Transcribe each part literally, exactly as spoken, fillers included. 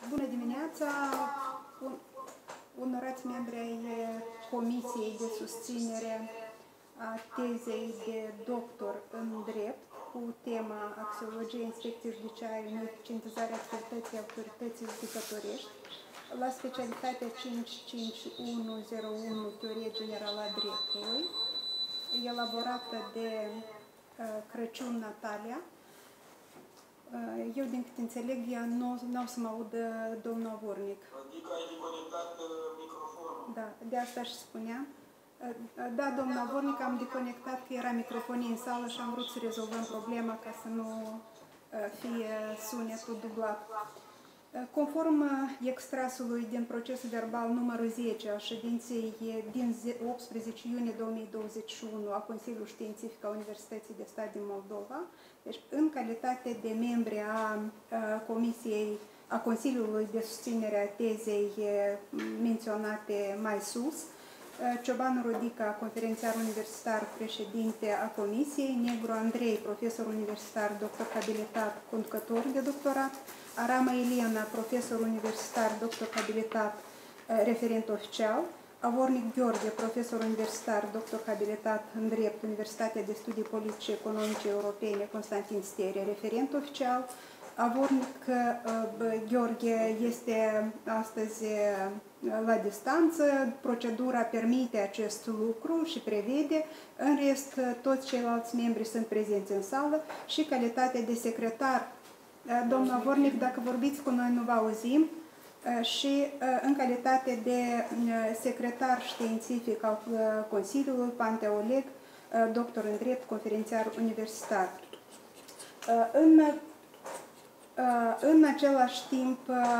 Bună dimineața, onorați membri ai Comisiei de Susținere a Tezei de doctor în drept cu tema Axiologie Inspecției Judiciare în eficientizarea activității autorității judecătorești la specialitatea cinci cinci unu zero unu Teorie Generală a Dreptului, elaborată de Crăciun Natalia. Eu, din câte înțeleg, ea nu o să mă audă domnul Avornic. Adică ai deconectat microfonul. Da, de asta și spuneam. Da, domnul Avornic, am deconectat că era microfonie în sală și am vrut să rezolvăm problema ca să nu fie sunetul dublat. Conform extrasului din procesul verbal numărul zece al ședinței din optsprezece iunie două mii douăzeci și unu a Consiliului Științific a Universității de Stat din Moldova, deci în calitate de membri a Comisiei, a Consiliului de Susținere a Tezei menționate mai sus, Ciobanu Rodica, conferențiar universitar, președinte a Comisiei, Negru Andrei, profesor universitar, doctor habilitat, conducător de doctorat, Arama Elena, profesor universitar, doctor habilitat, referent oficial, Avornic Gheorghe, profesor universitar, doctor habilitat în drept, Universitatea de Studii Politice Economice Europene, Constantin Sterie, referent oficial, Avornic Gheorghe este astăzi la distanță, procedura permite acest lucru și prevede, în rest toți ceilalți membri sunt prezenți în sală și calitatea de secretar. Domnul Avornic, dacă vorbiți cu noi nu vă auzim, și în calitate de secretar științific al Consiliului, Pante Oleg, doctor în drept, conferențiar universitar. În În același timp,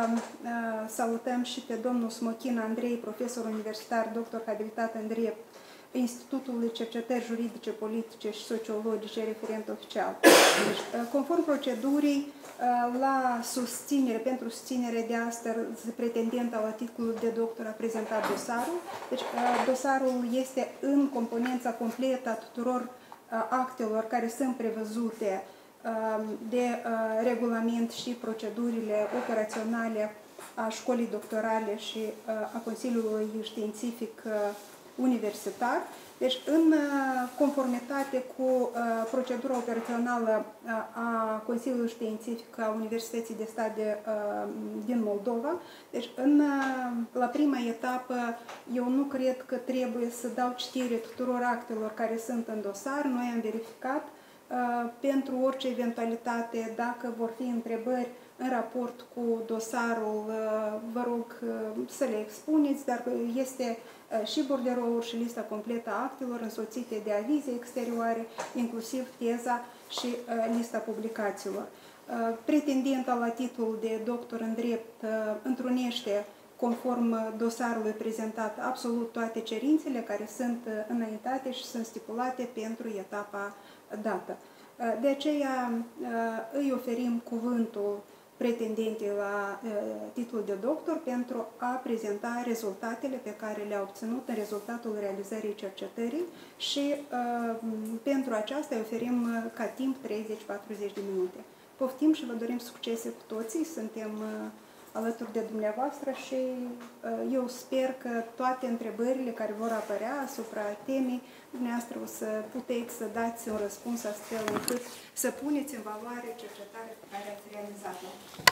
salutăm și pe domnul Smochin Andrei, profesor universitar, doctor habilitat în drept, Institutul de Cercetări Juridice, Politice și Sociologice, referent oficial. Deci, conform procedurii, la susținere, pentru susținere de astăzi, pretendenta la titlul de doctor a prezentat dosarul. Deci, dosarul este în componența completă a tuturor actelor care sunt prevăzute de regulament și procedurile operaționale a școlii doctorale și a Consiliului Științific Universitar. Deci, în conformitate cu procedura operațională a Consiliului Științific a Universității de Stat de, din Moldova, deci, în, la prima etapă, eu nu cred că trebuie să dau citire tuturor actelor care sunt în dosar. Noi am verificat pentru orice eventualitate, dacă vor fi întrebări în raport cu dosarul, vă rog să le expuneți, dar este și borderoul și lista completă a actelor însoțite de avize exterioare, inclusiv teza și lista publicațiilor. Pretendenta la titlul de doctor în drept întrunește, conform dosarului prezentat, absolut toate cerințele care sunt înaintate și sunt stipulate pentru etapa dată. De aceea îi oferim cuvântul pretendentei la titlul de doctor pentru a prezenta rezultatele pe care le-a obținut în rezultatul realizării cercetării și pentru aceasta îi oferim ca timp treizeci patruzeci de minute. Poftim și vă dorim succese cu toții, suntem alături de dumneavoastră și eu sper că toate întrebările care vor apărea asupra temei, dumneavoastră o să puteți să dați un răspuns astfel încât să puneți în valoare cercetarea pe care ați realizat-o.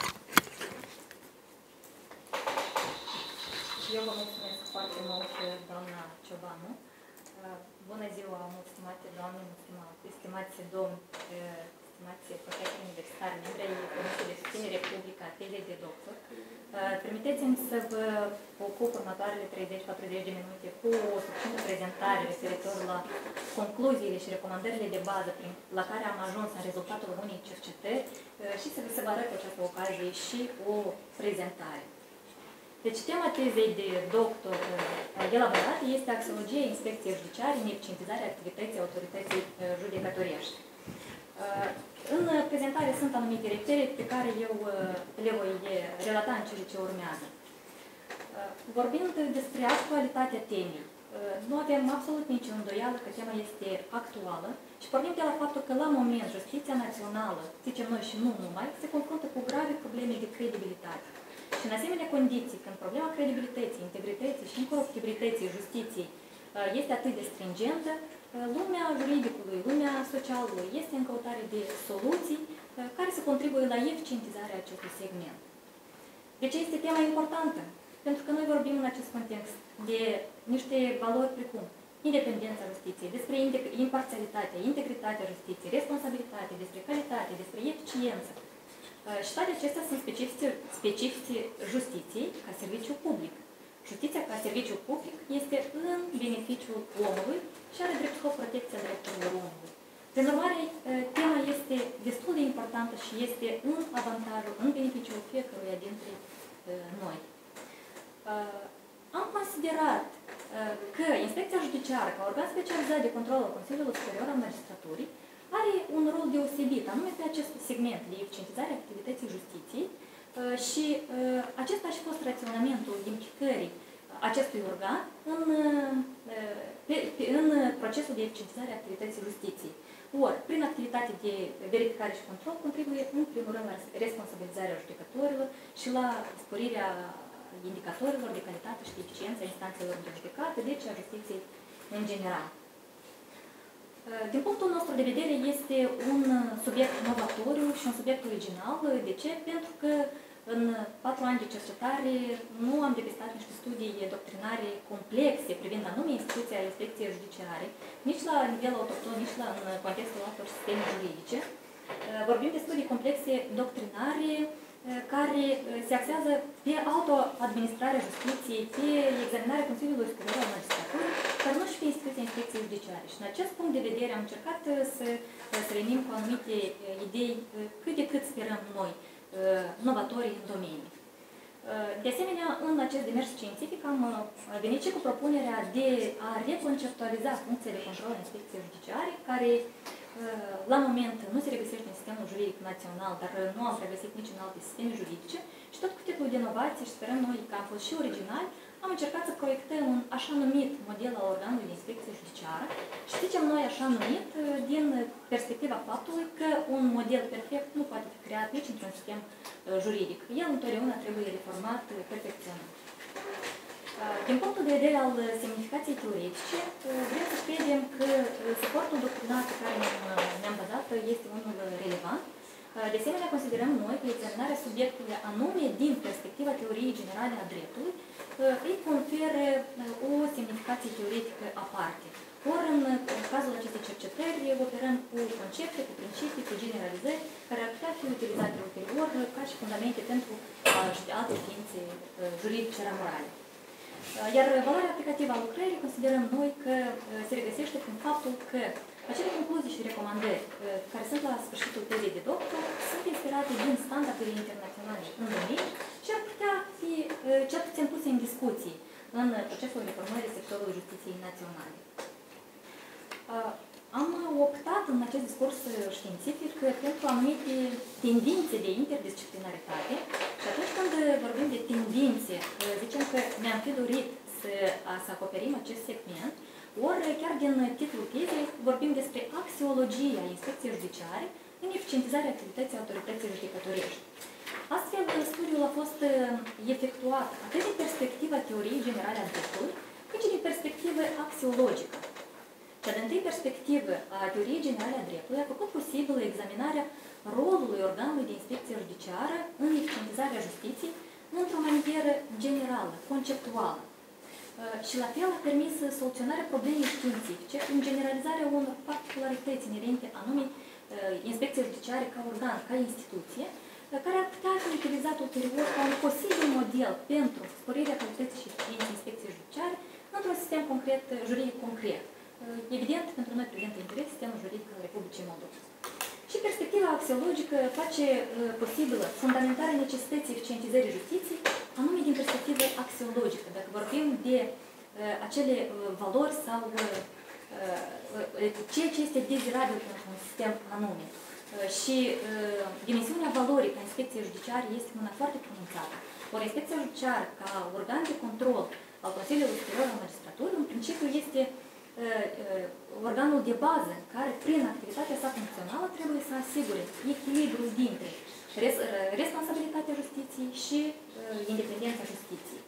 Eu vă mulțumesc foarte mult, doamna Ciobanu. Bună ziua, mulțumate doamne, stimați domni, stimați profesori universitari, membri ai Comisiei de Susținere Publică a Tezei de doctor. Permiteți-mi să vă ocup următoarele treizeci patruzeci de minute cu o succintă prezentare referitor la concluziile și recomandările de bază prin, la care am ajuns în rezultatul unei cercetări și să vă arăt pe această ocazie și o prezentare. Deci, tema tezei de doctor elaborată este Axiologia Inspecției Judiciare în eficientizarea activității autorității judecătorești. În prezentare sunt anumite repere pe care eu le voi relata în cele ce urmează. Vorbind despre actualitatea temei, nu avem absolut nicio îndoială că tema este actuală și pornim de la faptul că la moment justiția națională, zicem noi și nu numai, se confruntă cu grave probleme de credibilitate. Și în asemenea condiții, când problema credibilității, integrității și incoruptibilității justiției este atât de stringentă, lumea juridicului, lumea socialului este în căutare de soluții care să contribuie la eficientizarea acestui segment. De ce este tema importantă? Pentru că noi vorbim în acest context de niște valori precum independența justiției, despre imparțialitate, integritatea justiției, responsabilitate, despre calitate, despre eficiență. Și toate acestea sunt specifice, specifice justiției ca serviciu public. Justiția ca serviciu public este în beneficiul omului și are drept scop protecția drepturilor omului. Prin urmare, tema este destul de importantă și este în avantajul, în beneficiul fiecăruia dintre noi. Am considerat că Inspecția Judiciară, ca organ specializat de control al Consiliului Superior al Magistraturii, are un rol deosebit, anume pe acest segment de eficientizare a activității justiției și acesta a și fost raționamentul implicării acestui organ în, pe, pe, în procesul de eficientizare a activității justiției. Ori, prin activitate de verificare și control, contribuie în primul rând la responsabilizarea judecătorilor și la sporirea indicatorilor de calitate și de eficiență a instanțelor de judecată, deci a justiției în general. Din punctul nostru de vedere, este un subiect novatoriu și un subiect original. De ce? Pentru că în patru ani de cercetare nu am depistat niște studii doctrinare complexe privind anume instituția Inspecției Judiciare, nici la nivel autohton, nici la, în contextul altor sisteme juridice. Vorbim de studii complexe doctrinare care se axează pe autoadministrarea justiției, pe examinarea Consiliului Superior al Magistraturii, dar nu și pe instituția Inspecției Judiciare. Și în acest punct de vedere am încercat să, să venim cu anumite idei cât de cât sperăm noi, novatorii în domeniu. De asemenea, în acest demers științific am venit și cu propunerea de a reconceptualiza funcția de control a Inspecției Judiciare, care la moment nu se regăsește în sistemul juridic național, dar nu am regăsit nici în alte sisteme juridice și tot cu titlul de inovație și sperăm noi că am fost și originali, am încercat să proiectăm un așa numit model al organului de inspecție judiciară și zicem noi așa numit din perspectiva faptului că un model perfect nu poate fi creat nici într-un sistem juridic. El întotdeauna trebuie reformat, perfecționat. Din punctul de vedere al semnificației teoretice, vrem să credem că suportul doctrinar pe care ne-am bazat este unul relevant. De asemenea, considerăm noi că examinarea subiectului anume din perspectiva teoriei generale a dreptului îi conferă o semnificație teoretică aparte. Ori, în cazul acestei cercetări, operăm cu concepte, cu principii, cu generalizări, care ar putea fi utilizate ulterior ca și fundamente pentru alte științe juridice morale. Iar valoarea aplicativă a lucrării considerăm noi că se regăsește prin faptul că acele concluzii și recomandări care sunt la sfârșitul tezei de doctor sunt inspirate din standardele internaționale în domeniu și ar putea fi cel puțin puse în discuții în procesul reformării sectorului justiției naționale. Am optat în acest discurs științific pentru anumite tendințe de interdisciplinaritate și atunci când vorbim de tendințe, zicem că ne-am fi dorit să, să acoperim acest segment, ori chiar din titlul tezei vorbim despre axiologia Inspecției Judiciare în eficientizarea activității autorității judecătorești. Astfel, studiul a fost efectuat atât din perspectiva teoriei generale a dreptului, cât și din perspectivă axiologică. Cea de întâi perspectivă a teoriei generale a dreptului a făcut posibilă examinarea rolului organului de inspecție judiciară în eficientizarea justiției într-o manieră generală, conceptuală. Și la fel a permis soluționarea problemei științifice în generalizarea unor particularități inerente anume inspecției judiciare ca organ, ca instituție, care ar putea fi utilizat ulterior ca un posibil model pentru sporirea calității și eficienței inspecției judiciare într-un sistem concret, juridic concret. Evident, pentru noi prezintă interes sistemul juridic al Republicii Moldova. Și perspectiva axiologică face uh, posibilă fundamentarea necesității eficientizării justiției, anume din perspectivă axiologică, dacă vorbim de uh, acele uh, valori sau uh, uh, ceea ce este dezirabil pentru un sistem anume. Uh, și uh, dimensiunea valorică a inspecției judiciare este una foarte pronunțată. Ori inspecția judiciară, ca organ de control al Consiliului Superior al Magistraturii, în principiu este organul de bază care, prin activitatea sa funcțională, trebuie să asigure echilibrul dintre res- responsabilitatea justiției și independența justiției.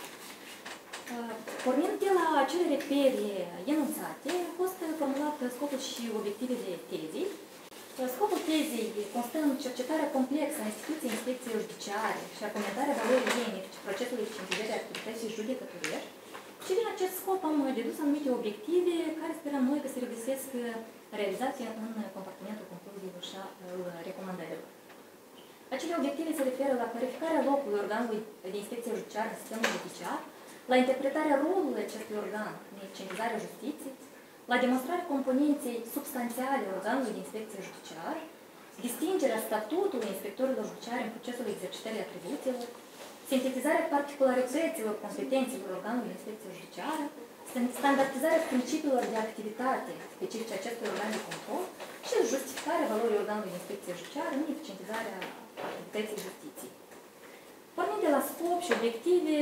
Pornind de la acele repere enunțate, a fost formulat scopul și obiectivele tezei. Scopul tezei constă în cercetarea complexă a instituției inspecției judiciare și argumentarea valorii ei în procesul eficientizării activității judecătorești. Și din acest scop am dedus anumite obiective care sperăm noi că se regăsesc realizația în compartimentul concluziilor și a recomandărilor. Acele obiective se referă la clarificarea locului organului de inspecție judiciară în sistemul judiciar, la interpretarea rolului acestui organ în eficientizarea justiției, la demonstrarea componenței substanțiale organului de inspecție judiciar, distingerea statutului inspectorilor judiciare în procesul exercitării atribuțiilor, sintetizarea particularităților competențelor organului de inspecție judiciară, standardizarea principiilor de activitate specifice acestui organ de control și justificarea valorii organului de inspecție judiciară în eficientizarea activității justiției. Pornind de la scop și obiective,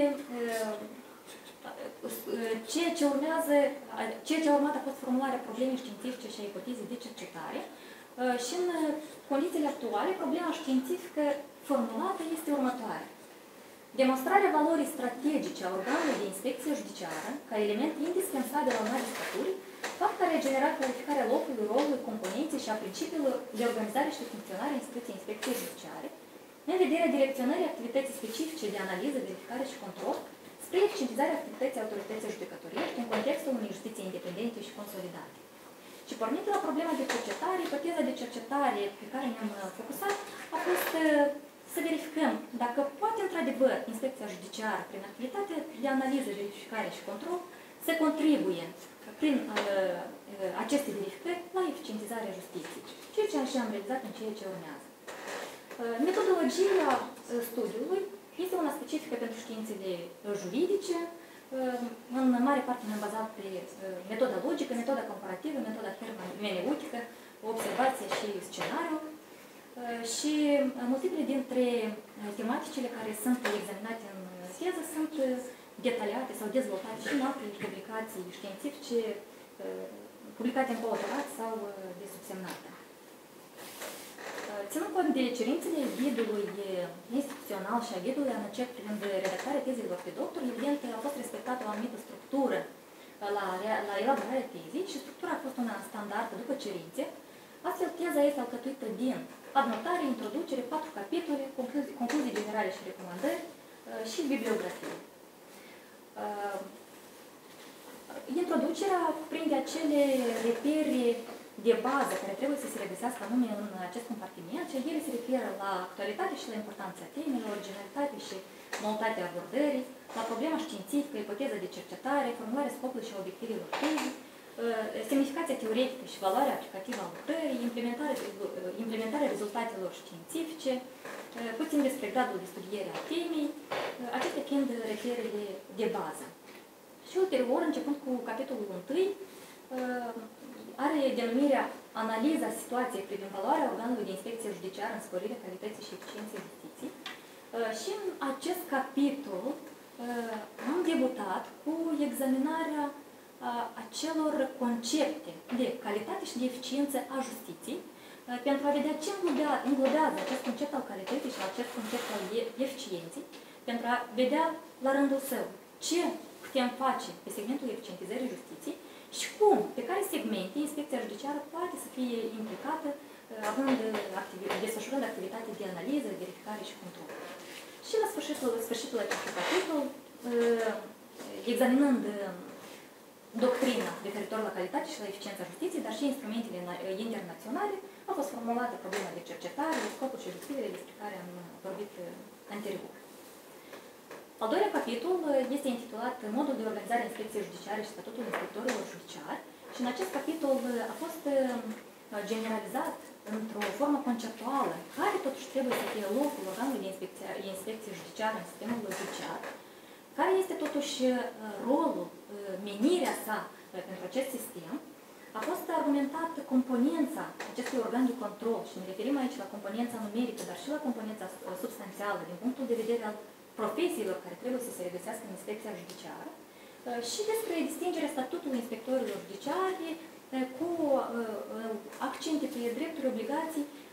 ceea ce urmează, ceea ce a urmat a fost formularea problemei științifice și a ipotezei de cercetare și în condițiile actuale, problema științifică formulată este următoarea. Demonstrarea valorii strategice a organului de inspecție judiciară ca element indispensabil al magistraturii, fapt care a generat clarificarea locului, rolului, componenței și a principiilor de organizare și de funcționare a instituției inspecției judiciare, în vederea direcționării activității specifice de analiză, verificare și control spre eficientizarea activității autorității judecătorești în contextul unei justiții independente și consolidate. Și pornind de la problema de cercetare, ipoteza de cercetare pe care ne-am focusat a fost să verificăm dacă poate într-adevăr inspecția judiciară, prin activitatea de analiză, verificare și control, să contribuie prin uh, aceste verificări la eficientizarea justiției. Ceea ce așa am realizat în ceea ce urmează. Uh, metodologia studiului este una specifică pentru științele juridice. Uh, în mare parte ne-am bazat pe uh, metoda logică, metoda comparativă, metoda hermeneutică, observație și scenariu. Și multiple dintre tematicile care sunt examinate în teză sunt detaliate sau dezvoltate și în alte publicații științifice publicate în colaborat sau de subsemnată. Ținând cont de cerințele ghidului instituțional și a ghidului ANACEC privind redactarea tezelor pe doctor, evident a fost respectată o anumită structură la, la elaborarea tezei și structura a fost una standardă după cerințe. Astfel, teza este alcătuită din adnotare, introducere, patru capitole, concluzii, concluzii generale și recomandări uh, și bibliografie. Uh, introducerea cuprinde acele repere de bază care trebuie să se regăsească anume în acest compartiment și ele se referă la actualitate și la importanța temelor, originalitate și noutatea abordării, la problema științifică, ipoteza de cercetare, formularea scopului și obiectivelor tezii, semnificația teoretică și valoarea aplicativă a lucrării, implementarea, implementarea rezultatelor științifice, puțin despre gradul de studiere a temei, acestea fiind referele de bază. Și ulterior, începând cu capitolul unu, are denumirea Analiza situației privind valoarea organului de inspecție judiciară în sporirea calității și eficienței justiției. Și în acest capitol am debutat cu examinarea acelor concepte de calitate și de eficiență a justiției, pentru a vedea ce înglobează acest concept al calității și acest concept al eficienței, pentru a vedea la rândul său ce putem face pe segmentul eficientizării justiției și cum, pe care segmente, inspecția judiciară poate să fie implicată având desfășurând activitate de analiză, verificare și control. Și la sfârșitul, sfârșitul acestui capitol, examinând doctrina referitor la calitate și la eficiența justiției, dar și instrumentele internaționale, a fost formulată problema de cercetare, scopul și obiectivele despre care am vorbit anterior. Al doilea capitol este intitulat Modul de organizare a inspecției judiciare și statutul inspectorilor judiciari și în acest capitol a fost generalizat într-o formă conceptuală care totuși trebuie să fie locul organului de inspecție, inspecție judiciară în sistemul judiciar, care este totuși rolul, menirea sa pentru acest sistem. A fost argumentat componența acestui organ de control și ne referim aici la componența numerică, dar și la componența substanțială din punctul de vedere al profesiilor care trebuie să se regăsească în inspecția judiciară și despre distingerea statutului inspectorilor judiciari cu accente pe drepturi, obligații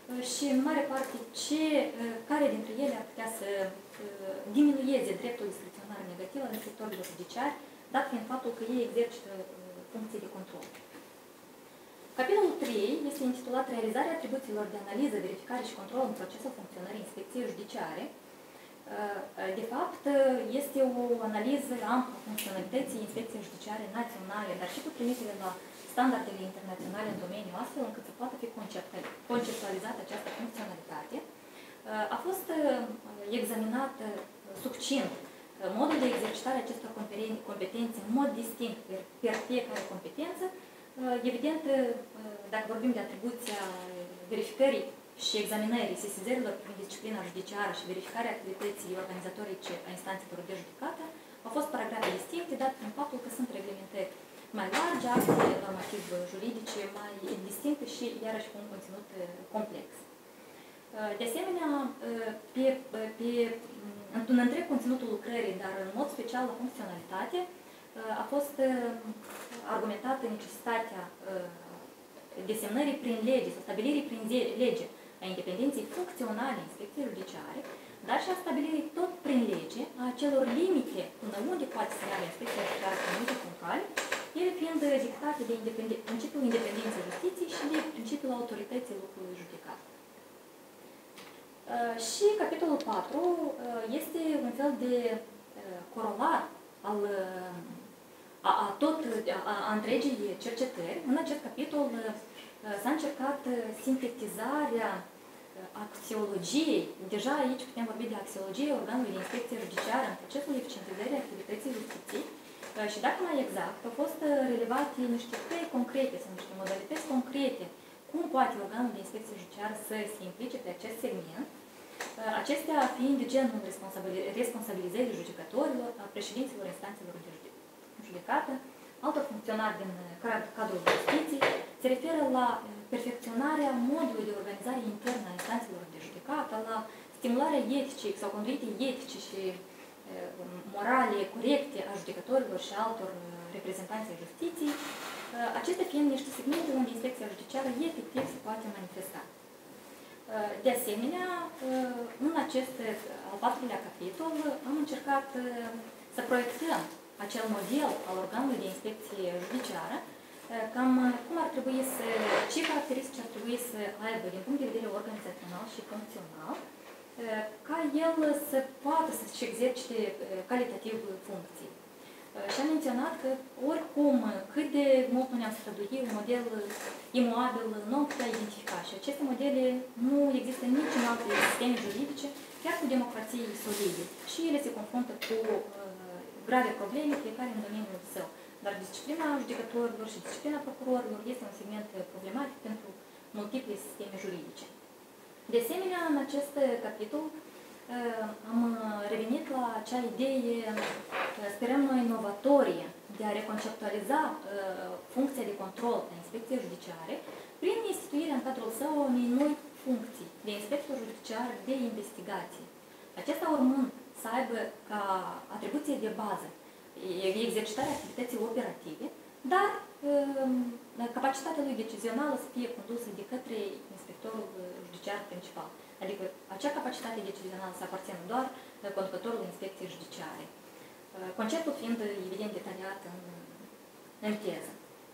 și în mare parte ce, care dintre ele ar putea să diminueze dreptul discreționar negativ al inspectorilor judiciari, dat fiind faptul că ei exercită funcții de control. Capitolul trei este intitulat Realizarea atribuțiilor de analiză, verificare și control în procesul funcționării inspecției judiciare. De fapt, este o analiză amplă a funcționalității inspecției judiciare naționale, dar și cu trimitere la standardele internaționale în domeniu, astfel încât să poată fi conceptualizată această funcționalitate. A fost examinat succint modul de exercitare a acestor competențe în mod distinct per fiecare competență. Evident, dacă vorbim de atribuția verificării și examinării sesizărilor prin disciplina judiciară și verificarea activității organizatorice a instanțelor de judecată, au fost paragrafe distincte, dat prin faptul că sunt reglementări mai largi, acte normativ juridice mai distincte și iarăși cu un conținut complex. De asemenea, pe, pe, în întreg conținutul lucrării, dar în mod special la funcționalitate, a fost argumentată necesitatea desemnării prin lege sau stabilirii prin lege a independenței funcționale a inspecției judiciare, dar și a stabilirii tot prin lege a acelor limite până unde poate să meargă inspecția judiciară cu anumite punctuale, ele fiind dictate de independen principiul independenței justiției și de principiul autorității lucrului judecat. Uh, și capitolul patru uh, este un fel de uh, corolar al a, a tot a, a întregii cercetări. În acest capitol uh, s-a încercat sintetizarea axiologiei. Deja aici putem vorbi de axiologie organului de inspecție judiciară în procesul eficientizării activității justiției. Și dacă mai exact, au fost relevate niște căi concrete sau niște modalități concrete cum poate organul de inspecție judiciară să se implice pe acest segment, acestea fiind genul responsabilizării judecătorilor, a președinților instanțelor de judecată, altor funcționari din cadrul justiției, se referă la perfecționarea modului de organizare internă a instanțelor de judecată, la stimularea eticii sau conduitei etice și morale corecte a judecătorilor și altor reprezentanți ai justiției, acestea fiind niște segmente unde inspecția judiciară efectiv se poate manifesta. De asemenea, în acest al patrulea capitol am încercat să proiectăm acel model al organului de inspecție judiciară, cam cum ar trebui să, ce caracteristici ar trebui să aibă din punct de vedere organizațional și funcțional, ca el să poată să-și exercite calitativ funcții. Și am menționat că oricum, cât de mult nu ne-am străduit, un model imuabil nu am putea identifica și aceste modele nu există nici în alte sisteme juridice, chiar cu democrații solide. Și ele se confruntă cu grave probleme, fiecare în domeniul său. Dar disciplina judecătorilor și disciplina procurorilor este un segment problematic pentru multiple sisteme juridice. De asemenea, în acest capitol am revenit la acea idee, sperăm noi, inovatorie de a reconceptualiza funcția de control a inspecției judiciare prin instituirea în cadrul său unei noi funcții de inspector judiciar de investigație. Acesta urmând să aibă ca atribuție de bază exercitarea activității operative, dar capacitatea lui decizională să fie condusă de către inspectorul judiciar principal. Adică acea capacitate decizională să aparțină doar conducătorul inspecției judiciare. Conceptul fiind evident detaliat în, în teză.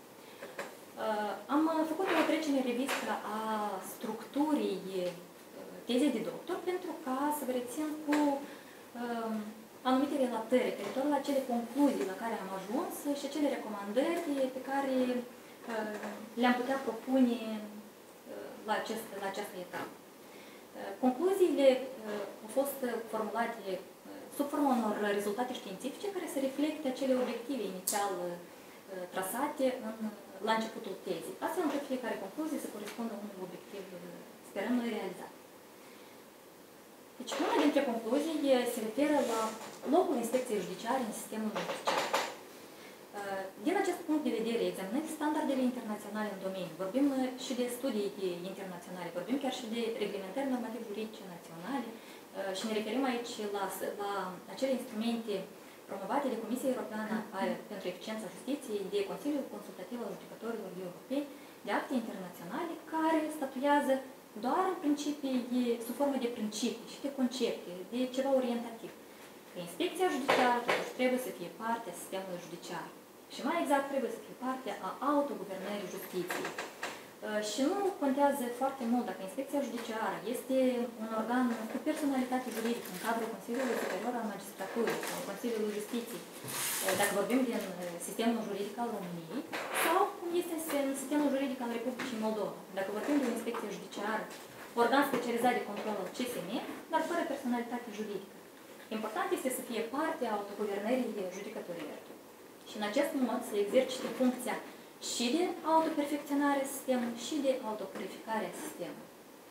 Am făcut o trecere în revistă a structurii tezei de doctor pentru ca să vă rețin cu anumite relatări referitor la acele concluzii la care am ajuns și acele recomandări pe care le-am putea propune la, acest, la această etapă. Concluziile au fost formulate sub formă unor rezultate științifice care să reflecte acele obiective inițial trasate în, la începutul tezei, astfel încât fiecare concluzie să corespundă unui obiectiv, sperăm noi, realizat. Deci, una dintre concluzii se referă la locul inspecției judiciare în sistemul judiciar. Din acest punct de vedere, examinând standardele internaționale în domeniu, vorbim și de studii internaționale, vorbim chiar și de reglementări normative juridice naționale și ne referim aici la, la acele instrumente promovate de Comisia Europeană pentru Eficiența Justiției, de Consiliul Consultativ al Judecătorilor Europeni, de acte internaționale care statuiază doar în principii, e sub formă de principii și de concepte, de ceva orientativ. Inspecția judiciară totuși trebuie să fie parte a sistemului judiciar. Și mai exact trebuie să fie parte a autoguvernării justiției. Și nu contează foarte mult dacă inspecția judiciară este un organ cu personalitate juridică în cadrul Consiliului Superior al Magistraturii sau Consiliului Justiției, dacă vorbim din sistemul juridic al României, sau cum este în sistemul juridic al Republicii Moldova. Dacă vorbim de o inspecție judiciară, organ specializat de control al C S M, dar fără personalitate juridică. Important este să fie parte a autoguvernării judecătorilor și în acest mod să exercite funcția și de autoperfecționare a sistemului și de autopurificare a sistemului.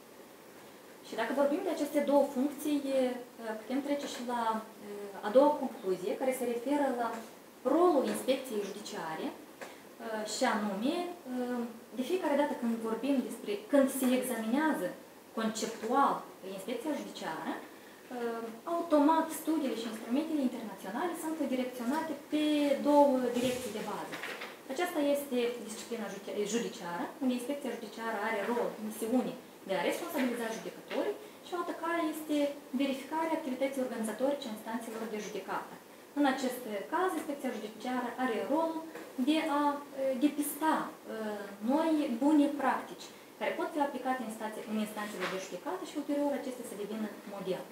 Și dacă vorbim de aceste două funcții, putem trece și la a doua concluzie, care se referă la rolul inspecției judiciare, și anume, de fiecare dată când vorbim despre, când se examinează conceptual inspecția judiciară, automat studiile și instrumentele internaționale sunt direcționate pe două direcții de bază. Aceasta este disciplina judiciară, unde inspecția judiciară are rol, misiune de a responsabiliza judecătorii și o altă care este verificarea activității organizatorice a instanțelor de judecată. În acest caz, inspecția judiciară are rolul de a depista noi bune practici care pot fi aplicate în instanțele de judecată și ulterior acestea să devină model.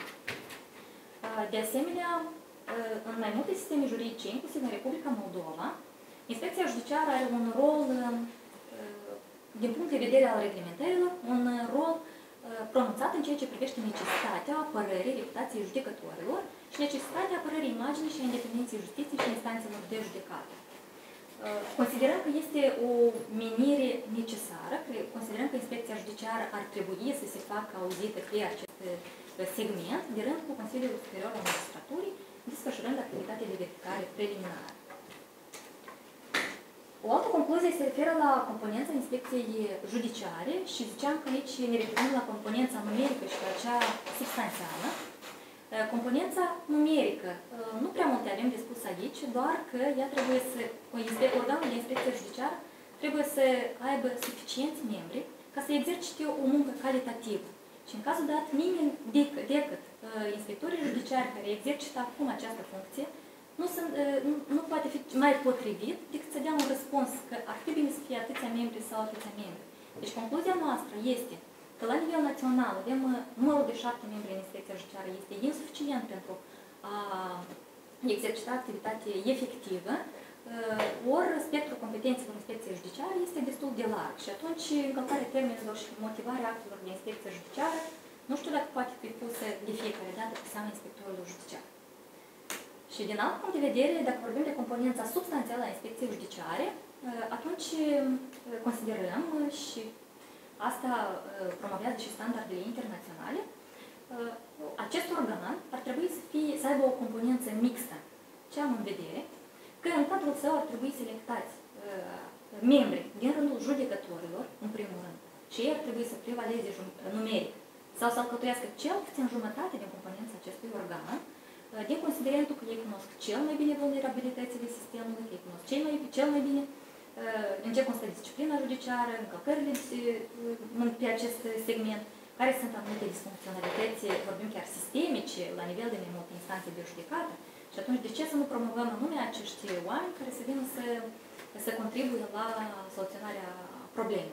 De asemenea, în mai multe sisteme juridice, inclusiv în Republica Moldova, inspecția judiciară are un rol, din punct de vedere al reglementărilor, un rol pronunțat în ceea ce privește necesitatea apărării reputației judecătorilor și necesitatea apărării imaginii și a independenței justiției și instanțelor de judecată. Considerăm că este o menire necesară, considerăm că inspecția judiciară ar trebui să se facă auzită pe acest segment, de rând cu Consiliul Superior al Magistraturii, desfășurând activitatea de verificare preliminară. O altă concluzie se referă la componența inspecției judiciare și ziceam că aici ne referim la componența numerică și la cea substanțială. Componența numerică, nu prea multe avem de spus aici, doar că ea trebuie să, organul de inspecție judiciară trebuie să aibă suficienți membri ca să exercite o muncă calitativă. Și în cazul dat, nimeni decât, decât inspectorii judiciari care exercită acum această funcție nu, sunt, nu, nu poate fi mai potrivit decât să dea un răspuns că ar fi bine să fie atâția membri sau atâția membri. Deci concluzia noastră este că la nivel național avem numărul de șapte membri în inspecția judiciară este insuficient pentru a exercita activitate efectivă, ori spectrul competențelor inspecției judiciare este destul de larg și atunci încălcarea termenilor și motivarea actelor de inspecție judiciară nu știu dacă poate fi pusă de fiecare dată pe seama inspectorului judiciar. Și din alt punct de vedere, dacă vorbim de componența substanțială a inspecției judiciare, atunci considerăm și asta promovează și standardele internaționale, acest organ ar trebui să, fie, să aibă o componență mixtă. Ce am în vedere? Că în cadrul său ar trebui selectați membri din rândul judecătorilor, în primul rând, și ei ar trebui să prevaleze numeric sau să alcătuiască cel puțin jumătate din componența acestui organ, din considerentul că ei cunosc cel mai bine vulnerabilitățile sistemului, că ei cunosc cel mai, cel mai bine în ce constă disciplina judiciară, încălcările pe acest segment, care sunt anumite disfuncționalități, vorbim chiar sistemice, la nivel de mai multe instanțe de judecată. Și atunci, de ce să nu promovăm anume acești oameni care să vină să, să contribuie la soluționarea problemei?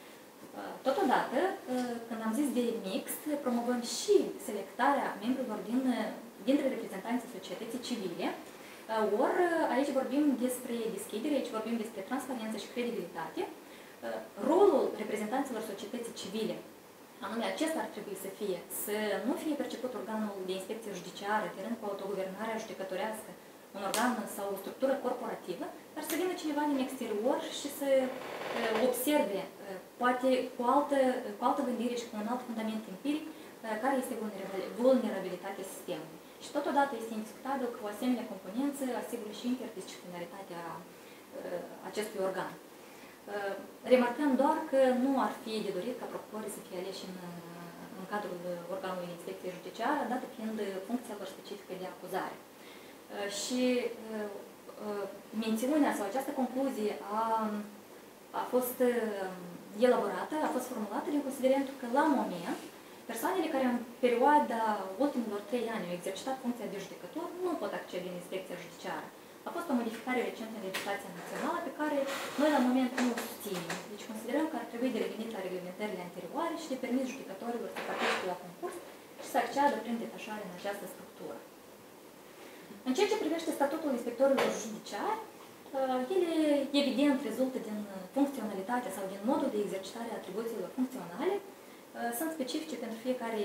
Totodată, când am zis de mixt, promovăm și selectarea membrilor din, dintre reprezentanții societății civile, ori aici vorbim despre deschidere, aici vorbim despre transparență și credibilitate. Rolul reprezentanților societății civile, anume acesta ar trebui să fie, să nu fie perceput organul de inspecție judiciară, de rând cu autoguvernarea judecătorească, un organ sau o structură corporativă, dar să vină cineva din exterior și să observe, poate cu altă, cu altă gândire și cu un alt fundament empiric, care este vulnerabilitatea sistemului. Și totodată este indiscutabil că o asemenea componență asigură și interdisciplinaritatea acestui organ. Remarcăm doar că nu ar fi de dorit ca procurorii să fie aleși în, în cadrul organului de inspecție judiciară, dată fiind funcția lor specifică de acuzare. Și mențiunea sau această concluzie a, a fost elaborată, a fost formulată din considerentul că la moment persoanele care în perioada ultimilor trei ani au exercitat funcția de judecător nu pot accede în inspecția judiciară. A fost o modificare recentă în legislația națională pe care noi la moment nu o susținem. Deci considerăm că ar trebui de revenit la reglementările anterioare și de permis judecătorilor să participe la concurs și să acceadă prin detașare în această structură. În ceea ce privește statutul inspectorilor judiciari, ele evident rezultă din funcționalitatea sau din modul de exercitare a atribuțiilor funcționale, sunt specifice pentru fiecare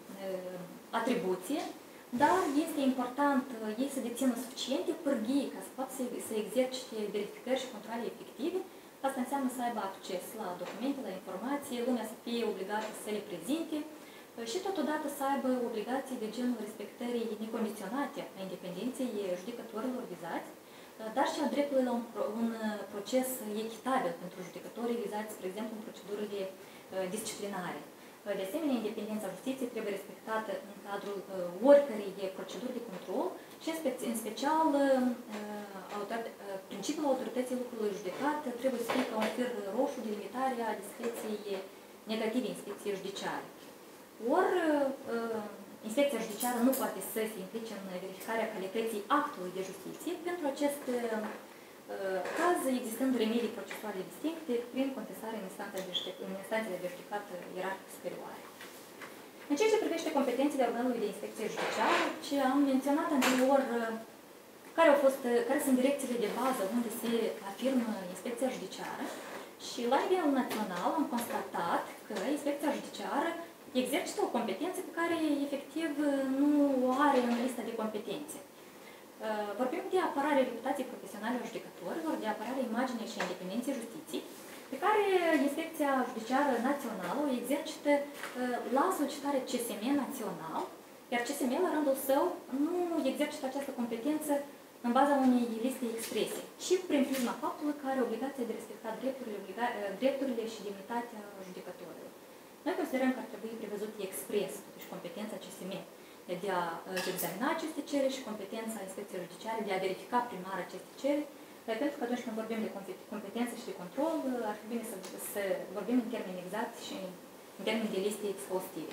atribuție, dar este important ei să dețină suficiente pârghii ca să poată să, să exercite verificări și controle efective. Asta înseamnă să aibă acces la documente, la informații, lumea să fie obligată să le prezinte și totodată să aibă obligații de genul respectării necondiționate a independenței judecătorilor vizați, dar și a dreptului la un, un proces echitabil pentru judecătorii vizați, spre exemplu, în procedurile disciplinare. De asemenea, independența justiției trebuie respectată în cadrul uh, oricărei proceduri de control și în, spe în special uh, principiul autorității lucrului judecat trebuie să fie ca un fir roșu de limitare a discreției negative inspecției judiciare. Ori uh, inspecția judiciară nu poate să se implice în verificarea calității actului de justiție pentru acest uh, caz, existând remedii procesuale distincte prin contestare în instanțele de judecată ierarhic superioare. În ceea ce privește competențele organului de inspecție judiciară, ce am menționat anterior, care, au fost, care sunt direcțiile de bază unde se afirmă inspecția judiciară, și la nivel național am constatat că inspecția judiciară exercită o competență pe care efectiv nu o are în lista de competențe. Vorbim de apărarea reputației profesionale a judecătorilor, de apărarea imaginii și independenței justiției, pe care Inspecția Judiciară Națională o exercită la solicitare C S M național, iar C S M la rândul său nu exercită această competență în baza unei liste exprese, ci prin prisma faptului că are obligația de respecta drepturile, drepturile și demnitatea judecătorilor. Noi considerăm că ar trebui prevăzut expres, totuși, competența C S M de a examina aceste cereri și competența inspecției judiciare de a verifica primar aceste cereri, pentru că atunci când vorbim de competență și de control, ar fi bine să, să vorbim în termeni exact și în termeni de liste exhaustive.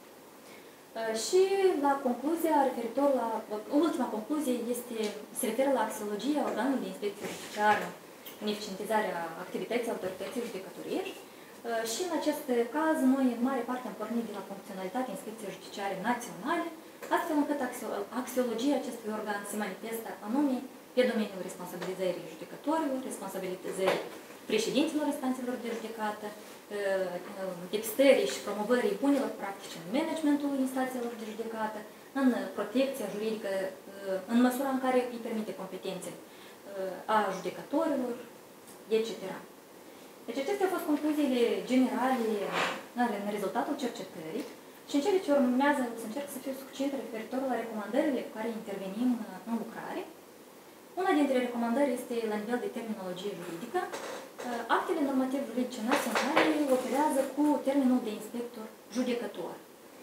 Și la concluzia, referitor la, ultima concluzie este, se referă la axiologia organului de inspecție judiciară în eficientizarea activității autorității judecătorești. Și în acest caz, noi în mare parte am pornit de la funcționalitatea inspecției judiciare naționale, astfel încât axiologia acestui organ se manifestă anume pe domeniul responsabilizării judecătorilor, responsabilizării președinților instanțelor de judecată, depistării și promovării bunelor practici în managementul instanțelor de judecată, în protecția juridică, în măsura în care îi permite competențe a judecătorilor, et cetera. Deci acestea au fost concluziile generale în rezultatul cercetării și în cele ce urmează să încerc să fiu succint referitor la recomandările cu care intervenim în lucrare. Una dintre recomandări este la nivel de terminologie juridică. Actele normative juridice naționale operează cu termenul de inspector judecător.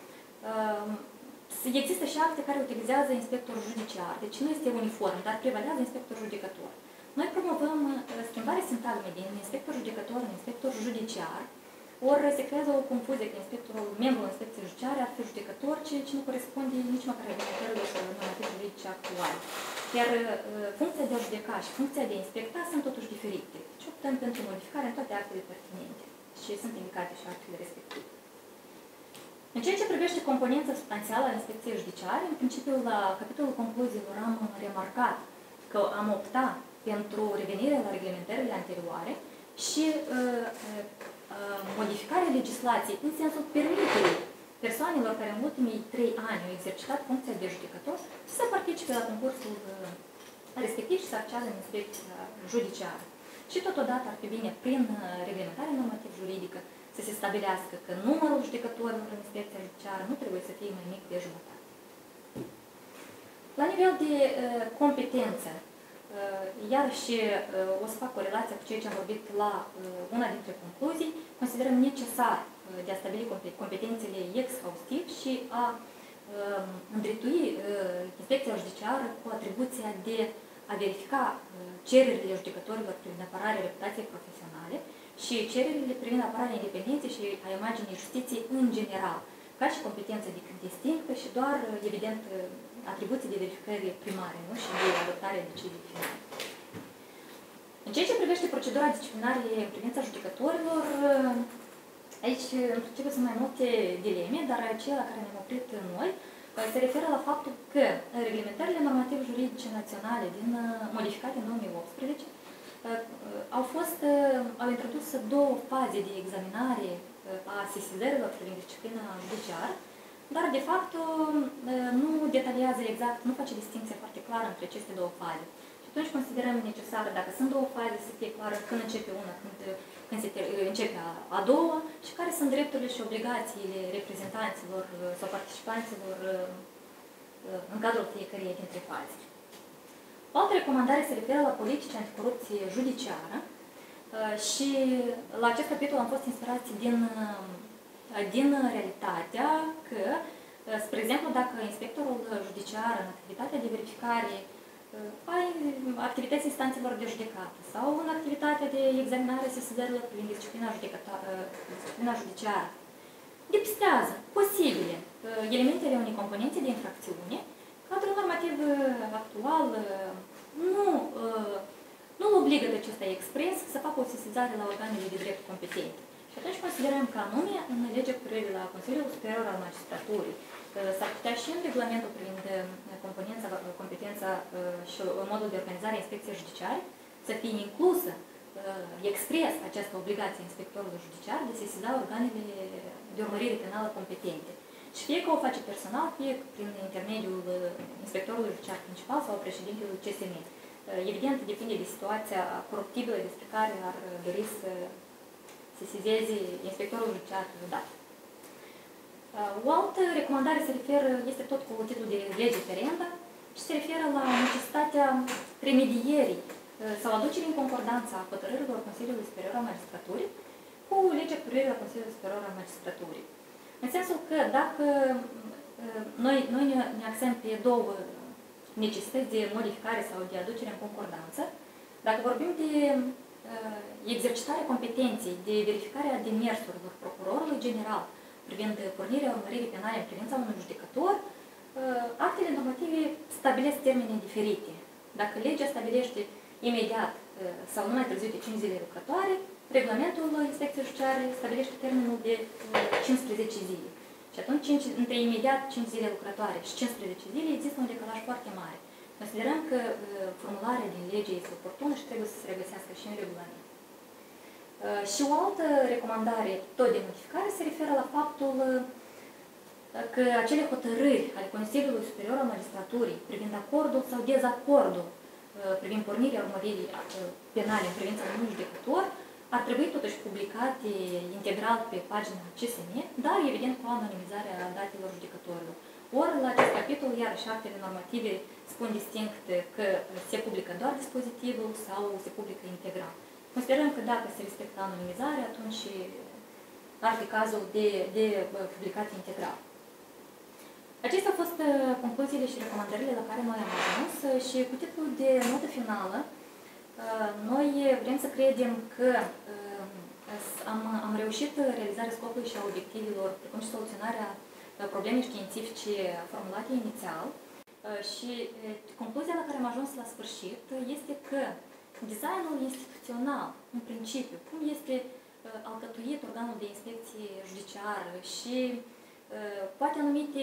Există și acte care utilizează inspector judiciar, deci nu este uniform, dar prevalează inspector judecător. Noi promovăm schimbarea sintagmei din inspector judecător în inspector judiciar, ori se creează o confuzie că inspectorul, membrul inspecției judiciare ar fi judecător, ceea ce nu corespunde nici măcar reglementărilor normative juridice actuale. Iar funcția de a judeca și funcția de a inspecta sunt totuși diferite. Deci optăm pentru modificare în toate actele pertinente și sunt indicate și actele respective. În ceea ce privește componența substanțială a inspecției judiciare, în principiu la capitolul concluziilor am remarcat că am optat pentru revenirea la reglementările anterioare și uh, uh, modificarea legislației în sensul permiterii persoanelor care în ultimii trei ani au exercitat funcția de judecător să participe la concursul uh, respectiv și să acceadă în inspecția judiciară. Și totodată ar fi bine, prin uh, reglementare normativ-juridică, să se stabilească că numărul judecătorilor în inspecția judiciară nu trebuie să fie mai mic de jumătate. La nivel de uh, competență, iarăși o să fac o relație cu ceea ce am vorbit la una dintre concluzii, considerăm necesar de a stabili competențele exhaustiv și a îndreptui inspecția judiciară cu atribuția de a verifica cererile judecătorilor prin apărarea reputației profesionale și cererile privind apărarea independenței și a imaginii justiției în general, ca și competență distinctă și doar, evident, atribuții de verificări primare, nu? Și de adoptarea deciziei finale. În ceea ce privește procedura disciplinară în privința judecătorilor, aici în principiu sunt mai multe dileme, dar cele la care ne-am oprit noi se referă la faptul că reglementările normative juridice naționale din modificate în două mii optsprezece au fost, au introdus două faze de examinare a sesizărilor privind disciplina judiciară, dar de fapt nu detaliază exact, nu face distinția foarte clară între aceste două faze. Și atunci considerăm necesar, dacă sunt două faze, să fie clară când începe una, când, când se începe a, a doua și care sunt drepturile și obligațiile reprezentanților sau participanților în cadrul fiecărei dintre faze. O altă recomandare se referă la politici anticorupție judiciară și la acest capitol am fost inspirați din, din realitatea că, spre exemplu, dacă inspectorul judiciar în activitatea de verificare a activității instanțelor de judecată sau în activitatea de examinare a sesizărilor privind disciplina, disciplina judiciară, depistează posibile elementele unei componențe de infracțiune, cadrul normativ actual nu, nu obligă pe acesta expres să facă o sesizare la organele de drept competente. Și atunci considerăm că anume în legea cu privire la Consiliul Superior al Magistraturii s-ar putea și în regulamentul privind componența, competența și modul de organizare a inspecției judiciare să fie inclusă expres această obligație a inspectorului judiciar de sesiza organele de urmărire penală competente. Și fie că o face personal, fie prin intermediul inspectorului judiciar principal sau președintelui C S M. Evident, depinde de situația coruptibilă despre care ar dori să sesizeze inspectorul judiciar dat. O altă recomandare se referă, este tot cu titlul de lege ferenda și se referă la necesitatea remedierii sau aducerii în concordanță a hotărârilor Consiliului Superior al Magistraturii cu legea cu privire la Consiliul Superior al Magistraturii. În sensul că dacă noi, noi ne, ne axăm pe două necesități de modificare sau de aducere în concordanță, dacă vorbim de uh, exercitarea competenței, de verificarea demersurilor procurorului general privind pornirea urmăririi penale în privința unui judecător, uh, actele normative stabilesc termene diferite. Dacă legea stabilește imediat uh, sau nu mai târziu de cinci zile lucrătoare, regulamentul inspecției judiciare stabilește termenul de cincisprezece zile. Și atunci, între imediat cinci zile lucrătoare și cincisprezece zile, există un decalaj foarte mare. Considerăm că uh, formularea din lege este oportună și trebuie să se regăsească și în regulament. Uh, și o altă recomandare, tot de modificare, se referă la faptul uh, că acele hotărâri ale Consiliului Superior al Magistraturii privind acordul sau dezacordul uh, privind pornirea urmăririi uh, penale în privința unui judecător ar trebui totuși publicate integral pe pagina C S M, dar evident cu anonimizarea datelor judecătorilor. Ori la acest capitol, iarăși actele normative spun distinct că se publică doar dispozitivul sau se publică integral. Considerăm că dacă se respectă anonimizarea, atunci ar fi cazul de, de publicație integral. Acestea au fost concluziile și recomandările la care noi am ajuns și cu titlul de notă finală, noi vrem să credem că am, am reușit realizarea scopului și a obiectivelor, precum și soluționarea problemei științifice formulate inițial. Și concluzia la care am ajuns la sfârșit este că designul instituțional, în principiu, cum este alcătuit organul de inspecție judiciară și poate anumite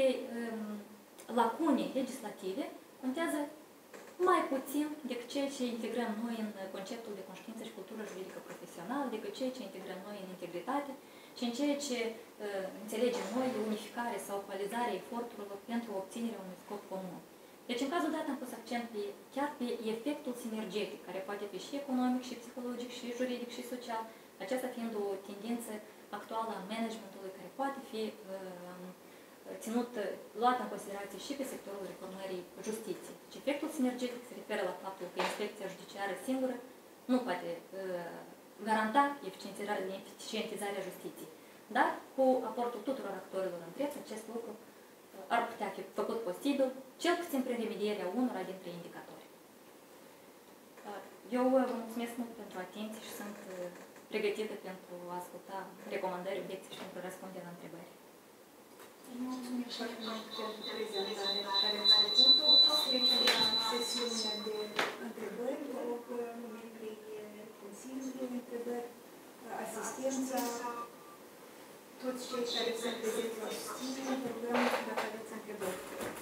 lacune legislative, contează mai puțin decât ceea ce integrăm noi în conceptul de conștiință și cultură juridică profesională, decât ceea ce integrăm noi în integritate și în ceea ce uh, înțelegem noi unificare sau ecualizarea eforturilor pentru obținerea unui scop comun. Deci, în cazul dat, am pus accent pe, chiar pe efectul sinergetic, care poate fi și economic, și psihologic, și juridic, și social, aceasta fiind o tendință actuală a managementului care poate fi uh, ținut, luat în considerație și pe sectorul reformării justiției. Deci, efectul sinergetic se referă la faptul că inspecția judiciară singură nu poate uh, garanta eficientizarea justiției. Dar, cu aportul tuturor actorilor întreți, acest lucru uh, ar putea fi făcut posibil, cel puțin prin remedierea unora dintre indicatori. Uh, eu vă mulțumesc mult pentru atenție și sunt uh, pregătită pentru a asculta recomandări, obiecții și pentru a răspunde la întrebări. Mulțumim foarte mult pentru prezentare care ați făcut-o. Trecem la sesiunea de întrebări. Vă rog membrii Consiliului de întrebări, asistența, toți cei care sunt prezenți la susținere, programul, dacă aveți întrebări.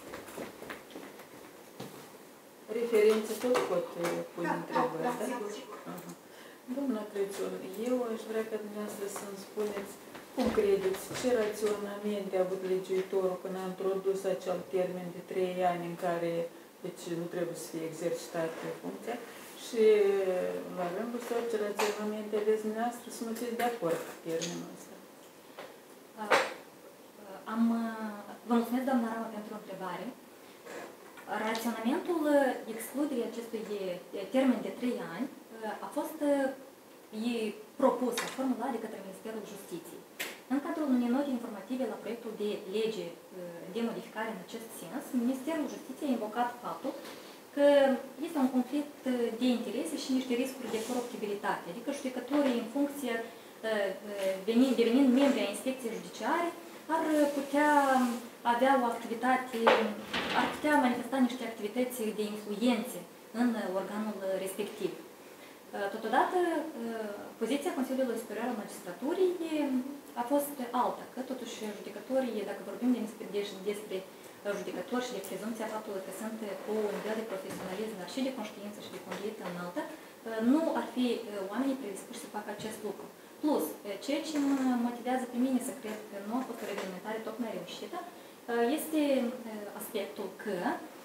Referințe tot pot pune Da, întrebări, da, da? sigur. Aha. Doamna Crăciun, eu aș vrea ca dumneavoastră să-mi spuneți cum credeți, ce raționamente a avut legiuitorul când a introdus acel termen de trei ani în care deci, nu trebuie să fie exercitată funcția și la rândul său ce raționamente aveți dumneavoastră să nu fiți de acord cu termenul ăsta? Am, vă mulțumesc, doamna Ramă, pentru întrebare. Raționamentul excluderii acestui termen de trei ani a fost propus, a formulat de către Ministerul Justiției. În cadrul unei note informative la proiectul de lege de modificare în acest sens, Ministerul Justiției a invocat faptul că este un conflict de interese și niște riscuri de coruptibilitate, adică judecătorii, în funcție, devenind membri ai inspecției judiciare, ar putea avea o activitate, ar putea manifesta niște activități de influențe în organul respectiv. Totodată, poziția Consiliului Superior al Magistraturii a fost alta, că totuși judecătorii, dacă vorbim despre judecători și de prezumția faptului că sunt cu un nivel de profesionalism, dar și de conștiință și de conduită înaltă, nu ar fi oamenii predispuși să facă acest lucru. Plus, ceea ce mă motivează pe mine să cred că nu a fost o reglementare tocmai reușită, este aspectul că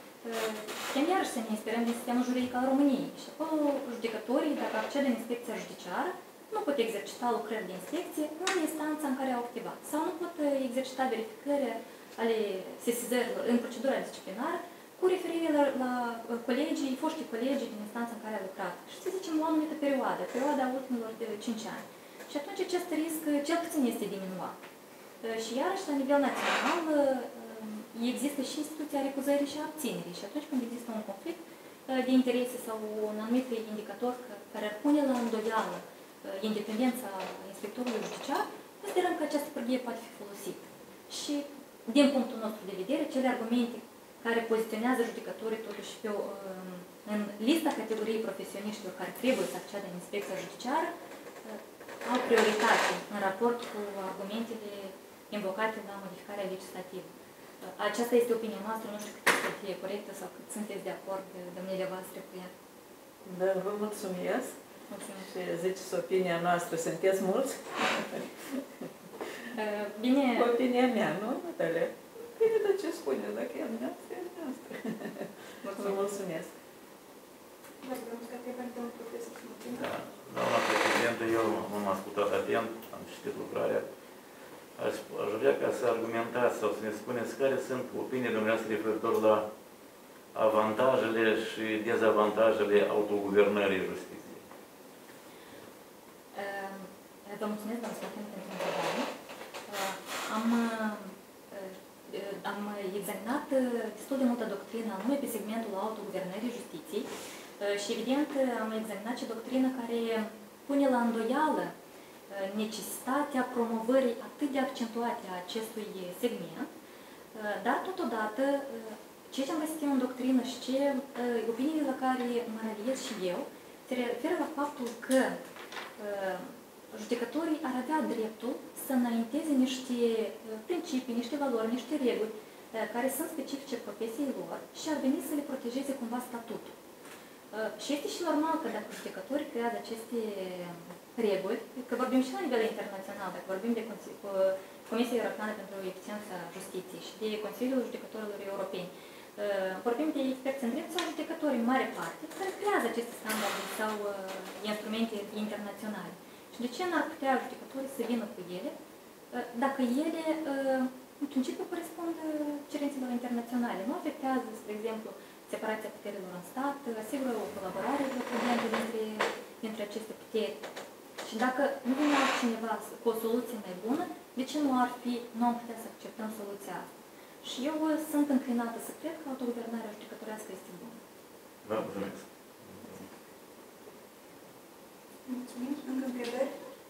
putem iarăși să ne inspirăm din sistemul juridic al României. Și acolo judecătorii, dacă acced în inspecția judiciară, nu pot exercita lucrări de inspecție în instanța în care au activat. Sau nu pot exercita verificări ale sesizărilor în procedura disciplinară cu referire la, la colegii, foștii colegi din instanța în care a lucrat. Și să zicem, la o anumită perioadă, perioada ultimilor de cinci ani. Și atunci acest risc cel puțin este diminuat. Și iarăși, la nivel național, există și instituția recuzării și abținerii. Și atunci când există un conflict de interese sau un anumit indicator care ar pune la îndoială independența inspectorului judiciar, considerăm că această pârghie poate fi folosită. Și, din punctul nostru de vedere, cele argumente care poziționează judecătorii totuși pe o, în lista categoriei profesioniștilor care trebuie să accedă în inspecția judiciară, au prioritate în raport cu argumentele invocate la modificarea legislativă. Aceasta este opinia noastră, nu știu cât să fie corectă sau cât sunteți de acord, domnile voastre, cu ea. Da, vă mulțumesc. Mulțumesc. Și ziceți opinia noastră, sunteți mulți? Bine. Opinia mea, nu, Natalia? Bine, dar ce spune? Dacă e a mea, e a noastră. Vă mulțumesc. Da, doamna președintă, eu m-am ascultat atent, am citit lucrarea. Aș, aș vrea ca să argumentați sau să ne spuneți care sunt opiniile dumneavoastră referitor la avantajele și dezavantajele autoguvernării justiției. Vă mulțumesc, doamnă Slătin, pentru întrebare. Am, am examinat destul de multă doctrină, anume pe segmentul autoguvernării justiției și, evident, am examinat și doctrină care pune la îndoială necesitatea promovării atât de accentuate a acestui segment, dar, totodată, ceea ce am găsit eu în doctrină și ce opiniile la care mă raliez și eu se referă la faptul că judecătorii ar avea dreptul să înainteze niște principii, niște valori, niște reguli care sunt specifice profesiei lor și ar veni să le protejeze cumva statutul. Și este și normal că dacă judecătorii creează aceste reguli, că vorbim și la nivel internațional, dacă vorbim de Comisia Europeană pentru Eficiența Justiției și de Consiliul Judecătorilor Europeni, vorbim de experți în drept sau judecători în mare parte, care creează aceste standarde sau instrumente internaționale. Și de ce n-ar putea judecătorii să vină cu ele, dacă ele, în principiu, corespund cerințelor internaționale? Nu afectează, spre exemplu, separația puterilor în stat, asigură o colaborare profundentă dintre, dintre aceste puteri. Și dacă nu vine altcineva cu o soluție mai bună, de ce nu ar fi, nu am putea să acceptăm soluția asta? Și eu sunt înclinată să cred că autoguvernarea judecătorească este bună. Vă mulțumesc. Mulțumim. Încă întrebări?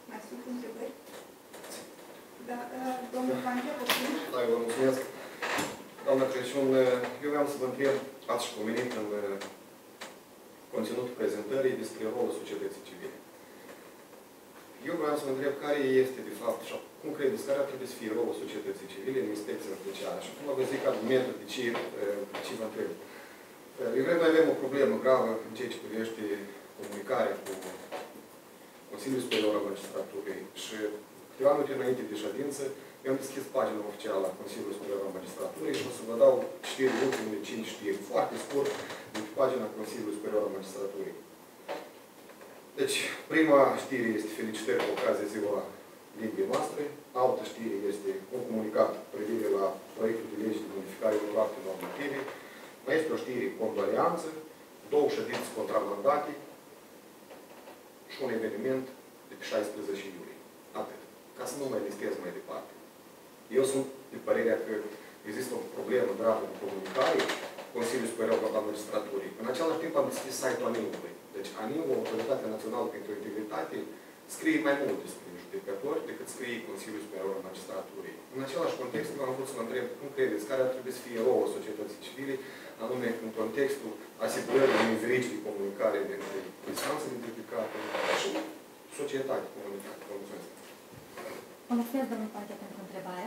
Mai sunt întrebări? Da, domnul Panghea, puțin. Da, eu vă mulțumesc. Doamna Crăciun, eu vreau să vă întreb, ați și pomenit în conținutul prezentării despre rolul societății civile. Eu vreau să vă întreb care este, de fapt, și cum credeți, care ar trebui să fie rolul societății civile în inspecția judiciară. Și acum vă zic argumentul de ce, de ce vă întreb. Eu cred că noi avem o problemă gravă în ceea ce privește comunicarea cu Consiliul Superior al Magistraturii. Și câteva minute înainte de ședință, eu am deschis pagina oficială a Consiliului Superior al Magistraturii și o să vă dau știri, ultimele cinci știri, foarte scurt, de pe pagina Consiliului Superior al Magistraturii. Deci, prima știre este felicitări cu ocazia ziua limbii noastre, altă știre este un comunicat privire la proiectul de lege de modificare unor acte normative, mai este o știre condoleanță, două ședințe contramandate și un eveniment de pe șaisprezece iulie. Atât. Ca să nu mai listez mai departe. Eu sunt de părerea că există o problemă gravă de comunicare Consiliul Superior al Magistraturii. În același timp am deschis site-ul A N I U-ului. Deci A N I U, Autoritatea Națională pentru Integritate, scrie mai mult despre judecători decât scrie Consiliul Superior al Magistraturii. În același context, am vrut să vă întreb cum credeți, care ar trebui să fie rolul societății civile, anume în contextul asigurării unei verigi de comunicare dintre instanțele de judecată și societate comunicată. Vă mulțumesc. Vă mulțumesc, domnul Panghea, pentru întrebare.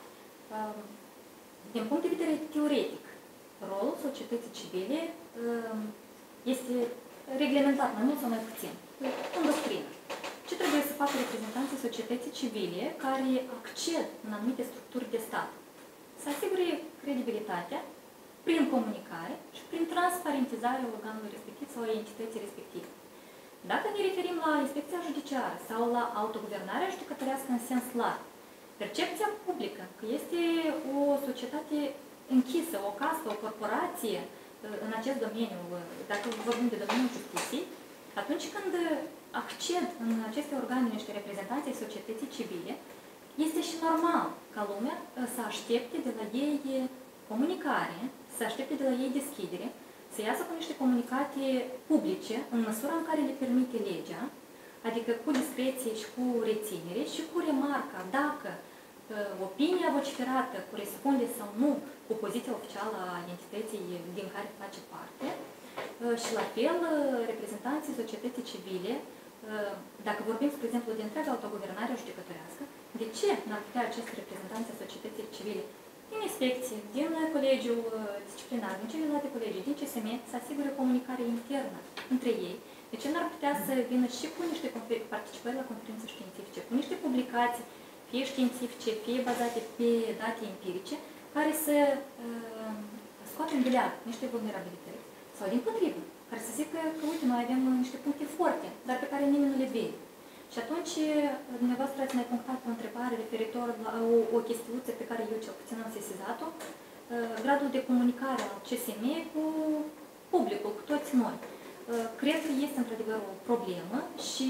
Din punct de vedere teoretic, rolul societății civile este reglementat mai mult sau mai puțin în doctrină. Ce trebuie să facă reprezentanții societății civile care acced în anumite structuri de stat? Să asigure credibilitatea prin comunicare și prin transparentizarea organului respectiv sau a entității respective. Dacă ne referim la inspecția judiciară sau la autoguvernarea judecătorească în sens larg, percepția publică că este o societate închisă, o castă, o corporație în acest domeniu, dacă vorbim de domeniul justiției, atunci când acced în aceste organe niște reprezentanți ai societății civile, este și normal ca lumea să aștepte de la ei comunicare, să aștepte de la ei deschidere, să iasă cu niște comunicate publice în măsura în care le permite legea, adică cu discreție și cu reținere și cu remarca dacă opinia vociferată corespunde sau nu cu poziția oficială a entității din care face parte și la fel reprezentanții societății civile, dacă vorbim, spre exemplu, de întreaga autoguvernare judecătorească, de ce n-ar putea aceste reprezentanți a societății civile din inspecție, din colegiul disciplinar, din celelalte colegii, din C S M, să asigure comunicare internă între ei? De ce n-ar putea să vină și cu niște participări la conferințe științifice, cu niște publicații, fie științifice, fie bazate pe date empirice, care să uh, scoată în bileag niște vulnerabilități, sau din potrivă, care să zică că, uite, noi avem niște puncte forte, dar pe care nimeni nu le vede. Și atunci, dumneavoastră ați mai punctat o întrebare referitor la o, o chestiuță pe care eu cel puțin am sesizat-o, uh, gradul de comunicare al C S M cu publicul, cu toți noi. Uh, cred că este într-adevăr o problemă și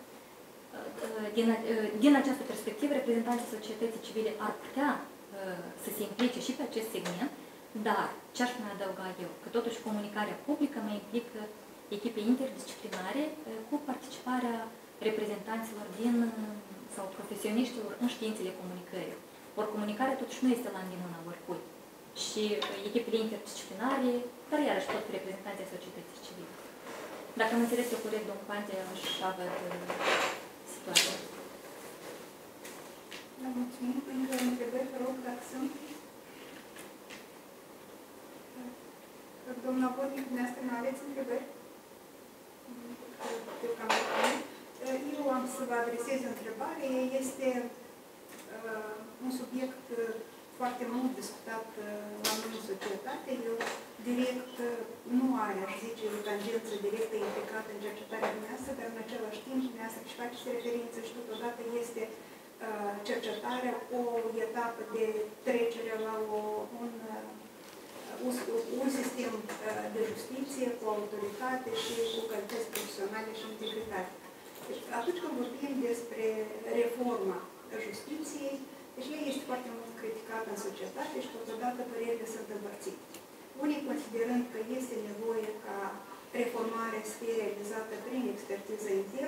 din, din această perspectivă, reprezentanții societății civile ar putea să se implice și pe acest segment, dar ce aș mai adăuga eu? Că totuși comunicarea publică mai implică echipe interdisciplinare cu participarea reprezentanților din, sau profesioniștilor în științele comunicării. Ori comunicarea totuși nu este la îndemâna oricui. Și echipele interdisciplinare, care iarăși pot fi reprezentanții ai societății civile. Dacă am înțeles eu corect, domnul Panghea, aș avea situația. Da, mulțumim. Încă întrebări, vă rog, dacă sunt. Doamna Vornic, dumneavoastră nu aveți întrebări? Eu am să vă adresez o întrebare. Este uh, un subiect foarte mult discutat la noi în societate. Eu direct nu are, aș zice, o tangență directă implicată în cercetarea dumneavoastră, dar în același timp dumneavoastră și faceți referință și totodată este uh, cercetarea o etapă de trecere la o, un, uh, un sistem uh, de justiție cu autoritate și cu calități profesionale și integritate. Deci, atunci când vorbim despre reforma justiției, deci ea este foarte mult criticată în societate și totodată părerile sunt împărțite. Unii considerând că este nevoie ca reformarea să fie realizată prin expertiză internă,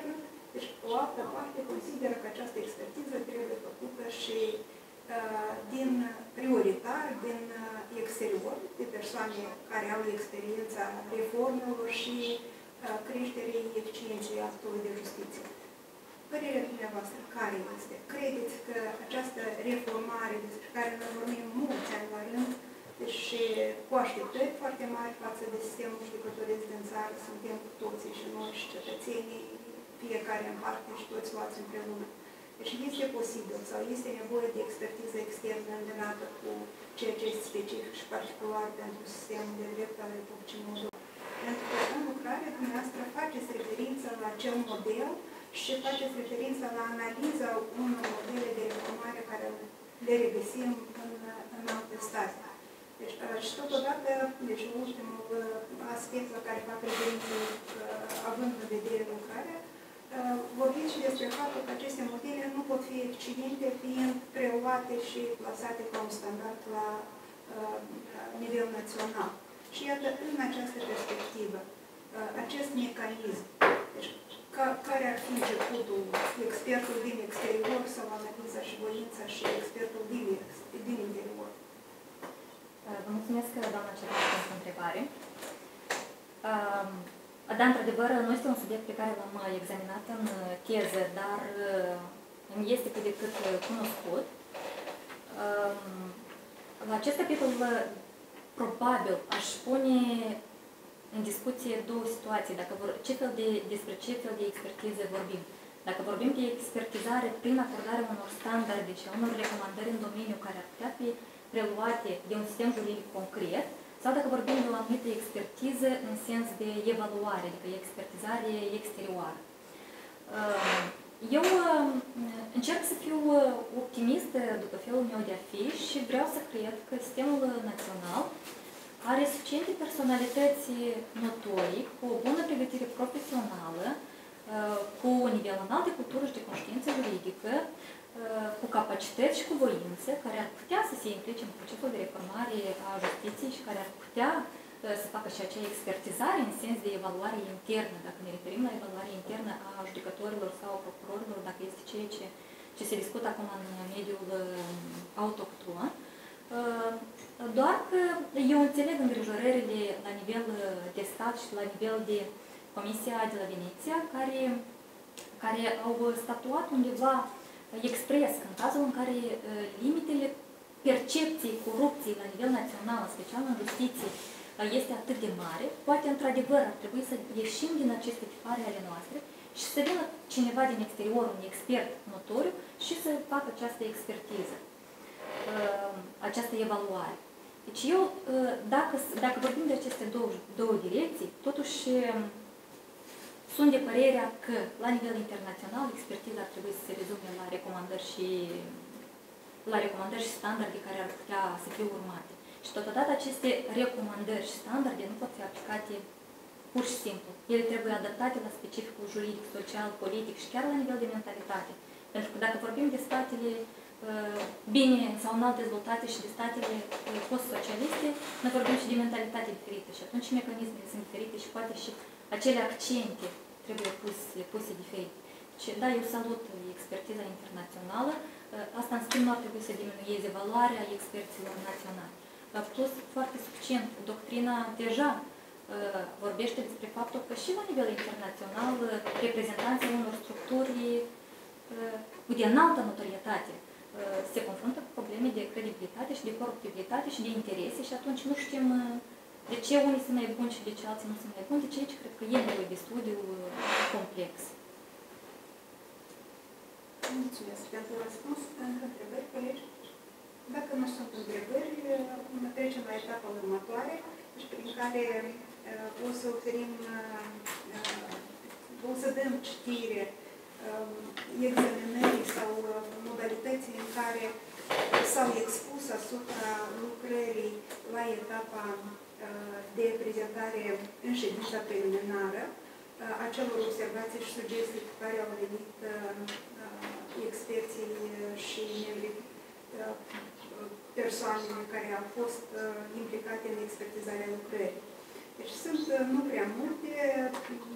Deci, o altă parte consideră că această expertiză trebuie făcută și uh, din prioritar, din uh, exterior, de persoane care au experiența reformelor și uh, creșterii eficienței actului de justiție. Părerea dumneavoastră, care este? Credeți că această reformare despre care noi vorbim mulți ani la rând, deci cu așteptări foarte mari față de sistemul judecătoresc din țară, suntem cu toții și noi și cetățenii, fiecare în parte și toți luați împreună. Deci este posibil sau este nevoie de expertiză externă îndemnată cu ceea ce este specific și particular pentru sistemul de drept al Republicii Moldova. Pentru că în lucrare dumneavoastră faceți referință la acel model și faceți referință la analiza unor modele de reformare care le regăsim în, în alte state. Deci, și totodată, deci ultimul aspect la care fac referință, având în vedere lucrarea, vorbiți și despre faptul că aceste modele nu pot fi eficiente fiind preluate și plasate ca un standard la nivel național. Și iată, în această perspectivă, acest mecanism, deci, ca, care ar fi începutul, expertul din exterior sau analiza și voința și expertul din, din interior? Vă mulțumesc, doamna Ceban, pentru întrebare. Da, într-adevăr, nu este un subiect pe care l-am examinat în teză, dar îmi este cât de cât cunoscut. La acest capitol, probabil, aș pune în discuție două situații, dacă vor, ce fel de, despre ce fel de expertiză vorbim. Dacă vorbim de expertizare prin acordarea unor standarde și a unor recomandări în domeniu care ar putea fi preluate de un sistem juridic concret, sau dacă vorbim de o anumită expertiză în sens de evaluare, adică expertizare exterioară. Eu încerc să fiu optimist după felul meu de a fi și vreau să cred că sistemul național are suficiente personalități notorii, cu o bună pregătire profesională, cu un nivel înalt de cultură și de conștiință juridică, cu capacități și cu voință, care ar putea să se implice în procesul de reformare a justiției și care ar putea să facă și acea expertizare în sens de evaluare internă, dacă ne referim la evaluare internă a judecătorilor sau a procurorilor, dacă este ceea ce, ce se discută acum în mediul autohton. Doar că eu înțeleg îngrijorările la nivel de stat și la nivel de Comisia de la Veneția, care, care au statuat undeva expres, în cazul în care limitele percepției corupției la nivel național, special în justiție, este atât de mare, poate într-adevăr ar trebui să ieșim din aceste tipare ale noastre și să vină cineva din exterior, un expert notoriu, și să facă această expertiză, această evaluare. Deci eu, dacă, dacă vorbim de aceste două, două direcții, totuși sunt de părerea că, la nivel internațional, expertiza ar trebui să se rezume la recomandări și, la recomandări și standarde care ar putea să fie urmate. Și totodată aceste recomandări și standarde nu pot fi aplicate pur și simplu. Ele trebuie adaptate la specificul juridic, social, politic și chiar la nivel de mentalitate. Pentru că dacă vorbim de statele bine sau înalt dezvoltate și de statele post-socialiste, noi vorbim și de mentalitate diferită și atunci mecanismele sunt diferite și poate și acele accente trebuie puse, puse diferit. Și da, eu salut expertiza internațională, asta în schimb nu ar trebui să diminueze valoarea experților naționali. Plus, foarte suficient, doctrina deja vorbește despre faptul că și la nivel internațional reprezentanții unor structuri de înaltă notorietate se confruntă cu probleme de credibilitate și de coruptibilitate și de interese și atunci nu știm de ce unii sunt mai buni și de ce alții nu sunt mai buni, de ce aici cred că e nevoie de studiu complex. Mulțumesc pentru răspuns. Întrebări, colegi? Dacă nu sunt întrebări, trecem la etapa următoare, prin care o să oferim, o să dăm citire examinării sau modalității în care s-au expus asupra lucrării la etapa de prezentare în ședința preliminară acelor observații și sugestii cu care au venit experții și membrii persoanele care au fost implicate în expertizarea lucrării. Deci sunt nu prea multe.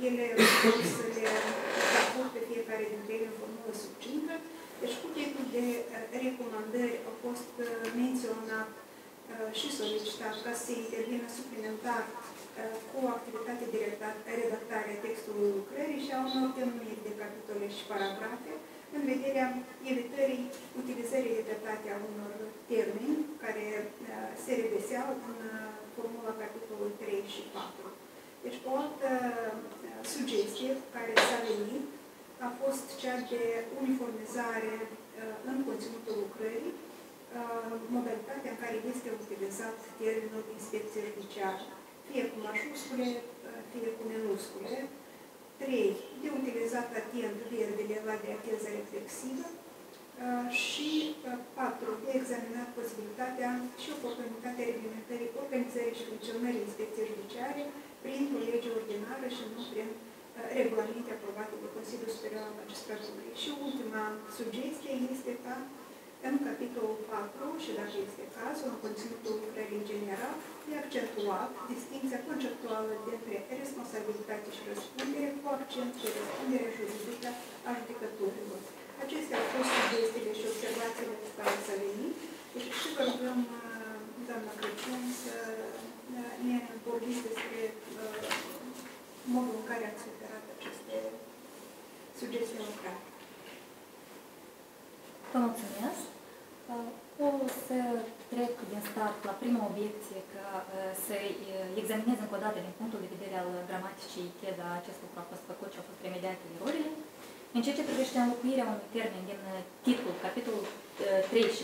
ele vor să le raport pe fiecare dintre ele în formulă succintă. Deci pachetul de recomandări au fost menționat și solicitat ca să intervină suplimentar cu o activitate de redactare a textului lucrării și a unor denumiri de capitole și paragrafe, în vederea evitării utilizării repetate a unor termeni care se regăseau în formula capitolului trei și patru. Deci o altă sugestie care s-a venit a fost cea de uniformizare în conținutul lucrării, modalitatea în care este utilizat termenul inspecție judiciară, fie cu majuscule, fie cu minuscule. trei. De utilizat atent verbele la diateză reflexivă. Și patru. De examinat posibilitatea și oportunitatea reglementării organizării și funcționării inspecției judiciare printr-o lege ordinară și nu prin regulamente aprobate de Consiliul Superior al Magistratului. Și ultima sugestie este ca în capitolul patru, și dacă este cazul, în conținutul lucrării în general, e accentuat distinția conceptuală dintre responsabilitate și răspundere, cu accent pe răspunderea juridică a judecătorilor. Acestea au fost sugestiile și observațiile cu care s-a venit. Deci și vă rugăm, doamna Crăciun, să ne vorbiți despre modul în care ați operat aceste sugestii lucrare. Vă mulțumesc. O să trec din start la prima obiecție, că să examinez încă o dată din punctul de vedere al gramaticii teza acest lucru a fost făcut și a fost remediate erorile. În ceea ce privește înlocuirea unui termen din titlul, capitolul trei și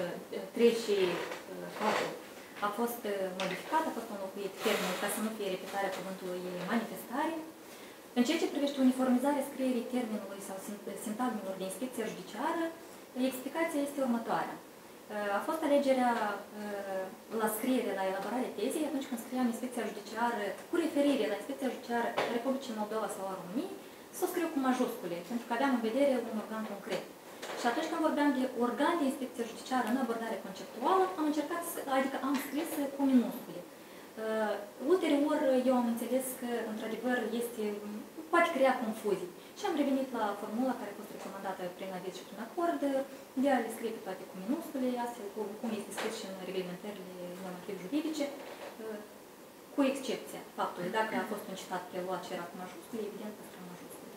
patru, a fost modificat, a fost înlocuit termenul ca să nu fie repetarea cuvântului manifestare. În ceea ce privește uniformizarea scrierii termenului sau sintagmelor de inspecție judiciară, explicația este următoarea. A fost alegerea la scriere, la elaborarea tezei, atunci când scriam inspecția judiciară, cu referire la inspecția judiciară Republicii Moldova sau a României, să o scriu cu majuscule, pentru că aveam în vedere un organ concret. Și atunci când vorbeam de organ de inspecție judiciară în abordare conceptuală, am încercat, să, adică am scris cu minuscule. Uh, ulterior, eu am înțeles că, într-adevăr, este, poate crea confuzii. Și am revenit la formula care a fost recomandată prin aviz și prin acord, de a le scrie pe toate cu minuscule, astfel cum este scris și în reglementările normativ-juridice, uh, cu excepția faptului, dacă a fost un citat preluat și era cu majuscule, evident că era majuscule.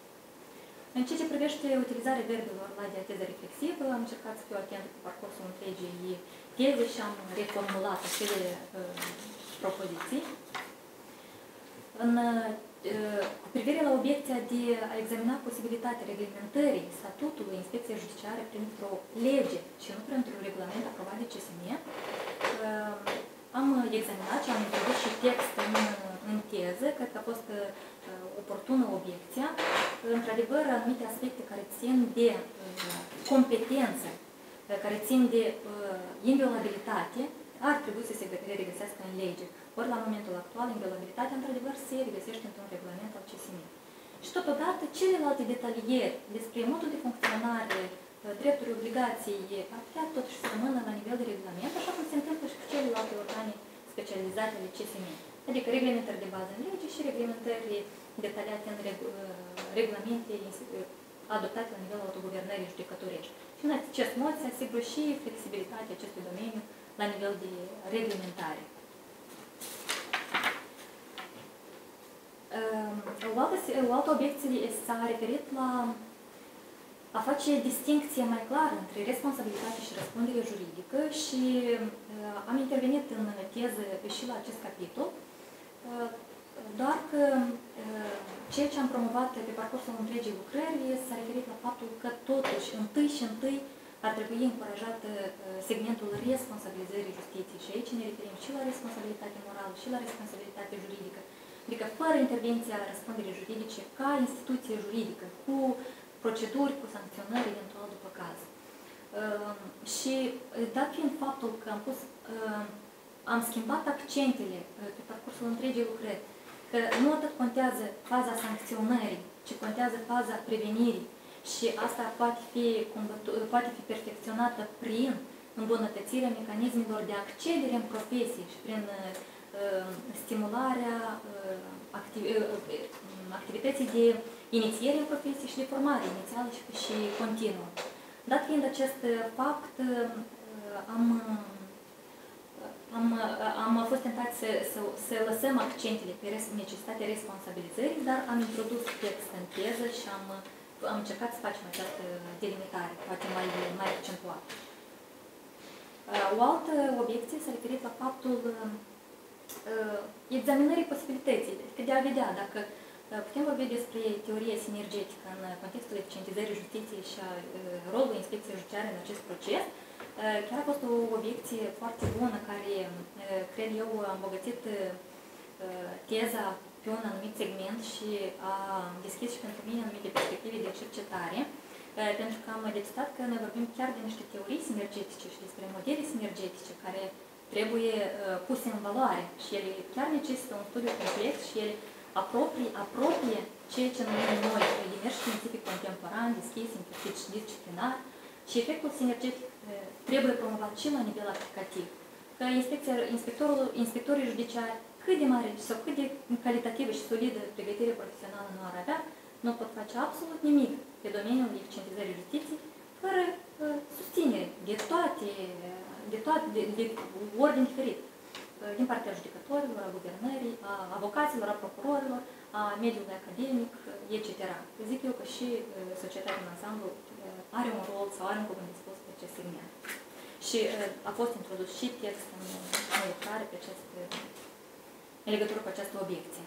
În ceea ce privește utilizarea verbelor la diateză reflexivă, am încercat să fiu atentă pe parcursul întregii teze și am reformulat acele uh, propoziții. În, uh, cu privire la obiecția de a examina posibilitatea reglementării statutului inspecției judiciare printr-o lege și nu printr-un regulament aprobat de C S M, uh, am examinat și am introdus și text în, în teză, cred că a fost uh, oportună obiecția. Într-adevăr, anumite aspecte care țin de uh, competență, uh, care țin de uh, inviolabilitate, ar trebui să se regăsească în lege. Ori la momentul actual, inviolabilitatea, într-adevăr, se regăsește într-un regulament al C S M. Și totodată, celelalte detalieri despre modul de funcționare, drepturi, obligații, ar putea totuși să rămână la nivel de regulament, așa cum se întâmplă și cu celelalte organe specializate ale C S M. Adică reglementări de bază în lege și reglementări detaliate în regulamente adoptate la nivelul autoguvernării judecătorești. Și în acest mod se asigură și flexibilitatea acestui domeniu la nivel de reglementare. O altă, o altă obiecție s-a referit la a face distincție mai clară între responsabilitate și răspundere juridică și uh, am intervenit în teză și la acest capitol, uh, doar că uh, ceea ce am promovat pe parcursul întregii lucrări s-a referit la faptul că totuși întâi și întâi ar trebui încurajat uh, segmentul responsabilizării justiției și aici ne referim și la responsabilitate morală și la responsabilitate juridică, adică fără intervenția răspunderii juridice ca instituție juridică, cu proceduri, cu sancționări eventual după caz. Uh, și dat fiind faptul că am, pus, uh, am schimbat accentele uh, pe parcursul întregii lucrări, că nu atât contează faza sancționării, ci contează faza prevenirii și asta poate fi, poate fi perfecționată prin îmbunătățirea mecanismelor de accedere în profesie și prin uh, stimularea activității de inițiere în profesie și de formare inițială și continuă. Dat fiind acest fapt, am, am, am fost tentat să, să, să lăsăm accentele pe necesitatea responsabilizării, dar am introdus text în teză și am, am încercat să facem această delimitare, poate mai, mai accentuată. O altă obiecție s-a referit la faptul examinării posibilității, adică de a vedea dacă putem vorbi despre teorie sinergetică în contextul eficientizării justiției și a rolului inspecției judiciare în acest proces. Chiar a fost o obiecție foarte bună care, cred eu, a îmbogățit teza pe un anumit segment și a deschis și pentru mine anumite perspective de cercetare, pentru că am detectat că noi vorbim chiar de niște teorii sinergetice și despre modele sinergetice care trebuie puse în valoare și ele chiar necesită un studiu complex și ele apropie, apropie ceea ce numim noi demers științific contemporan, deschis, interdisciplinar și efectul sinergetic trebuie promovat și la nivel aplicativ. Că inspectorul, inspectorii judiciari, cât de mare sau cât de calitativă și solidă pregătire profesională nu ar avea, nu pot face absolut nimic pe domeniul eficientizării justiției fără uh, susținere de toate, de toate, de, de ordini diferite. Din partea judecătorilor, a guvernării, a avocaților, a procurorilor, a mediului academic, et cetera. Zic eu că și societatea în ansamblu are un rol sau are un cuvânt de spus pe acest segment. Și a fost introdus și text în, în lucrare pe acest, în legătură cu această obiecție.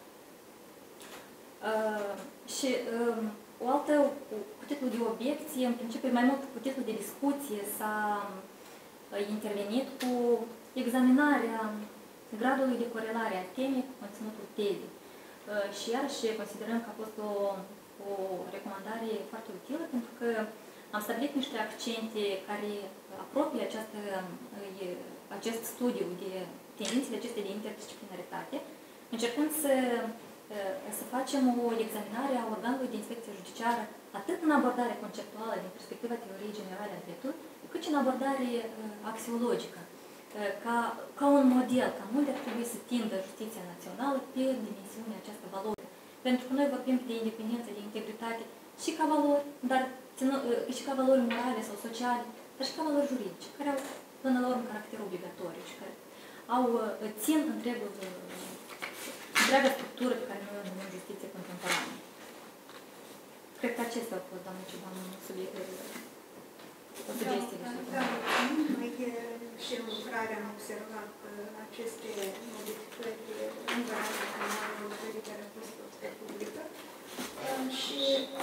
Uh, și uh, o altă, cu titlul de obiecție, în principiu mai mult cu titlul de discuție, s-a uh, intervenit cu examinarea gradului de corelare a temei cu conținutul tezei. Uh, și iarăși considerăm că a fost o, o recomandare foarte utilă, pentru că am stabilit niște accente care apropie această, acest studiu de tendințele acestea de interdisciplinaritate, încercând să, să facem o examinare a organului de inspecție judiciară atât în abordare conceptuală din perspectiva teoriei generale a dreptului, cât și în abordare axiologică, ca, ca un model, ca unde ar trebui să tindă justiția națională pe dimensiunea această valori. Pentru că noi vorbim de independență, de integritate și ca valori, dar și ca valori morale sau sociale, dar și ca valori juridice, care au până la urmă caracter obligatoriu și care au, țin întregul, întreaga structură pe care noi o numim justiție contemporană. Cred că acestea au fost, doamnă Ciobanu, subiectele, sugestiile. Da, noi și în lucrare am observat aceste modificări în varianta finală a lucrării care a fost pe publică și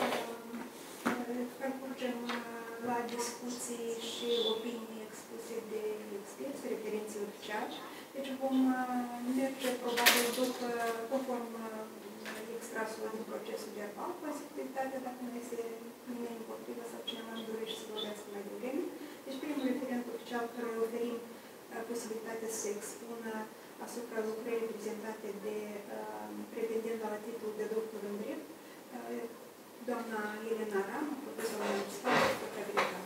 parcurgem la discuții și opinii expuse de experți, referenții oficiali. Deci vom merge probabil după, conform extrasul din procesul verbal, posibilitatea dacă nu este nimeni împotrivă sau cineva nu dorește să vorbească mai devreme. Deci primul referent oficial care îi oferim posibilitatea să se expună asupra lucrării prezentate de uh, pretendentul la titlul de doctor în drept, uh, doamna Elena Ram, profesor universitar de contabilitate.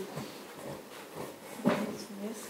Vă mulțumesc.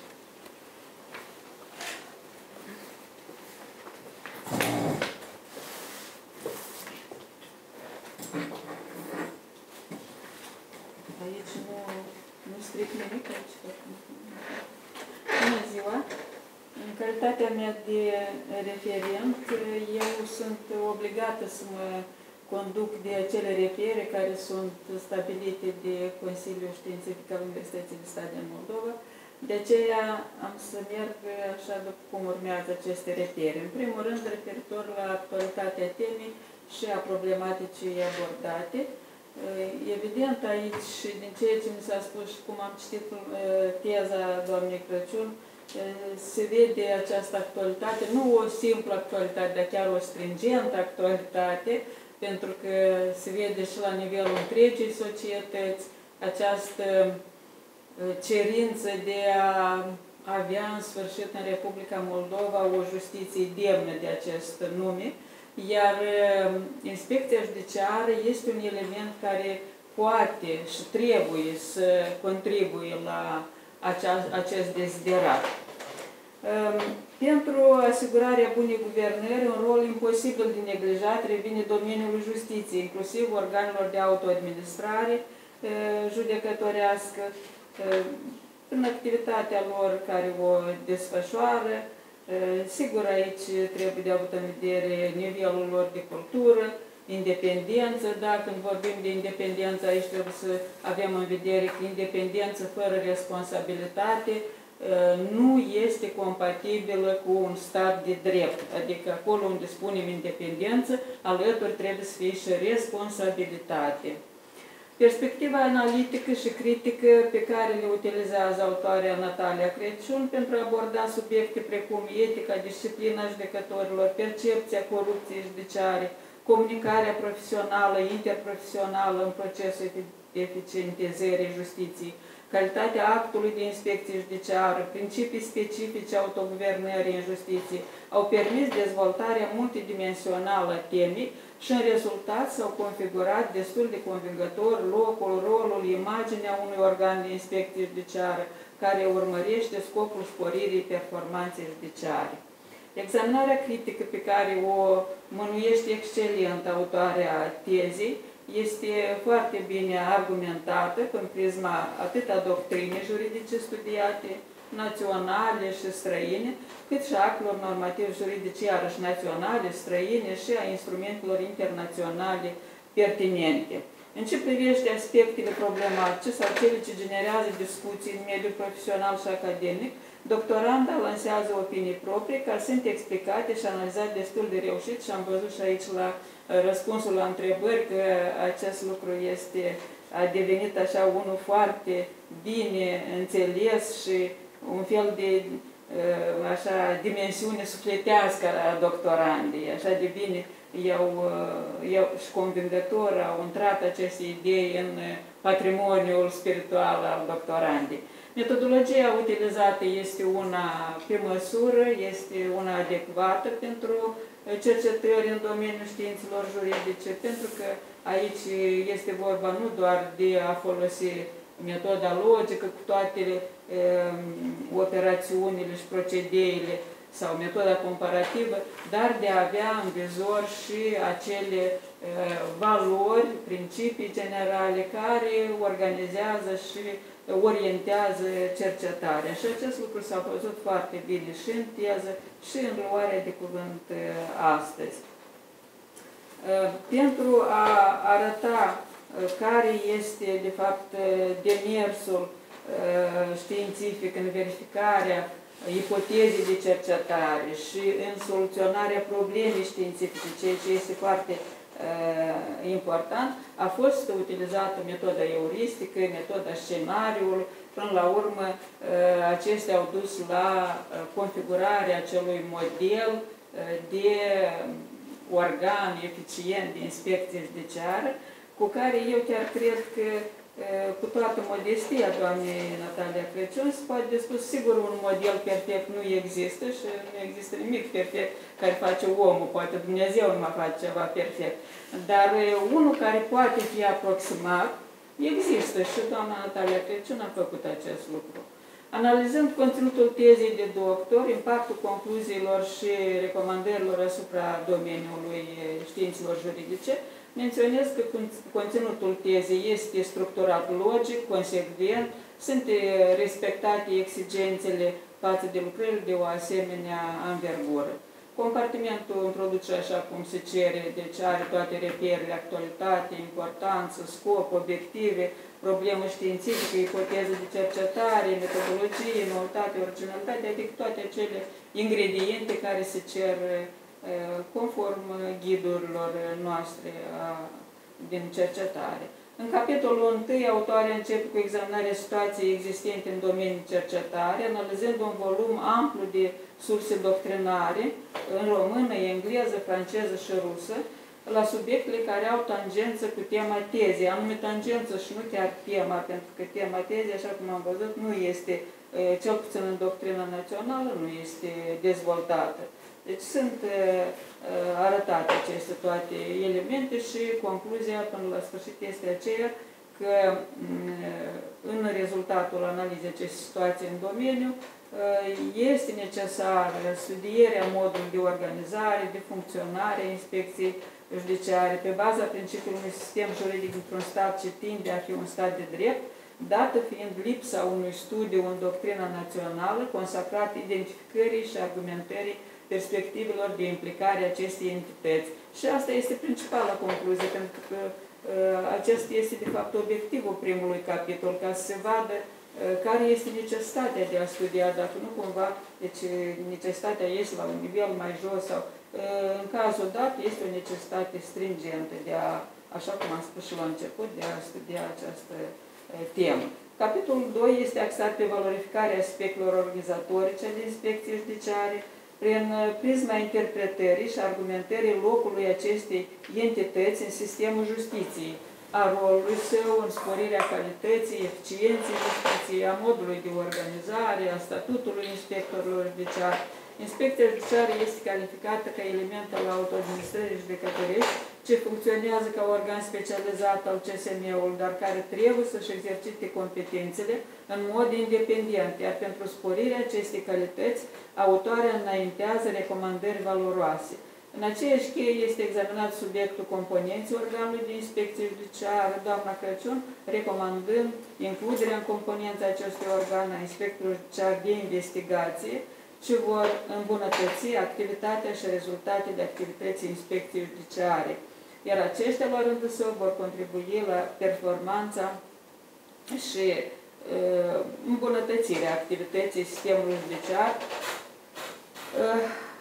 Aici nu, nu stric nimic aici. Bună ziua! În calitatea mea de referent, eu sunt obligată să mă conduc de acele repere care sunt stabilite de Consiliul Științific al Universității de Stat din Moldova. De aceea am să merg așa după cum urmează aceste repere. În primul rând, referitor la actualitatea temei și a problematicii abordate. Evident, aici, din ceea ce mi s-a spus și cum am citit teza doamnei Crăciun, se vede această actualitate, nu o simplă actualitate, dar chiar o stringentă actualitate, pentru că se vede și la nivelul întregii societăți această cerință de a avea în sfârșit în Republica Moldova o justiție demnă de acest nume, iar inspecția judiciară este un element care poate și trebuie să contribuie la acest deziderat. Pentru asigurarea bunei guvernări, un rol imposibil de neglijat revine domeniului justiției, inclusiv organelor de autoadministrare judecătorească, în activitatea lor care o desfășoară. Sigur, aici trebuie de avut în vedere nivelul lor de cultură, independență. Da, când vorbim de independență, aici trebuie să avem în vedere că independență fără responsabilitate nu este compatibilă cu un stat de drept. Adică acolo unde spunem independență, alături trebuie să fie și responsabilitate. Perspectiva analitică și critică pe care le utilizează autoarea Natalia Crăciun pentru a aborda subiecte precum etica, disciplina judecătorilor, percepția corupției judiciare, comunicarea profesională, interprofesională în procesul eficientizării justiției, calitatea actului de inspecție judiciară, principii specifice autoguvernării în justiție, au permis dezvoltarea multidimensională a temei și în rezultat s-au configurat destul de convingător locul, rolul, imaginea unui organ de inspecție judiciară care urmărește scopul sporirii performanței judiciare. Examinarea critică pe care o mânuiește excelent autoarea tezei este foarte bine argumentată în prisma atât a doctrinei juridice studiate, naționale și străine, cât și actelor normativ juridice, iarăși naționale, străine și a instrumentelor internaționale pertinente. În ce privește aspectele problematice sau cele ce generează discuții în mediul profesional și academic, doctoranda lansează opinii proprii care sunt explicate și analizate destul de reușit și am văzut și aici la răspunsul la întrebări că acest lucru este, a devenit așa unul foarte bine înțeles și un fel de așa dimensiune sufletească a doctorandei, așa de bine i-au, i-au și convingător au intrat aceste idei în patrimoniul spiritual al doctorandei. Metodologia utilizată este una pe măsură, este una adecvată pentru cercetări în domeniul științelor juridice, pentru că aici este vorba nu doar de a folosi metoda logică cu toate um, operațiunile și procedeile sau metoda comparativă, dar de a avea în vizor și acele uh, valori, principii generale care organizează și orientează cercetarea. Și acest lucru s-a văzut foarte bine și în teză și în luarea de cuvânt astăzi. Pentru a arăta care este, de fapt, demersul științific în verificarea ipotezei de cercetare și în soluționarea problemei științifice, ceea ce este foarte important, a fost utilizată metoda euristică, metoda scenariul, până la urmă acestea au dus la configurarea acelui model de organ eficient de inspecție judiciară, cu care eu chiar cred că, cu toată modestia doamnei Natalia Crăciun, se poate de spus, sigur, un model perfect nu există și nu există nimic perfect care face omul, poate Dumnezeu nu va face ceva perfect, dar unul care poate fi aproximat, există și doamna Natalia Crăciun a făcut acest lucru. Analizând conținutul tezei de doctor, impactul concluziilor și recomandărilor asupra domeniului științelor juridice, menționez că conținutul tezei este structurat logic, consecvent, sunt respectate exigențele față de lucrările de o asemenea anvergură. Compartimentul introduce așa cum se cere, deci are toate reperele, actualitate, importanță, scop, obiective, problemă științifică, ipoteză de cercetare, metodologie, noutate, originalitate, adică toate acele ingrediente care se cer conform ghidurilor noastre din cercetare. În capitolul unu, autoarea începe cu examinarea situației existente în domeniul cercetare, analizând un volum amplu de surse doctrinare în română, engleză, franceză și rusă, la subiectele care au tangență cu tema tezei, anume tangență și nu chiar tema, pentru că tema tezei, așa cum am văzut, nu este, cel puțin în doctrina națională, nu este dezvoltată. Deci sunt arătate aceste toate elemente și concluzia până la sfârșit este aceea că în rezultatul analizei acestei situații în domeniu este necesară studierea modului de organizare, de funcționare a inspecției judiciare pe baza principiului unui sistem juridic într-un stat ce tinde a fi un stat de drept, dată fiind lipsa unui studiu în doctrina națională consacrat identificării și argumentării perspectivelor de implicare a acestei entități. Și asta este principala concluzie, pentru că acesta este de fapt obiectivul primului capitol, ca să se vadă care este necesitatea de a studia, dacă nu cumva, deci necesitatea este la un nivel mai jos sau în cazul dat este o necesitate stringentă de a, așa cum am spus și la început, de a studia această temă. Capitolul doi este axat pe valorificarea aspectelor organizatorice ale inspecției judiciare, prin prisma interpretării și argumentării locului acestei entități în sistemul justiției, a rolului său în sporirea calității, eficienței justiției, a modului de organizare, a statutului inspectorilor judiciari. Inspecția judiciară este calificată ca element al autoadministrării judecătorești, ce funcționează ca organ specializat al C S M-ului, dar care trebuie să-și exercite competențele în mod independent, iar pentru sporirea acestei calități, autoarea înaintează recomandări valoroase. În aceeași cheie este examinat subiectul componenții organului de inspecție judiciară, doamna Crăciun, recomandând includerea în componența acestui organ a inspectorului judiciar de investigație, ce vor îmbunătăți activitatea și rezultatele activității inspecției judiciare, iar aceștia, la rândul său, vor contribui la performanța și uh, îmbunătățirea activității sistemului judiciar. Uh,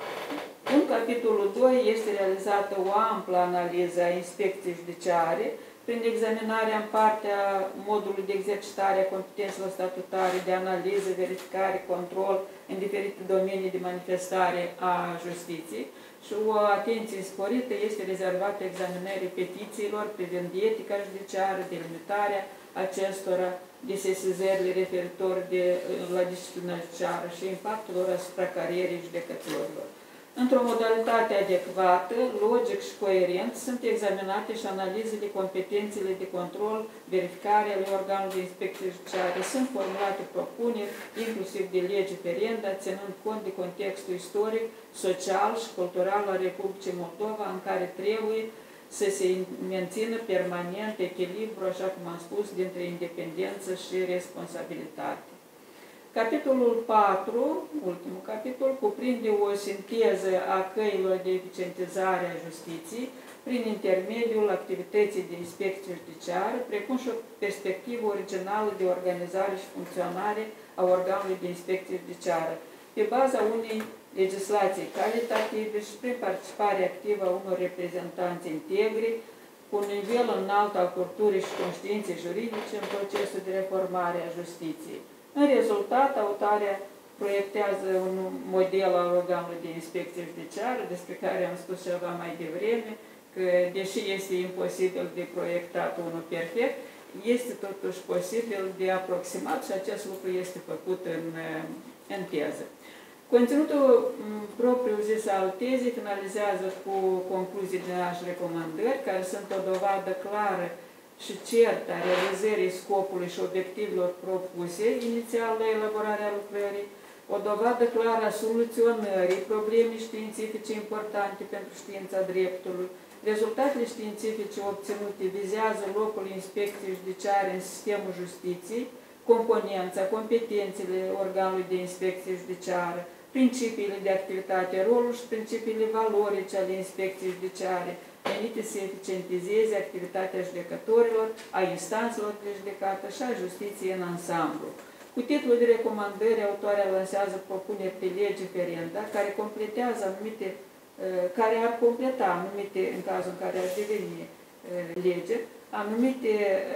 în capitolul doi este realizată o amplă analiză a inspecției judiciare, prin examinarea în partea modului de exercitare a competențelor statutare, de analiză, verificare, control în diferite domenii de manifestare a justiției și o atenție sporită este rezervată examinării petițiilor privind etica judiciară, delimitarea acestora, de sesizările referitor de, la disciplina judiciară și impactul lor asupra carierei judecătorilor. Într-o modalitate adecvată, logic și coerent, sunt examinate și analizele competențele de control, verificare ale organului de inspecție judiciare, sunt formulate propuneri, inclusiv de lege ferenda, ținând cont de contextul istoric, social și cultural al Republicii Moldova, în care trebuie să se mențină permanent echilibru, așa cum am spus, dintre independență și responsabilitate. Capitolul patru, ultimul capitol, cuprinde o sinteză a căilor de eficientizare a justiției prin intermediul activității de inspecție judiciară, precum și o perspectivă originală de organizare și funcționare a organului de inspecție judiciară, pe baza unei legislații calitative și prin participarea activă a unor reprezentanți integri, cu un nivel înalt al culturii și conștiinței juridice în procesul de reformare a justiției. În rezultat, autoarea proiectează un model al organului de inspecție judiciară, despre care am spus ceva mai devreme, că deși este imposibil de proiectat unul perfect, este totuși posibil de aproximat și acest lucru este făcut în, în teză. Conținutul propriu zis al tezei finalizează cu concluzii de și recomandări, care sunt o dovadă clară și certă a realizării scopului și obiectivelor propuse inițial la elaborarea lucrării, o dovadă clară a soluționării problemei științifice importante pentru știința dreptului. Rezultatele științifice obținute vizează locul inspecției judiciare în sistemul justiției, componența, competențele organului de inspecție judiciară, principiile de activitate, rolul și principiile valorice ale inspecției judiciare, menite să eficientizeze activitatea judecătorilor, a instanțelor de judecată și a justiției în ansamblu. Cu titlul de recomandări, autoarea lansează propuneri de lege ferenda care completează anumite, care ar completa anumite, în cazul în care ar deveni lege, anumite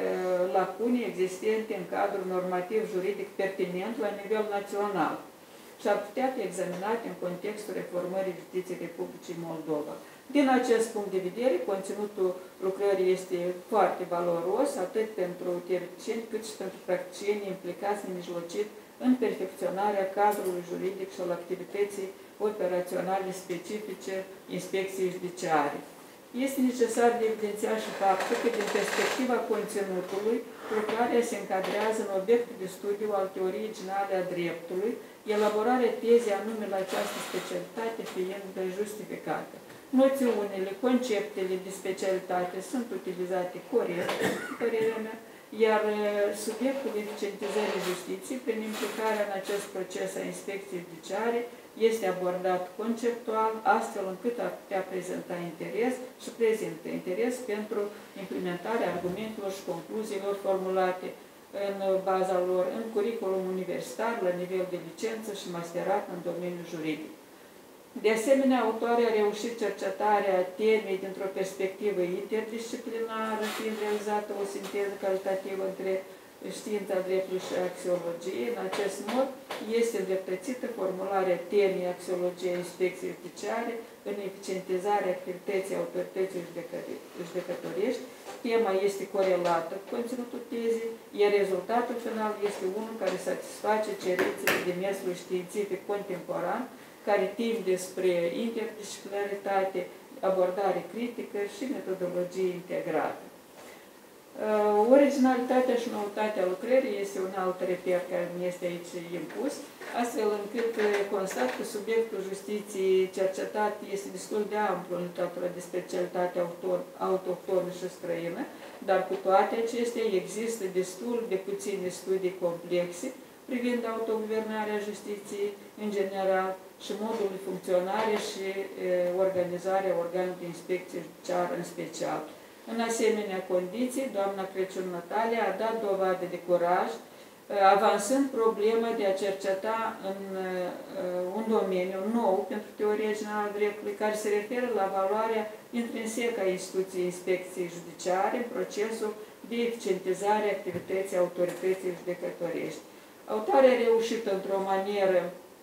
lacune existente în cadrul normativ juridic pertinent la nivel național și ar putea fi examinate în contextul reformării justiției Republicii Moldova. Din acest punct de vedere, conținutul lucrării este foarte valoros, atât pentru teoreticieni, cât și pentru practicieni implicați nemijlocit în perfecționarea cadrului juridic și al activității operaționale specifice inspecției judiciare. Este necesar de evidențiat și faptul că, din perspectiva conținutului, lucrarea se încadrează în obiectul de studiu al teoriei generale a dreptului, elaborarea tezei anume la această specialitate fiind justificată. Noțiunile, conceptele de specialitate sunt utilizate corect, în părerea mea, iar subiectul eficientizării justiției, prin implicarea în acest proces a inspecției judiciare, este abordat conceptual, astfel încât a putea prezenta interes și prezintă interes pentru implementarea argumentelor și concluziilor formulate în baza lor în curriculum universitar, la nivel de licență și masterat în domeniul juridic. De asemenea, autoarea a reușit cercetarea temei dintr-o perspectivă interdisciplinară, fiind realizată o sinteză calitativă între știința dreptului și axiologie. În acest mod, este îndreptățită formularea temei axiologiei inspecției judiciare în eficientizarea activității autorității judecătorești. Tema este corelată cu conținutul tezei, iar rezultatul final este unul care satisface cerințele demersului științific contemporan, care timp despre interdisciplinaritate, abordare critică și metodologie integrată. Uh, originalitatea și noutatea lucrării este un alt reper care mi este aici impus, astfel încât constat că subiectul justiției cercetat este destul de amplu în literatura de specialitate autohtonă și străină, dar cu toate acestea există destul de puține studii complexe privind autoguvernarea justiției în general și modul de funcționare și e, organizarea organului de inspecție judiciară în special. În asemenea condiții, doamna Crăciun Natalia a dat dovadă de curaj, avansând problema de a cerceta în uh, un domeniu nou pentru teoria generală a dreptului, care se referă la valoarea intrinsecă a instituției inspecției judiciare în procesul de eficientizare a activității autorității judecătorești. Autoarea a reușit într-o manieră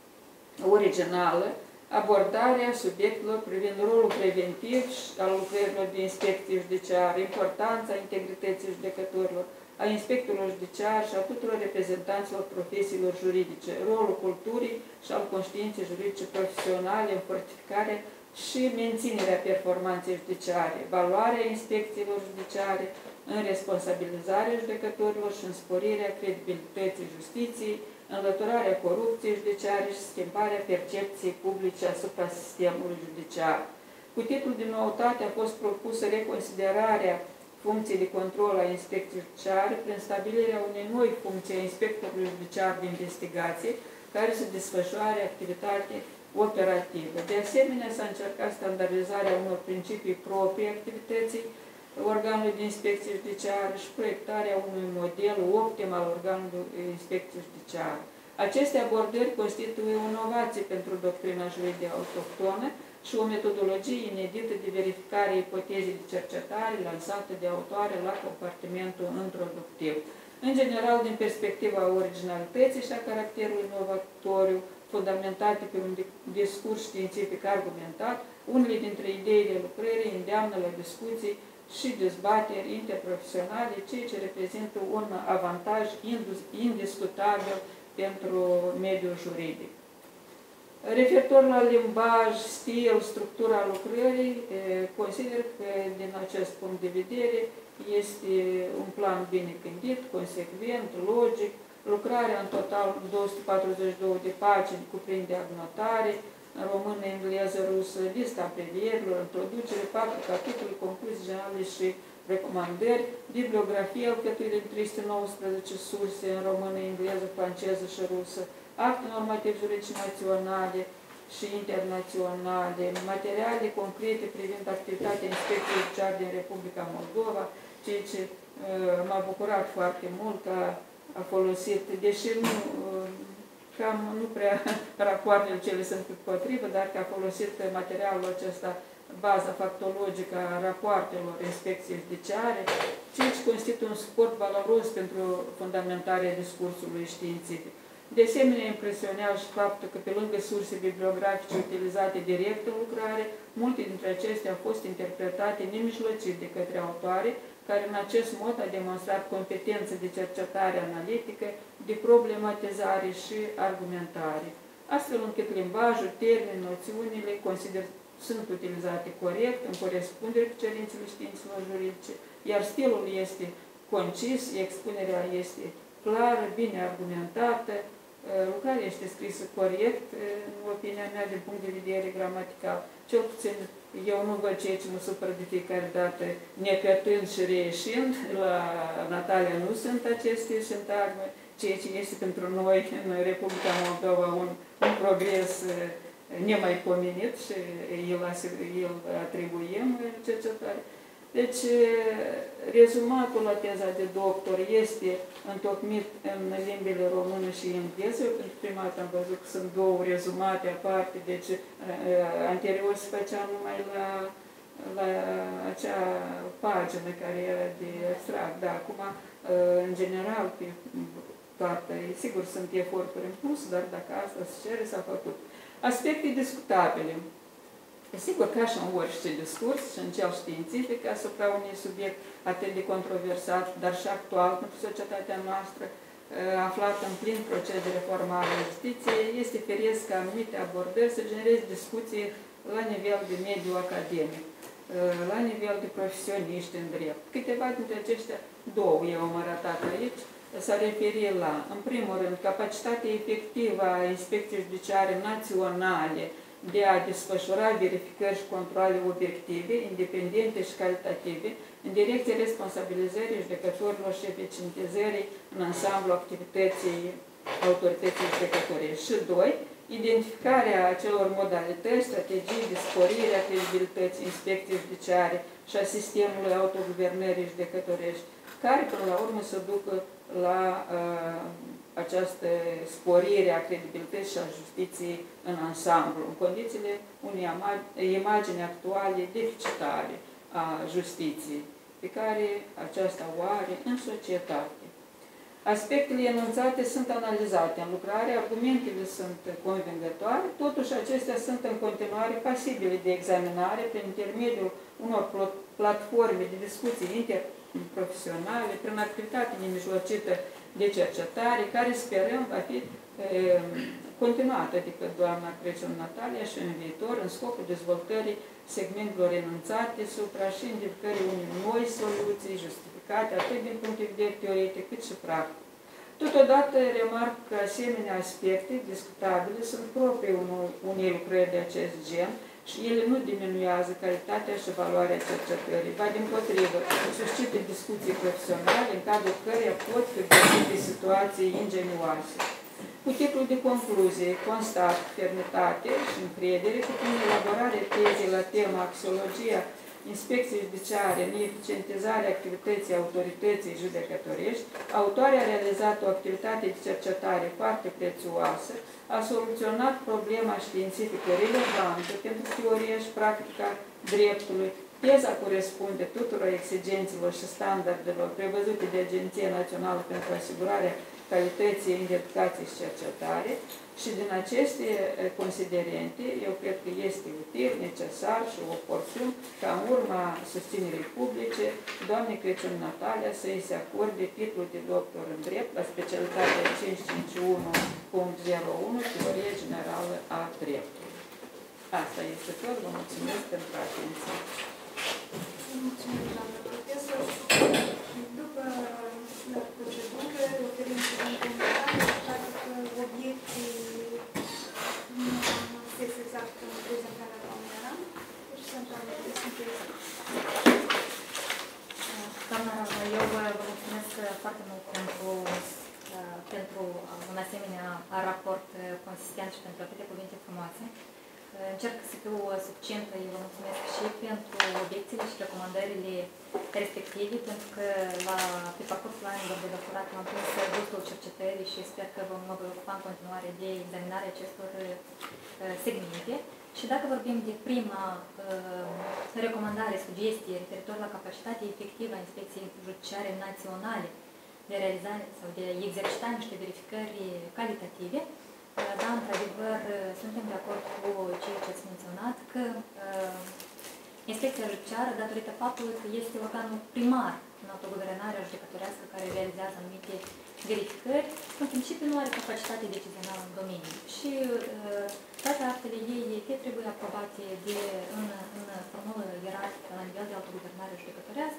originală abordarea subiectelor privind rolul preventiv al lucrărilor de inspecție judiciară, importanța integrității judecătorilor, a inspectorilor judiciari și a tuturor reprezentanților profesiilor juridice, rolul culturii și al conștiinței juridice profesionale în fortificare și menținerea performanței judiciare, valoarea inspecțiilor judiciare în responsabilizarea judecătorilor și în sporirea credibilității justiției, înlăturarea corupției judiciare și schimbarea percepției publice asupra sistemului judiciar. Cu titlul de noutate a fost propusă reconsiderarea funcției de control a inspecției judiciare prin stabilirea unei noi funcții a inspectorului judiciar de investigație, care să desfășoare activitate operativă. De asemenea, s-a încercat standardizarea unor principii proprii activității organului de inspecție judiciară și proiectarea unui model optim al organului de inspecție judiciară. Aceste abordări constituie o inovație pentru doctrina juridică autohtonă și o metodologie inedită de verificare a ipotezei de cercetare lansată de autoare la compartimentul introductiv. În general, din perspectiva originalității și a caracterului inovatoriu, fundamentate pe un discurs științific argumentat, unele dintre ideile lucrării îndeamnă la discuții și dezbateri interprofesionale, ceea ce reprezintă un avantaj indiscutabil pentru mediul juridic. Referitor la limbaj, stil, structura lucrării, consider că din acest punct de vedere este un plan bine gândit, consecvent, logic. Lucrarea în total două sute patruzeci și două de pagini cuprinde adnotare, în română, engleză, rusă, lista abrevierilor, introducere, patru capitole, concluzii generale și recomandări, bibliografie alcătuire de trei sute nouăsprezece surse în română, engleză, franceză și rusă, acte normative juridice naționale și internaționale, materiale concrete privind activitatea inspecției judiciare din Republica Moldova, ceea ce uh, m-a bucurat foarte mult că a folosit, deși nu, uh, cam nu prea rapoartele cele sunt potrivă, dar că a folosit materialul acesta, baza factologică a rapoartelor inspecției judiciare, ceea ce constituie un suport valoros pentru fundamentarea discursului științific. De asemenea, impresionează și faptul că, pe lângă surse bibliografice utilizate direct în lucrare, multe dintre acestea au fost interpretate nemijlocit de către autoare, care în acest mod a demonstrat competență de cercetare analitică, de problematizare și argumentare, astfel încât limbajul, termenii, noțiunile consider, sunt utilizate corect, în corespundere cu cerințele științelor juridice, iar stilul este concis, expunerea este clară, bine argumentată, lucrarea este scrisă corect, în opinia mea, din punct de vedere gramatical. Cel puțin eu nu văd ceea ce mă supără de fiecare dată, nepetând și reieșind. La Natalia nu sunt aceste sintagme, ceea ce este pentru noi în Republica Moldova un, un progres nemaipomenit și îl, îl atribuiem cercetare. Deci, rezumatul la teza de doctor este întocmit în limbile română și engleză. Pentru prima dată am văzut că sunt două rezumate aparte, deci anterior se făcea numai la, la acea pagină care era de extract. Dar acum, în general, pe toată, sigur, sunt eforturi în plus, dar dacă asta se cere, s-a făcut. Aspecte discutabile. Sigur, ca și în orice discurs, și în cel științific, asupra unui subiect atât de controversat, dar și actual pentru societatea noastră, aflată în plin proces de reformare a justiției, este firesc ca anumite abordări să genereze discuții la nivel de mediu academic, la nivel de profesioniști în drept. Câteva dintre aceștia, două eu am arătat aici, s-a referit la, în primul rând, capacitatea efectivă a inspecției judiciare naționale de a desfășura verificări și controale obiective, independente și calitative, în direcția responsabilizării judecătorilor și eficientizării în ansamblu activității autorității judecătorești. Și doi, identificarea acelor modalități, strategii de sporire a credibilității inspecției judiciare și a sistemului autoguvernării judecătorești, care până la urmă se ducă la uh, această sporire a credibilității și a justiției în ansamblu, în condițiile unei imagini actuale deficitare a justiției, pe care aceasta o are în societate. Aspectele enunțate sunt analizate în lucrare, argumentele sunt convingătoare, totuși acestea sunt în continuare pasibile de examinare prin intermediul unor platforme de discuții interprofesionale, prin activitate nemijlocită de cercetare, care sperăm va fi e, continuată, adică doamna Crăciun Natalia, și în viitor, în scopul dezvoltării segmentelor enunțate, supra și indicării unei noi soluții justificate, atât din punct de vedere teoretic, cât și practic. Totodată, remarc că asemenea aspecte discutabile sunt proprii unei lucrări de acest gen și ele nu diminuează calitatea și valoarea cercetării, ba dimpotrivă, suscită discuții profesionale în cadrul căreia pot fi găsite situații ingenioase. Cu titlul de concluzie, constat fermitate și încredere că prin elaborarea tezei la tema axiologia inspecției judiciare în eficientizarea activității autorității judecătorești, autoarea a realizat o activitate de cercetare foarte prețioasă, a soluționat problema științifică relevantă pentru teoria și practica dreptului. Teza corespunde tuturor exigențelor și standardelor prevăzute de Agenția Națională pentru asigurarea calității în educație și cercetare și din aceste considerente, eu cred că este util, necesar și oportun ca în urma susținerii publice, doamnei Crăciun Natalia să îi se acorde titlul de doctor în drept la specialitatea cinci cinci unu punct zero unu, teorie generală a dreptului. Asta este tot, vă mulțumesc pentru atenție. Mulțumesc, doamnă profesor. După procedură, oferim cuvântul în care că obiecții nu am înțeles exact în prezentarea doamnei Ram, deci sunt anumite sunteți. Doamna Ram, eu vă mulțumesc foarte mult pentru, pentru un asemenea raport consistent și pentru atâtea cuvinte frumoase. Încerc să fiu succintă, eu vă mulțumesc și pentru obiecțiile și recomandările respective, pentru că la, pe parcursul anilor de doctorat m-am prins gustul cercetării și sper că mă voi ocupa în continuare de examinarea acestor segmente. Și dacă vorbim de prima uh, recomandare, sugestie referitor la capacitatea efectivă a inspecției judiciare naționale de realizare sau de exercita niște verificări calitative, da, într-adevăr, suntem de acord cu ceea ce ați menționat, că uh, inspecția judiciară, datorită faptului că este organul primar în autoguvernarea judecătorească care realizează anumite verificări, în principiu nu are capacitate decizională în domeniu. Și uh, toate actele ei fie trebuie aprobate de, în, în formulă ierarhică la nivel de autoguvernare judecătorească,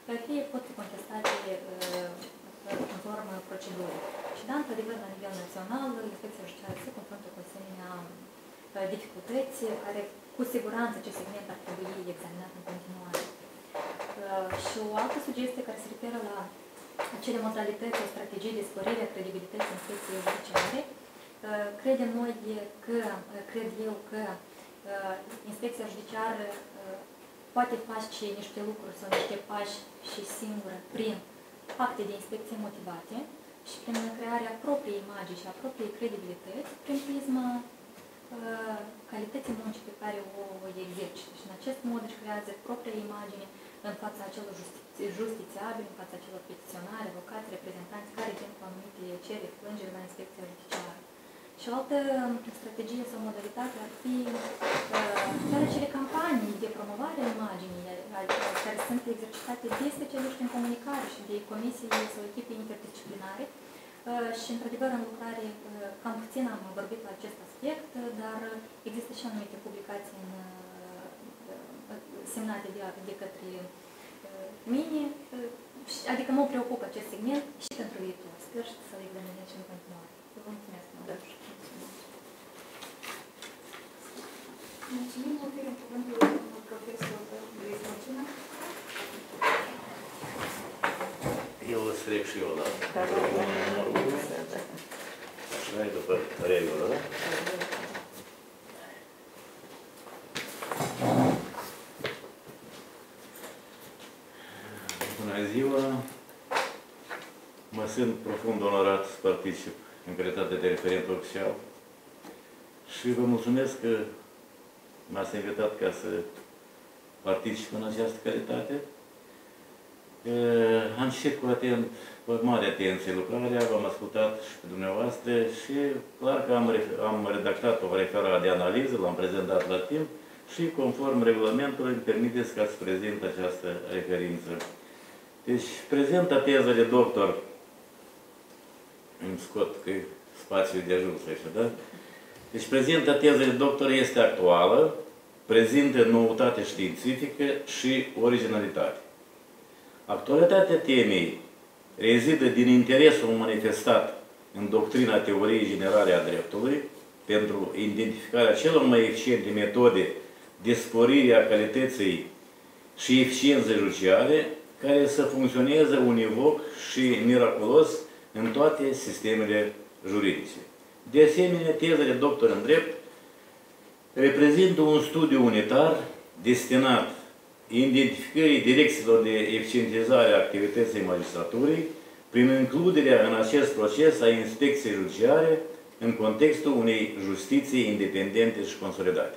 fie pot fi contestate conform procedurii. Și da, într-adevăr, la nivel național, Inspecția Judiciară se confruntă cu asemenea dificultăți care, cu siguranță, acest segment ar trebui examinat în continuare. Și o altă sugestie care se referă la acele modalități, o strategie de sporire a credibilității inspecției judiciare, credem noi că, cred eu că Inspecția Judiciară poate face niște lucruri sau niște pași și singură prin acte de inspecție motivate și prin crearea propriei imagini și a propriei credibilități, prin prisma uh, calității muncii pe care o, o exercită. Și în acest mod își creează propria imagine în fața acelor justi justițiabili, în fața acelor petiționari, avocați, reprezentanți care vin cu anumite cereri, plângeri la inspecția judiciară. Și o altă strategie sau modalitate ar fi chiar uh, acele campanii de promovare a imaginii care sunt exercitate de specialiști în comunicare și de comisii sau echipe interdisciplinare. Uh, și, într-adevăr, în lucrare, uh, cam puțin am vorbit la acest aspect, uh, dar există și anumite publicații în, uh, semnate de, de către uh, mine, uh, adică mă preocupă acest segment și pentru viitor. Sper să-l examinez și în continuare. Vă mulțumesc, mă dă. Mulțumim, oferim cuvântul domnul profesor Luis Măcină. Eu o să trec și eu la numărul unu. Așa e după regulă, da? Bună ziua! Mă simt profund onorat să particip în calitate de referent oficial și vă mulțumesc că m-ați invitat ca să particip în această calitate. Am citit cu, atent, cu mare atenție lucrarea, v-am ascultat și pe dumneavoastră și clar că am, am redactat o referat de analiză, l-am prezentat la timp și conform regulamentului îmi permiteți ca să prezint această referință. Deci, prezenta teză de doctor, îmi scot că e spațiul de ajuns așa, da? Deci, prezenta teză de doctor este actuală, prezintă noutate științifică și originalitate. Actualitatea temei rezidă din interesul manifestat în doctrina teoriei generale a dreptului pentru identificarea celor mai eficiente metode de sporire a calității și eficienței judiciare, care să funcționeze univoc și miraculos în toate sistemele juridice. De asemenea, teza de doctor în drept reprezintă un studiu unitar destinat identificării direcțiilor de eficientizare a activității magistraturii prin includerea în acest proces a inspecției judiciare în contextul unei justiții independente și consolidate.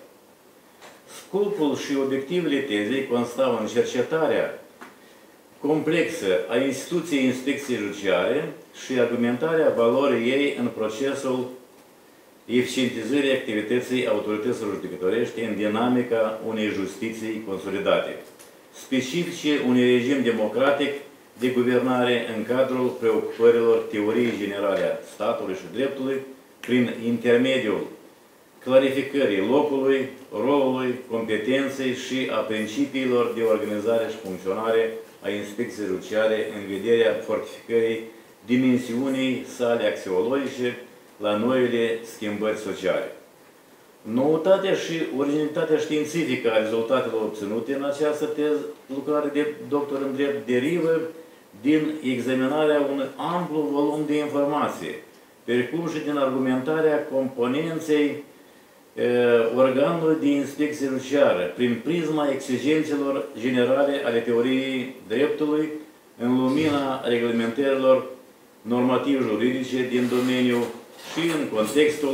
Scopul și obiectivele tezei constau în cercetarea complexă a instituției inspecției judiciare și argumentarea valorii ei în procesul eficientizării activității autorităților judecătorești în dinamica unei justiții consolidate, specifice unui regim democratic de guvernare în cadrul preocupărilor teoriei generale a statului și dreptului, prin intermediul clarificării locului, rolului, competenței și a principiilor de organizare și funcționare a inspecției judiciare în vederea fortificării dimensiunii sale axiologice la noile schimbări sociale. Noutatea și originalitatea științifică a rezultatelor obținute în această teză, lucrare de doctor în drept, derivă din examinarea unui amplu volum de informație, precum și din argumentarea componenței e, organului de inspecție judiciară, prin prisma exigențelor generale ale teoriei dreptului, în lumina reglementărilor normativ-juridice din domeniu și în contextul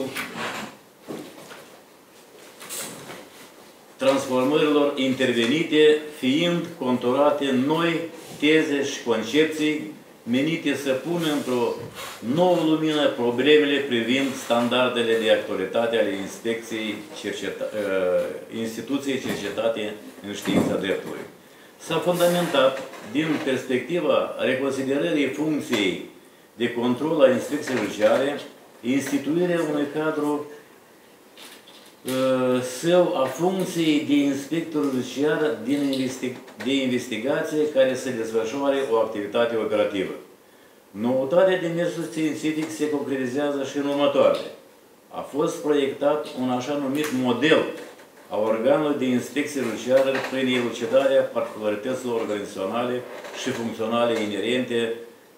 transformărilor intervenite, fiind conturate noi teze și concepții menite să pună într-o nouă lumină problemele privind standardele de actualitate ale inspecției cerceta, uh, instituției cercetate în știința dreptului. S-a fundamentat din perspectiva reconsiderării funcției de control a inspecției judiciare instituirea unui cadru său a funcției de inspector judiciar din investig de investigație care să desfășoare o activitate operativă. Noutatea de mersul științific se concretizează și în următoarele. A fost proiectat un așa numit model a organului de inspecție judiciară prin elucidarea particularităților organizaționale și funcționale inerente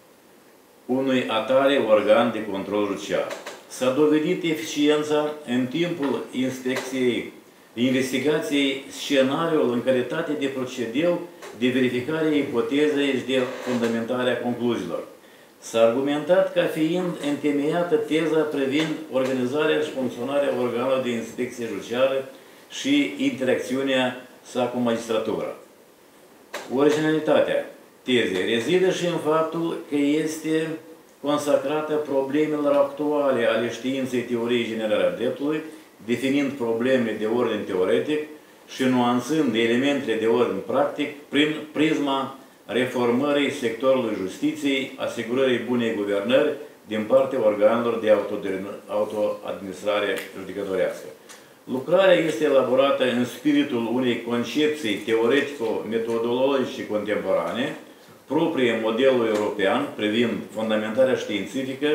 unui atare organ de control judiciar. S-a dovedit eficiența în timpul inspecției, investigației, scenariul în calitate de procedeu de verificare a ipotezei și de fundamentare a concluziilor. S-a argumentat ca fiind întemeiată teza privind organizarea și funcționarea organelor de inspecție judiciară și interacțiunea sa cu magistratura. Originalitatea tezei rezidă și în faptul că este consacrată problemelor actuale ale științei teoriei generale a dreptului, definind probleme de ordin teoretic și nuanțând elementele de ordin practic prin prisma reformării sectorului justiției, asigurării bunei guvernări din partea organelor de autoadministrare judecătorească. Lucrarea este elaborată în spiritul unei concepții teoretico-metodologice contemporane, proprie modelului european privind fundamentarea științifică,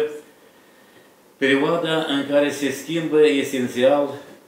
perioada în care se schimbă esențial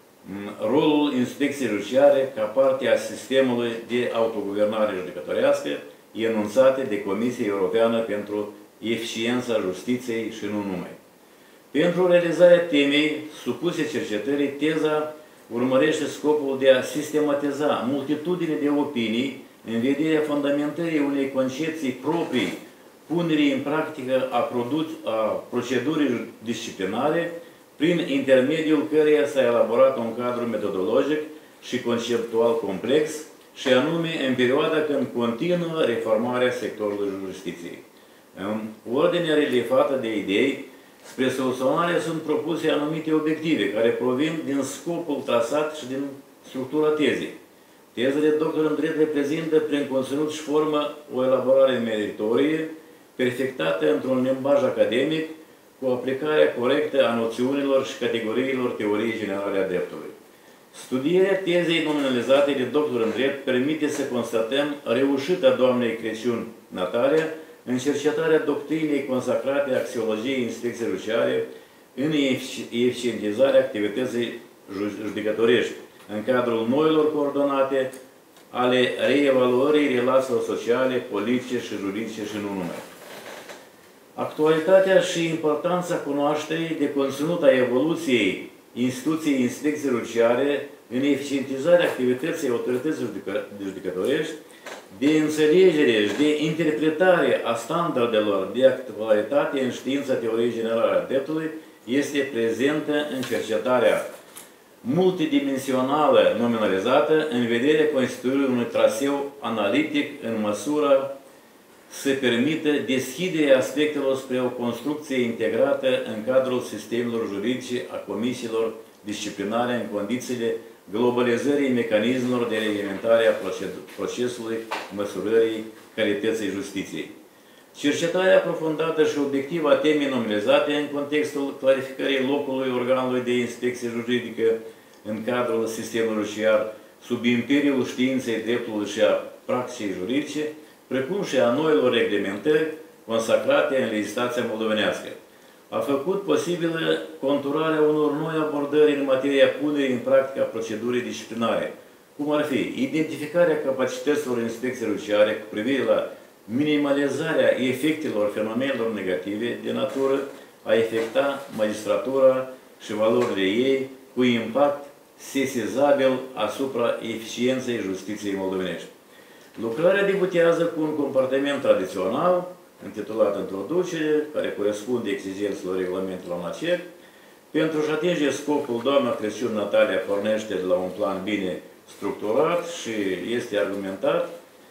rolul inspecției judiciare ca parte a sistemului de autoguvernare judecătorească enunțate de Comisia Europeană pentru Eficiența Justiției și nu numai. Pentru realizarea temei supuse cercetării, teza urmărește scopul de a sistematiza multitudine de opinii în vederea fundamentării unei concepții proprii, punerii în practică a, a procedurii disciplinare, prin intermediul căreia s-a elaborat un cadru metodologic și conceptual complex, și anume în perioada când continuă reformarea sectorului justiției. În ordinea reliefată de idei, spre soluționare sunt propuse anumite obiective care provin din scopul trasat și din structura tezei. Teza de doctor în drept reprezintă prin conținut și formă o elaborare meritorie, perfectată într-un limbaj academic, cu aplicarea corectă a noțiunilor și categoriilor teoriei generale a dreptului. Studierea tezei nominalizate de doctor în drept permite să constatăm reușita doamnei Crăciun Natalia în cercetarea doctrinei consacrate axiologiei inspecției judiciare în eficientizarea activității judecătorești în cadrul noilor coordonate ale reevaluării relațiilor sociale, politice și juridice și nu numai. Actualitatea și importanța cunoașterii de conținut a evoluției instituției inspecției judiciare în eficientizarea activității autorității judecătorești, de înțelegere și de interpretare a standardelor de actualitate în știința teoriei generale a dreptului este prezentă în cercetarea multidimensională nominalizată în vederea constituirii unui traseu analitic în măsură să permită deschiderea aspectelor spre o construcție integrată în cadrul sistemelor juridice a comisiilor disciplinare în condițiile globalizării mecanismelor de reglementare a procesului măsurării calității justiției. Cercetarea aprofundată și obiectivă a temei nominalizate în contextul clarificării locului organului de inspecție juridică în cadrul sistemului judiciar sub imperiul științei dreptului și a practicii juridice, precum și a noilor reglementări consacrate în legislația moldovenească. A făcut posibilă conturarea unor noi abordări în materia punerii în practică a procedurii disciplinare, cum ar fi identificarea capacităților inspecției judiciare cu privire la minimalizarea efectelor fenomenelor negative de natură a efecta magistratura și valorile ei cu impact sesizabil asupra eficienței justiției moldovenești. Lucrarea debutează cu un comportament tradițional, intitulat Introducere, care corespunde exigențelor regulamentului NACEC. Pentru a-și atinge scopul, doamna Crăciun Natalia pornește de la un plan bine structurat și este argumentat.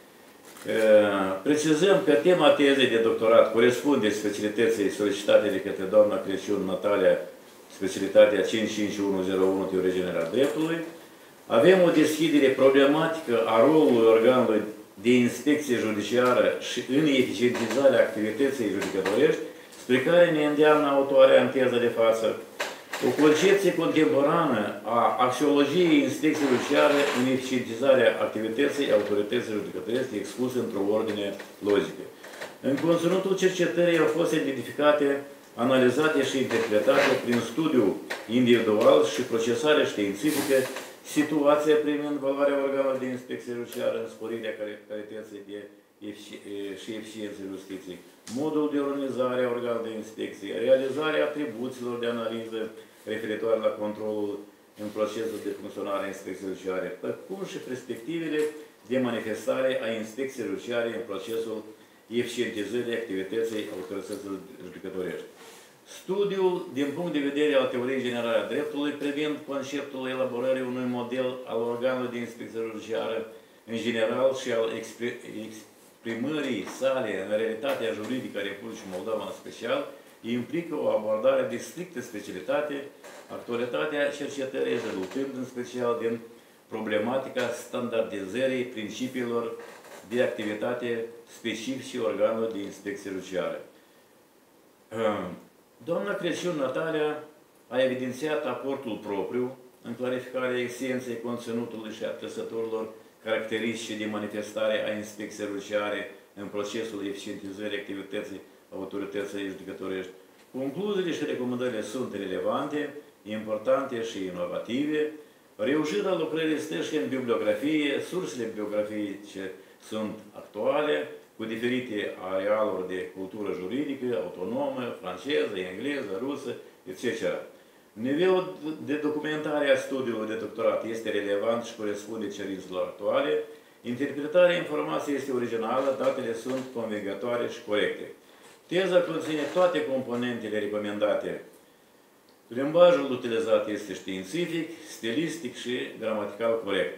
Precizăm că tema tezei de doctorat corespunde specialității solicitate de către doamna Crăciun Natalia, specialitatea cinci cinci unu zero unu, teorie generală a dreptului. Avem o deschidere problematică a rolului organului de inspecție judiciară și în eficientizarea activității judecătorești, spre care ne îndeamnă autoarea în teza de față. O concepție contemporană a axiologiei inspecției judiciare în eficientizarea activității autorității judecătorești expuse într-o ordine logică. În conținutul cercetării au fost identificate, analizate și interpretate prin studiu individual și procesare științifică situația privind valoarea organelor de inspecție judiciară în sporirea calității de și eficienței justiției, modul de organizare a organelor de inspecție, realizarea atribuțiilor de analiză referitoare la controlul în procesul de funcționare a inspecției judiciare, precum și perspectivele de manifestare a inspecției judiciare în procesul eficientizării activității autorităților judecătorești. Studiul, din punct de vedere al teoriei generale a dreptului, privind conceptul elaborării unui model al organelor de inspecție judiciară în general și al exprimării sale în realitatea juridică a Republicii Moldova în special, implică o abordare de strictă specialitate, actualitatea cercetării rezultând în special din problematica standardizării principiilor de activitate specifice organelor de inspecție judiciară. Doamna Crăciun Natalia a evidențiat aportul propriu în clarificarea esenței conținutului și a trăsăturilor caracteristice de manifestare a inspecției judiciare în procesul eficientizării activității autorității judecătorești. Concluziile și recomandările sunt relevante, importante și inovative. Reușirea lucrării stă și în bibliografie, sursele bibliografice sunt actuale, cu diferite arealuri de cultură juridică, autonomă, franceză, engleză, rusă, et cetera. Nivelul de documentare a studiului de doctorat este relevant și corespunde cerințelor actuale. Interpretarea informației este originală, datele sunt convingătoare și corecte. Teza conține toate componentele recomandate. Limbajul utilizat este științific, stilistic și gramatical corect.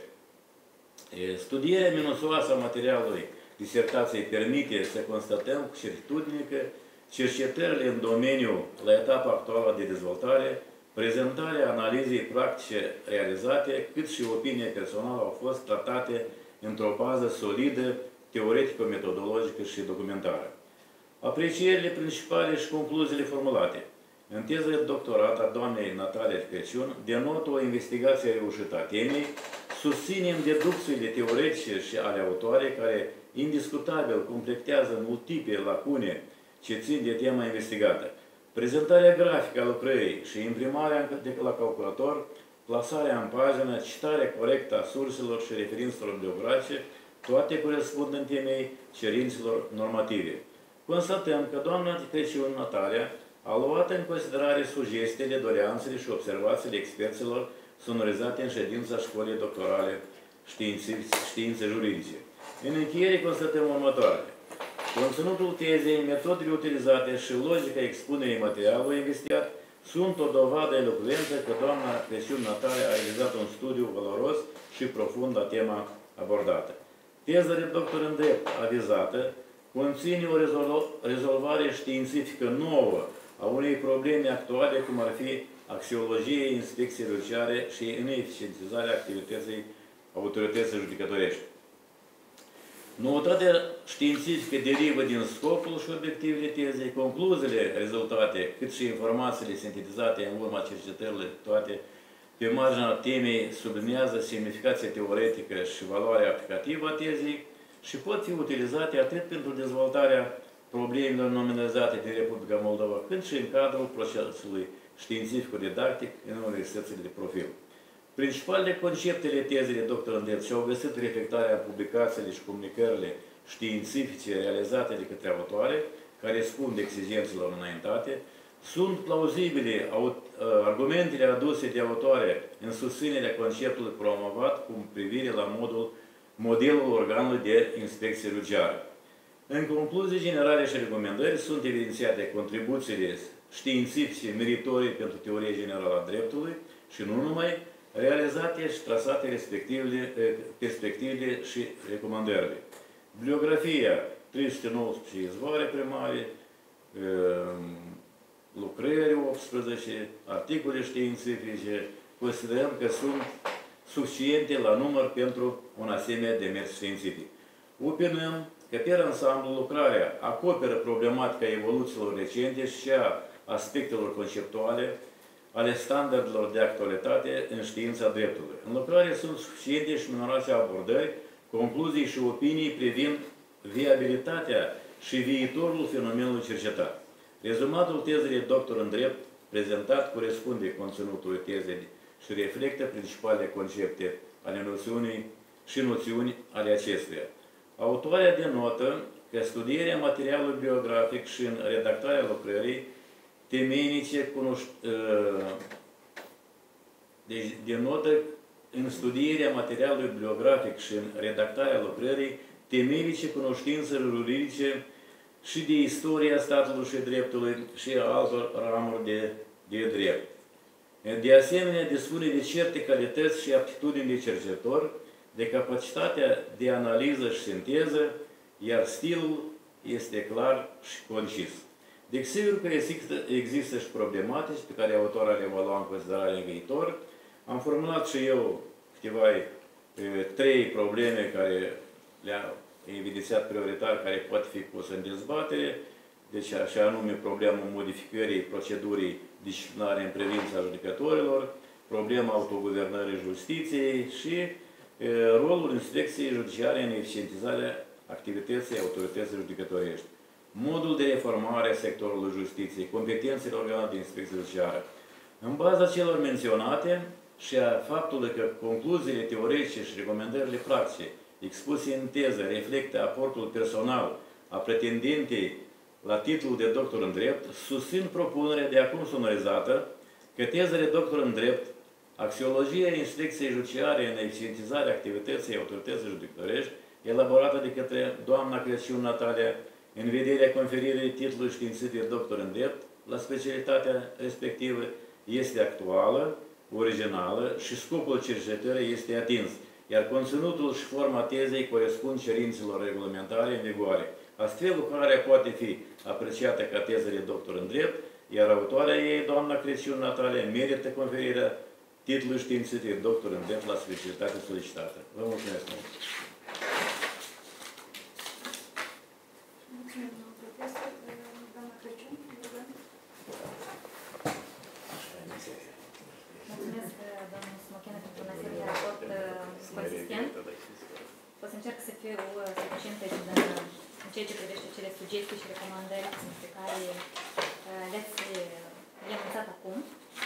Studierea minuțioasă a materialului disertației permite să constatăm cu certitudine că cercetările în domeniu la etapa actuală de dezvoltare, prezentarea analizei practice realizate, cât și opinia personală au fost tratate într-o bază solidă, teoretico-metodologică și documentară. Aprecierile principale și concluziile formulate în teza de doctorat a doamnei Natalia Crăciun denotă o investigație reușită a temei, susținem deducțiile teoretice și ale autoarei care indiscutabil completează multiple lacune ce țin de tema investigată. Prezentarea grafică a lucrării și imprimarea la calculator, plasarea în pagină, citarea corectă a surselor și referințelor bibliografice, toate corespundând temei cerințelor normative. Constatăm că doamna Crăciun Natalia a luat în considerare sugestiile, doleanțele și observațiile experților sonorizate în ședința școlii doctorale științe juridice. În încheiere constatăm următoarele. Conținutul tezei, metodele utilizate și logica expunerii materialului investigat sunt o dovadă elocventă că doamna Crăciun Natalia a realizat un studiu valoros și profund la tema abordată. Teza de doctor în drept avizată conține o rezolvare științifică nouă a unei probleme actuale, cum ar fi axiologiei inspecției judiciare și ineficientizarea activității autorității judecătorești. Noutatea științifică derivă din scopul și obiectivele tezei, concluziile rezultate, cât și informațiile sintetizate în urma cercetărilor toate pe marginea temei sublinează semnificația teoretică și valoarea aplicativă a tezei și pot fi utilizate atât pentru dezvoltarea problemelor nominalizate din Republica Moldova, cât și în cadrul procesului științific-didactic în universitățile de profil. Principalele conceptele tezei de doctor în drept și-au găsit reflectarea în publicațiile și comunicările științifice realizate de către autoare, care răspund exigențelor înaintate, sunt plauzibile argumentele aduse de autoare în susținerea conceptului promovat cu privire la modul, modelul organului de inspecție judiciară. În concluzii generale și recomandări sunt evidențiate contribuțiile științifice meritorii pentru teorie generală a dreptului și nu numai, realizate și trasate respectivele perspectivele și recomandările. Bibliografia trei sute nouăsprezece izvoare primare, lucrări optsprezece, articole științifice, considerăm că sunt suficiente la număr pentru un asemenea demers științific. Opinăm că, pe ansamblu, lucrarea acoperă problematica evoluțiilor recente și a aspectelor conceptuale ale standardelor de actualitate în știința dreptului. În lucrare sunt suficiente și numeroase abordări, concluzii și opinii privind viabilitatea și viitorul fenomenului cercetat. Rezumatul tezei de doctor în drept prezentat corespunde conținutului tezei și reflectă principalele concepte ale noțiunii și noțiuni ale acestuia. Autoarea denotă că studierea materialului biografic și în redactarea lucrării temeinice cunoști... Deci denotă în studierea materialului biografic și în redactarea lucrării temeinice cunoștințe juridice și de istoria statului și dreptului și a altor ramuri de, de drept. De asemenea, dispune de certe calități și aptitudini de cercetător, de capacitatea de analiză și sinteză, iar stilul este clar și concis. Deci, sigur că există, există și problematici pe care autorul le va lua în considerare în viitor. Am formulat și eu câteva e, trei probleme care le-a evidențiat prioritar, care poate fi pus în dezbatere. Deci, așa anume, problema modificării procedurii disciplinare în privința judecătorilor, problema autoguvernării justiției și e, rolul inspecției judiciare în eficientizarea activității autorității judecătorești, modul de reformare a sectorului justiției, competențele organelor de inspecție judiciară. În baza celor menționate și a faptului că concluziile teoretice și recomandările practice expuse în teză reflectă aportul personal a pretendentei la titlul de doctor în drept, susțin propunerea de acum sonorizată că teza de doctor în drept, axiologia inspecției judiciare în eficientizarea activității autorității judecătorești, elaborată de către doamna Crăciun Natalia, în vederea conferirii titlului științific de doctor în drept, la specialitatea respectivă, este actuală, originală și scopul cercetării este atins, iar conținutul și forma tezei corespund cerințelor reglementare în vigoare. Astfel, lucrarea poate fi apreciată ca teză de doctor în drept, iar autoarea ei, doamna Crăciun Natalia, merită conferirea titlului științific de doctor în drept la specialitatea solicitată. Vă mulțumesc mult! Mulțumesc, domnul Smochina, pentru un asemenea raport consistent. O să încerc să fiu suficient în ceea ce privește cele sugestii și recomandări pe care le-ați anunțat acum.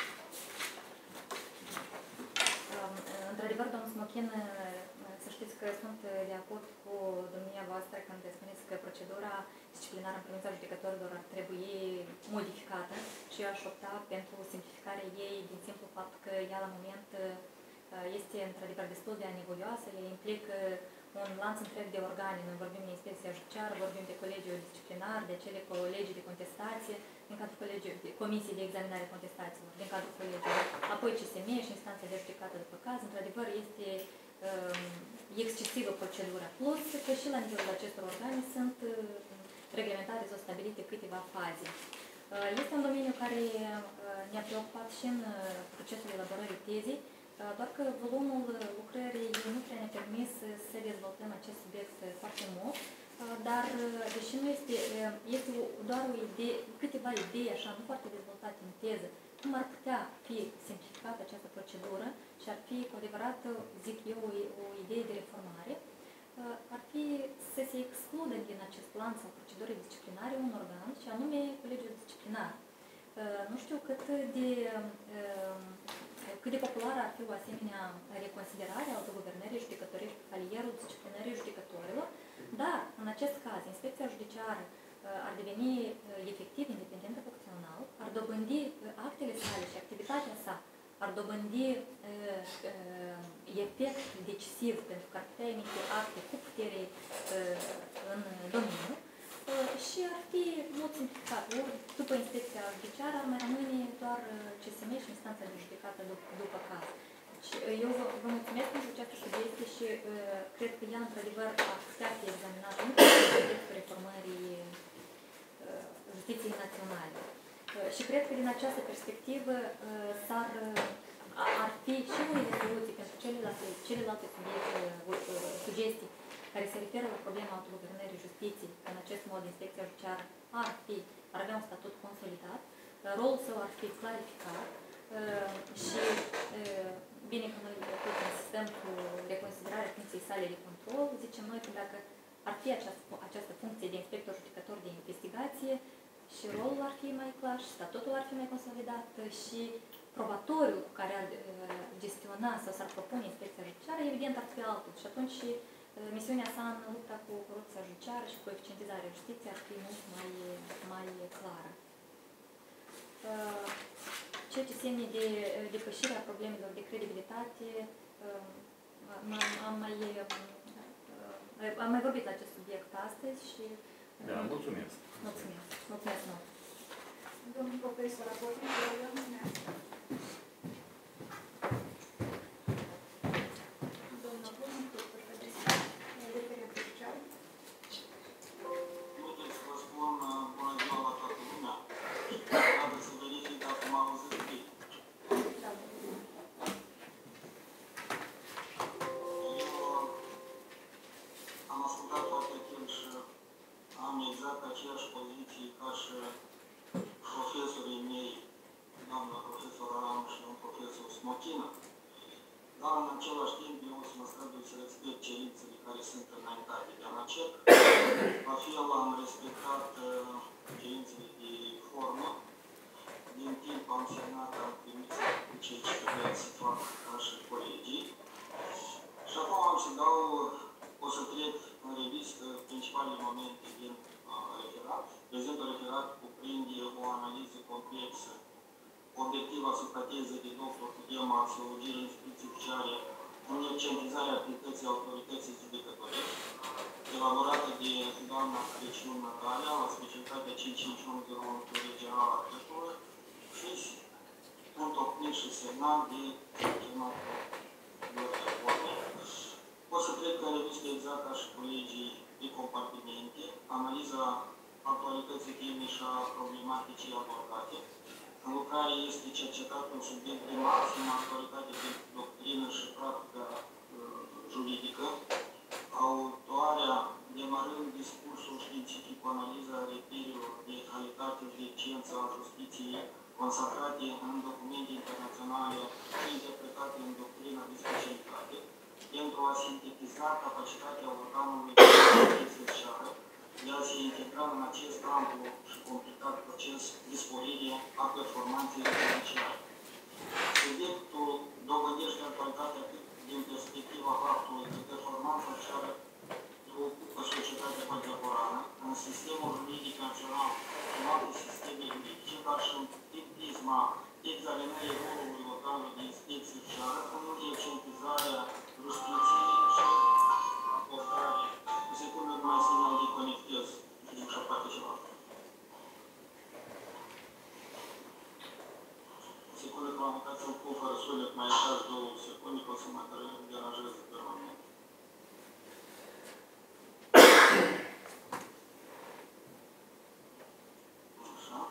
Într-adevăr, domnul Smochin, să știți că sunt de acord cu dumneavoastră când spuneți că procedura disciplinară în privința judecătorilor ar trebui modificată și eu aș opta pentru simplificarea ei din simplu fapt că ea la moment este într-adevăr destul de anevoioasă, ea implică un lanț întreg de organe. Noi vorbim de inspecția judiciară, vorbim de colegiul disciplinar, de cele colegii de contestație, din cadrul colegiului, de comisii de examinare a contestațiilor, din cadrul colegiului, apoi C S M și instanța de judecată după caz. Într-adevăr, este um, excesivă procedura. Plus că și la nivelul acestor organe sunt uh, reglementate sau stabilite câteva faze. Uh, este un domeniu care uh, ne-a preocupat și în uh, procesul elaborării tezei, doar că volumul lucrării nu prea ne-a permis să dezvoltăm acest subiect foarte mult, dar deși nu este, este doar o idee, câteva idei așa, nu foarte dezvoltate în teză, cum ar putea fi simplificată această procedură și ar fi cu adevărat, zic eu, o, o idee de reformare, ar fi să se excludă din acest plan sau procedurii disciplinare un organ, și anume colegiul disciplinar. Nu știu cât de cât de populară ar fi o asemenea reconsiderare a autoguvernării judecătorești pe palierul disciplinării judecătorilor, dar, în acest caz, inspecția judiciară ar deveni efectiv independentă funcțional, ar dobândi actele sale și activitatea sa, ar dobândi efect decisiv pentru că ar putea emite acte cu putere în domeniu și ar fi mult simplificat. Ori, după inspecția judiciară, ar mai rămâne doar C S M și instanța de judecată după, după caz. Deci, eu vă, vă mulțumesc pentru această sugestie și uh, cred că ea, într-adevăr, ar putea fi examinată în contextul reformării uh, justiției naționale. Uh, și cred că din această perspectivă uh, s-ar, uh, ar fi și unele soluții pentru celelalte, celelalte subiecte, uh, sugestii care se referă la problema autoguvernării justiției. În acest mod, inspecția judiciară ar, fi, ar avea un statut consolidat, rolul său ar fi clarificat dacă ar fi această, această funcție de inspector judecător de investigație și rolul ar fi mai clar și statutul ar fi mai consolidat și probatoriul care ar gestiona sau s-ar propune inspecția judiciară, evident ar fi altul. Și atunci misiunea sa în lupta cu corupția judiciară și cu eficientizarea justiției ar fi mult mai, mai clară. Ceea ce ține de depășirea problemelor de credibilitate, am mai, am mai vorbit la acest subiect astăzi și... Da, mulțumesc. Mulțumesc. Mulțumesc mult. Domnul profesor, raportul de rămâne. Doamna Bună, profesor, vedeți referent judiciar. Puteți să vă spun bună ziua la toată lumea. Trebuie să verific dacă m-am auzit bine. Eu am ascultat foarte atent și am exact aceeași poziție ca și profesorii mei, doamna profesor Aram și domnul profesor Smochină. Dar în același timp eu o să mă strădui să respect cerințele care sunt înaintate de ANACEC. La fel am respectat cerințele de formă. Din timp am semnat, am primit cu ceea ce trebuia să fac ca și colegii. Și acum am să dau, o să trec în revistă principalele momente din referat. Prezentul referat cuprinde o analiză complexă, obiectivă asupra tezei de doctor cu tema axiologie instituții judiciare în eficientizarea activității autorității judecătorești, elaborată de doamna Crăciun Natalia la specialitatea cinci cinci unu zero unu Generală a Dreptului și întocmit și semnat de chematul de reforme. O să trec în revistă exact ca și colegii de compartimente, analiza actualității teme și a problematicii abordate. În lucrare este cercetat un subiect de maximă actualitate pentru doctrină și practică uh, juridică. Autoarea, demarând discursul științific cu analiza reperilor de calitate și de eficiență a justiției consacrate în documente internaționale și interpretate în doctrina de specialitate, pentru a sintetiza capacitatea organului de judiciară de a se integra în acest amplu și complicat proces de sporire a performanței judiciare. Subiectul dovedește actualitatea atât din perspectiva faptului că performanța judiciară preocupă societatea contemporană în sistemul juridic național și în alte sisteme juridice, dar și în prisma examinării rolului organului de inspecție judiciară în eficientizarea justiției și abordare. Cu secundă nu mai semnal de conectez și așa poate ceva. Secundă că m-am uitat să-mi pun fără sunet, mai ieșați două secunde, că o să mă deranjez permanent. Așa.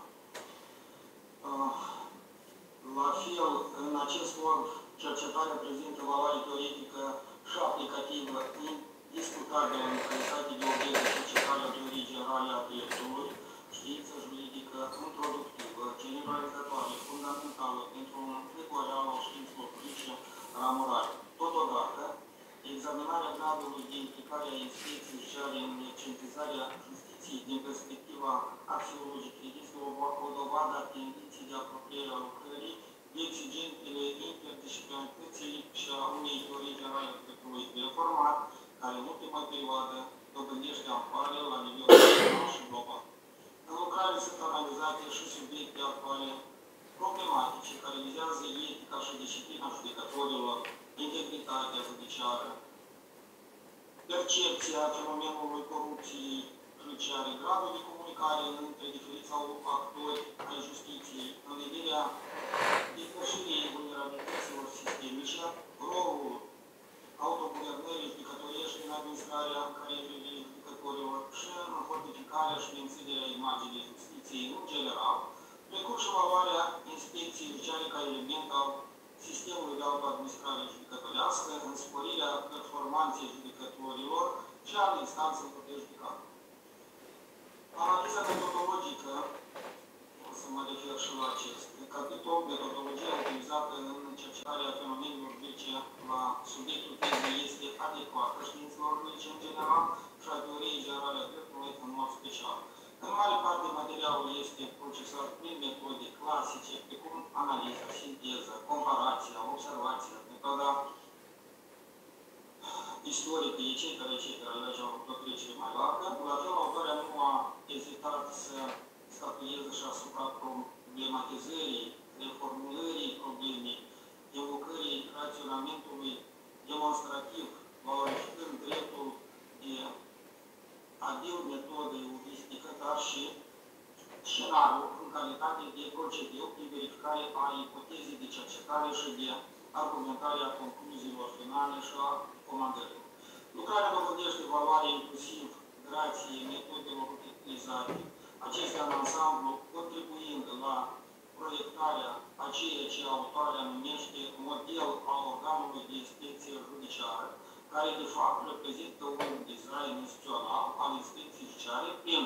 La fel, în acest mod, cercetarea prezintă valoare teoretică și aplicativă indiscutabilă în calitate de obiect de cercetare a teoriei generale a dreptului, știință juridică introductivă, generalizatoare, fundamentală pentru un întreg real al științelor politice ramurare. Totodată, examinarea gradului de implicare a inspecției judiciare în eficientizarea justiției din perspectiva axiologică este o dovadă a tendinței de apropiere a lucrării de exigentele interdisciplinarității și a unei teorii generale a dreptului reformat, care în ultima perioadă dobândește amploare la nivel național și global. În lucrare sunt analizate și subiecte actuale problematice care vizează etica și disciplina judecătorilor, integritatea judiciară, percepția fenomenului corupției judiciare, gradul de comunicare între diferiți actori ai justiției, în vederea depășirii vulnerabilităților sistemice, rolul autoguvernării judecătorești în administrarea carierei judecătorilor și în fortificarea și menținerea imaginii justiției în general, precum și valoarea inspecției judiciare ca element al sistemului de autoadministrare judecătorească, în sporirea performanței judecătorilor și al instanțelor de judecată. Analiza metodologică, o să mă refer și la acest capitol, metodologia utilizată în cercetarea fenomenelor juridice la subiectul tezei este adecvată adecvată științelor juridice în general și a teoriei generale a dreptului în mod special. În mare parte, materialul este procesat prin metode clasice, precum analiza, sinteză, comparația, observația, metoda istorică, et cetera, et cetera, aici am făcut o trecere mai largă. La fel, autoarea nu a ezitat să statueze și asupra problematizării, reformulării problemei, evocării raționamentului demonstrativ, valorificând dreptul de abil metodă euristică, dar și scenariul în calitate de procedeu de verificare a ipotezei de cercetare și de argumentare a concluziilor finale și a recomandărilor. Lucrarea dovedește valoarea inclusiv grație metodelor utilizate, acestea în ansamblu contribuind la proiectarea a ceea ce autoarea numește model al organului de inspecție judiciară, care de fapt reprezintă un design instituțional al inspecției judiciare prin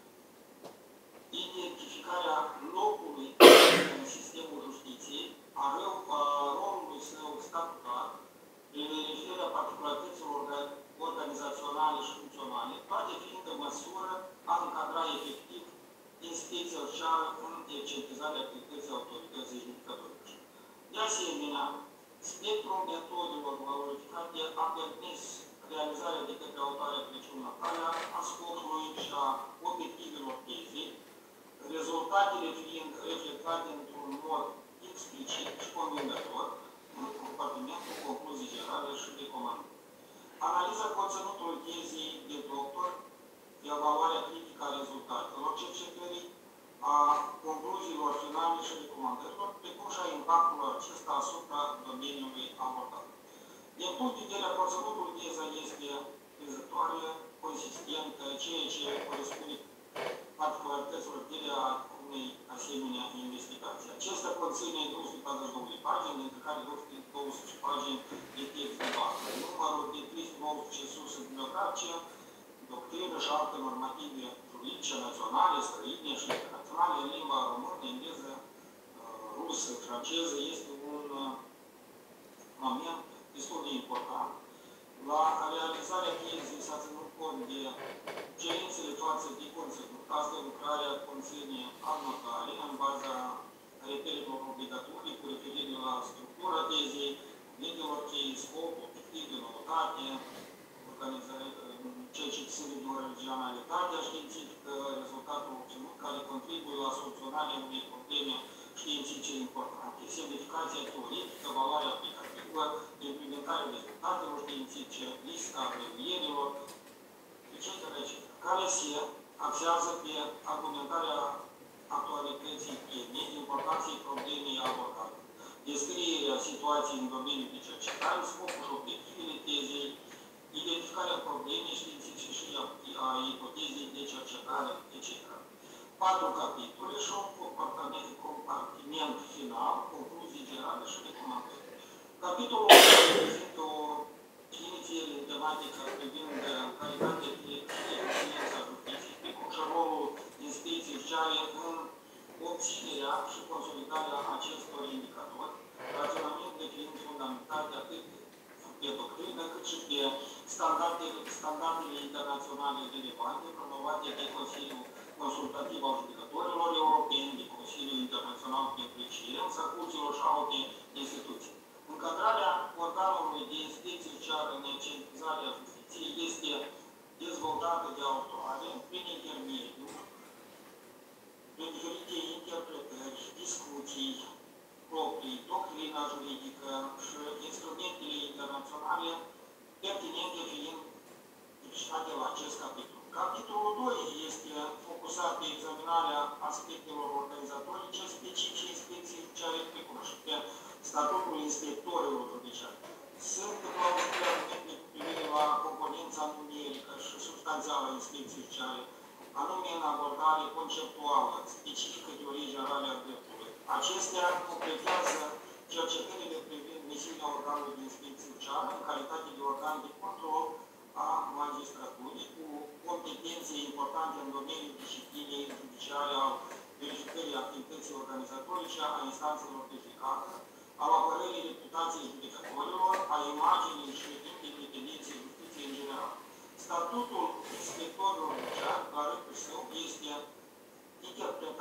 identificarea locului în sistemul justiției, a rolului său statutar, prin verificarea particularităților organizaționale și funcționale, toate fiind în măsură a încadra efectiv inspecția judiciară în eficientizarea activității autorității judecătorice. De asemenea, spectrul metodelor valorificate a permis realizarea de către autoarea Crăciun Natalia a scopului și a obiectivelor tezei, rezultatele fiind reflectate într-un mod explicit și convingător în compartimentul concluzii generale și recomandări. Analiza conținutului tezei de doctor, evaluarea critică a rezultatelor cercetării, a concluziilor finale și recomandărilor, precum și a impactului acesta asupra domeniului abordat. Din punct de vedere a conținutului, teza este prezătoare, consistentă, ceea ce corespunde particularităților de a unei asemenea investigații. Acesta conține două sute patruzeci și două de pagini, dintre care două sute douăsprezece pagini de text de bază. Numărul de trei sute nouăsprezece surse bibliografice, doctrină și alte normative juridice naționale, străine și internaționale în limba română, engleză, rusă, franceză, este un moment destul de important. La realizarea tezei s-a ținut cont de cerințele față de conținut. Asta lucrarea conține anotare în baza reperelor obligatorii cu referire la structura tezei, liderul cheie, scop, obiectiv de noutate, ceea ce ține de originalitatea științifică, rezultatul obținut care contribuie la soluționarea unei probleme științifice importante, semnificația teoretică, valoarea aplicativă, implementarea rezultatelor științifice, lista abrevierilor, et cetera, et cetera, care se axează pe argumentarea actualității temei, importanței problemei abordate, descrierea situației în domeniul de cercetare, scopul și obiectivele tezei, identificarea problemei științifice și a ipotezei de cercetare, et cetera. Patru capitole și un compartiment final, concluzii generale și recomandări. Capitolul reprezintă o inițiere în tematică privind calitatea de eficiența justiției, precum și rolul inspecției judiciare în obținerea și consolidarea acestor indicatori, raționamentul fiind fundamentate atât pe doctrină, cât și pe standardele, standardele internaționale relevante promovate de Consiliul Consultativ al Judecătorilor Europeni, de Consiliul Internațional pentru Excelența Curților și alte instituții. Încadrarea organului de inspecție judiciară în eficientizarea justiției este dezvoltată de autoare prin intermediul, prin diferite interpretări, discuții proprii, doctrina juridică și instrumentele internaționale pertinente fiind ilustrate la acest capitol. Capitolul doi este focusat pe examinarea aspectelor organizatorice specifice inspecției judiciare, precum și pe statutul inspectorilor judiciari. Sunt clauzule argumente cu privire la componența numerică și substanțială a inspecției judiciare, anume în abordare conceptuală, specifică de origine generală a dreptului. Acestea completează cercetările privind misiunea organului de inspecție judiciară în calitate de organ de control a magistraturii, cu competențe importante în domeniul disciplinei judiciare al verificării activității organizatorice a instanțelor de judecată, al apărării reputației judecătorilor, a imaginii și independenței justiției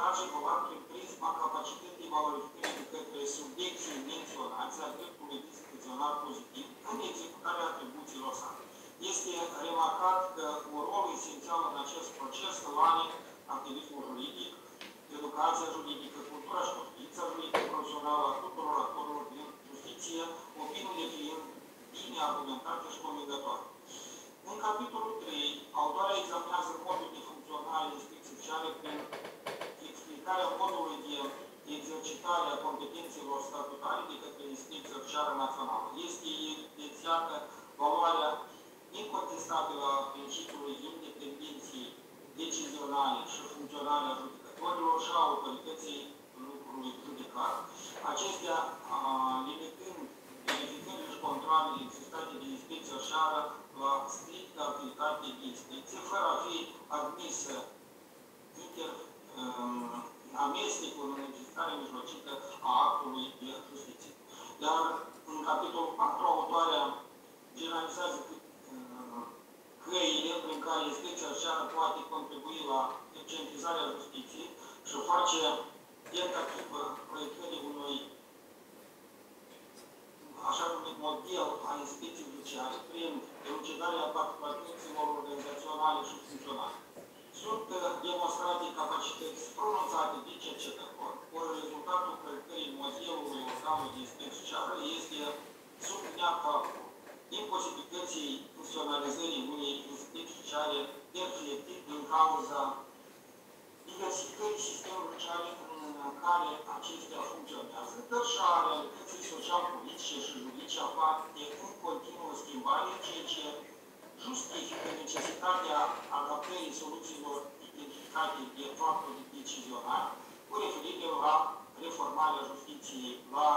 abordat și evaluat prin prisma capacității valorificării de către subiecții menționați a dreptului discreționar pozitiv în executarea atribuțiilor sale. Este remarcat că un rol esențial în acest proces îl are activismul juridic, educația juridică, cultura și conștiința juridică profesională a tuturor actorilor din justiție, opiniile fiind bine argumentate și convingătoare. În capitolul trei, autoarea examinează modul de funcționare inspecției sociale prin explicarea modului de exercitare a competențelor statutare de către Inspecția Socială Națională. Este evidențiată valoarea incontestabilă a principiului independenței decizionale și funcționale a judecătorilor și a autorității lucrului judecat. Acestea, limitând verificările și controlele existate de Inspecția Socială la strictă activitate de inspecție, fără a fi admisă inter, um, amestecul în exercitarea mijlocită a actului de justiție. Iar în capitolul patru, autoarea generalizează uh, căile prin care Inspecția Socială poate contribui la eficientizarea justiției și face tentativă proiectării unui așa numit model a inspecției judiciare prin elucidarea particularităților organizaționale și funcționale. Sunt demonstrate capacități pronunțate de cercetător, ori rezultatul proiectării modelului organului de inspecție socială este subliniat faptul imposibilității instituționalizării unei inspecții sociale perfecte din cauza diversificării sistemelor sociale în care acestea funcționează, dar și a realității social-politice și juridice aflate în continuă schimbare, ceea ce justifică necesitatea adaptării soluțiilor identificate de factorii decizionali cu referire la reformarea justiției, la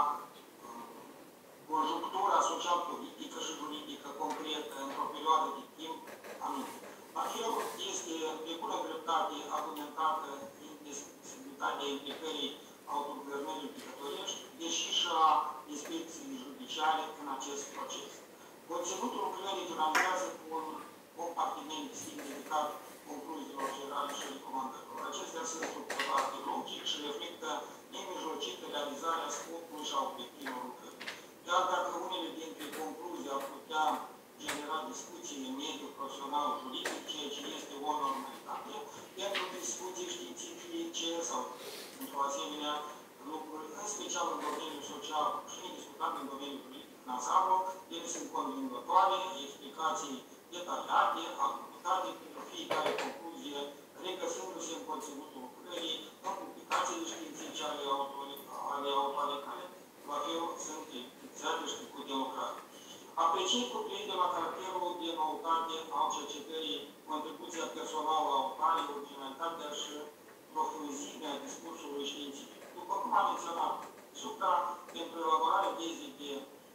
conjunctura social-politică și juridică concretă într-o perioadă de timp anume. La fel, este de bună dreptate argumentată indisponibilitatea implicării autoguvernării judecătorești, deși și a inspecției judiciare în acest proces. Conținutul lucrării finalizează cu un compartiment distinct dedicat concluziilor generale și recomandărilor. Acestea sunt structurate logic și reflectă nemijlocit realizarea scopului și a obiectivelor lucrării. Chiar dacă unele dintre concluzii ar putea genera discuții în mediul profesional juridic, ceea ce este o normalitate, pentru discuții științifice sau într-o asemenea lucruri, în special în domeniul social și nediscutat în domeniul juridic în ansamblu, ele sunt convingătoare, explicații detaliate, argumentate pentru fiecare concluzie, regăsându-se în conținutul lucrării, în publicațiile științifice ale autoare care, la fel, sunt evidențiate și cu de lucrare. Apreciez cu privire la caracterul de noutate al cercetării, contribuția personală a autorului, originalitatea și profunzimea discursului științific. După cum am menționat, supra, pentru elaborarea tezei de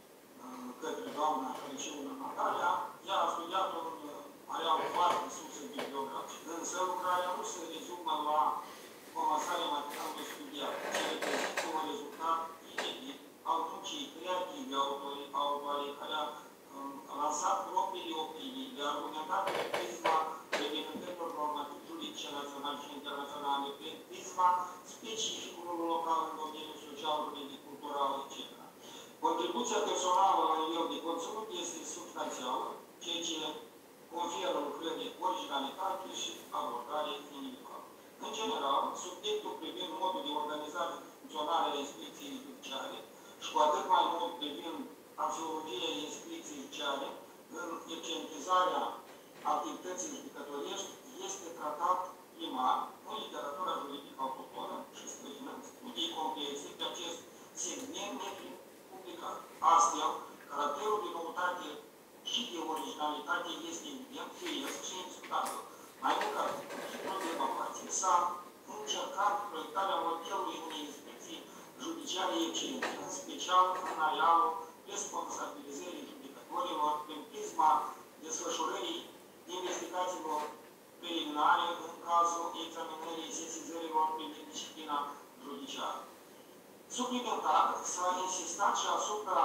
către doamna Crăciună Natalia, ea a studiat un areal foarte surse bibliografice. Însă lucrarea nu se rezumă la comasarea materialului studiat, ce reprezintă un rezultat inedit al muncii creative autoare care a um, lansat propriile opinii, de argumentat prin prisma reglementărilor normativ juridice naționale și internaționale, prin prisma specificului local în domeniul social, juridic, cultural, et cetera. Contribuția personală la nivel de conținut este substanțială, ceea ce conferă lucrării originalitate și abordare individuală. În general, subiectul privind modul de organizare și funcționare a inspecției judiciare și cu atât mai mult privind axiologia inspecției judiciare în eficientizarea activității judecătorești este tratat primar în literatura juridică autohtonă și străină, studii complexe pe acest segment nefiind publicat. Astfel, caracterul de noutate și de originalitate este evident, firesc și indiscutabil. Mai mult ca problema parții s-a încercat proiectarea modelului unei inspecții judiciare eficiente, în special în arealul responsabilizării judecătorilor prin prisma desfășurării investigațiilor preliminare în cazul examinării sesizărilor privind disciplina judiciară. Suplimentar, s-a insistat și asupra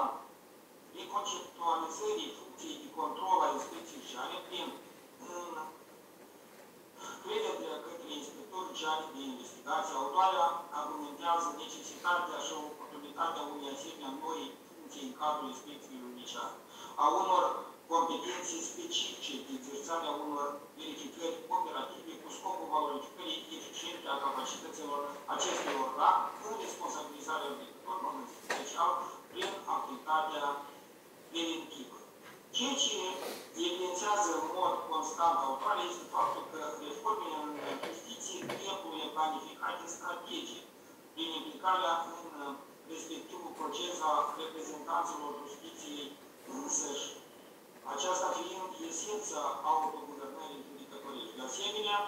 reconceptualizării funcției de control a inspecției judiciare prin Crede de către inspectorul general de investigație, autoarea argumentează necesitatea și oportunitatea unei asemenea noi funcții în cadrul inspecției judiciare, a unor competențe specifice de exercitarea unor verificări operative cu scopul valorificării eficiente a capacităților acestui organ în responsabilizarea judecătorilor, în special prin activitatea preventivă. Ceea ce evidențiază în mod constant autoarea este faptul că reformele în justiție trebuie planificate strategic, prin implicarea în respectivul proces a reprezentanților justiției însăși, aceasta fiind esența autoguvernării judecătorești. De asemenea,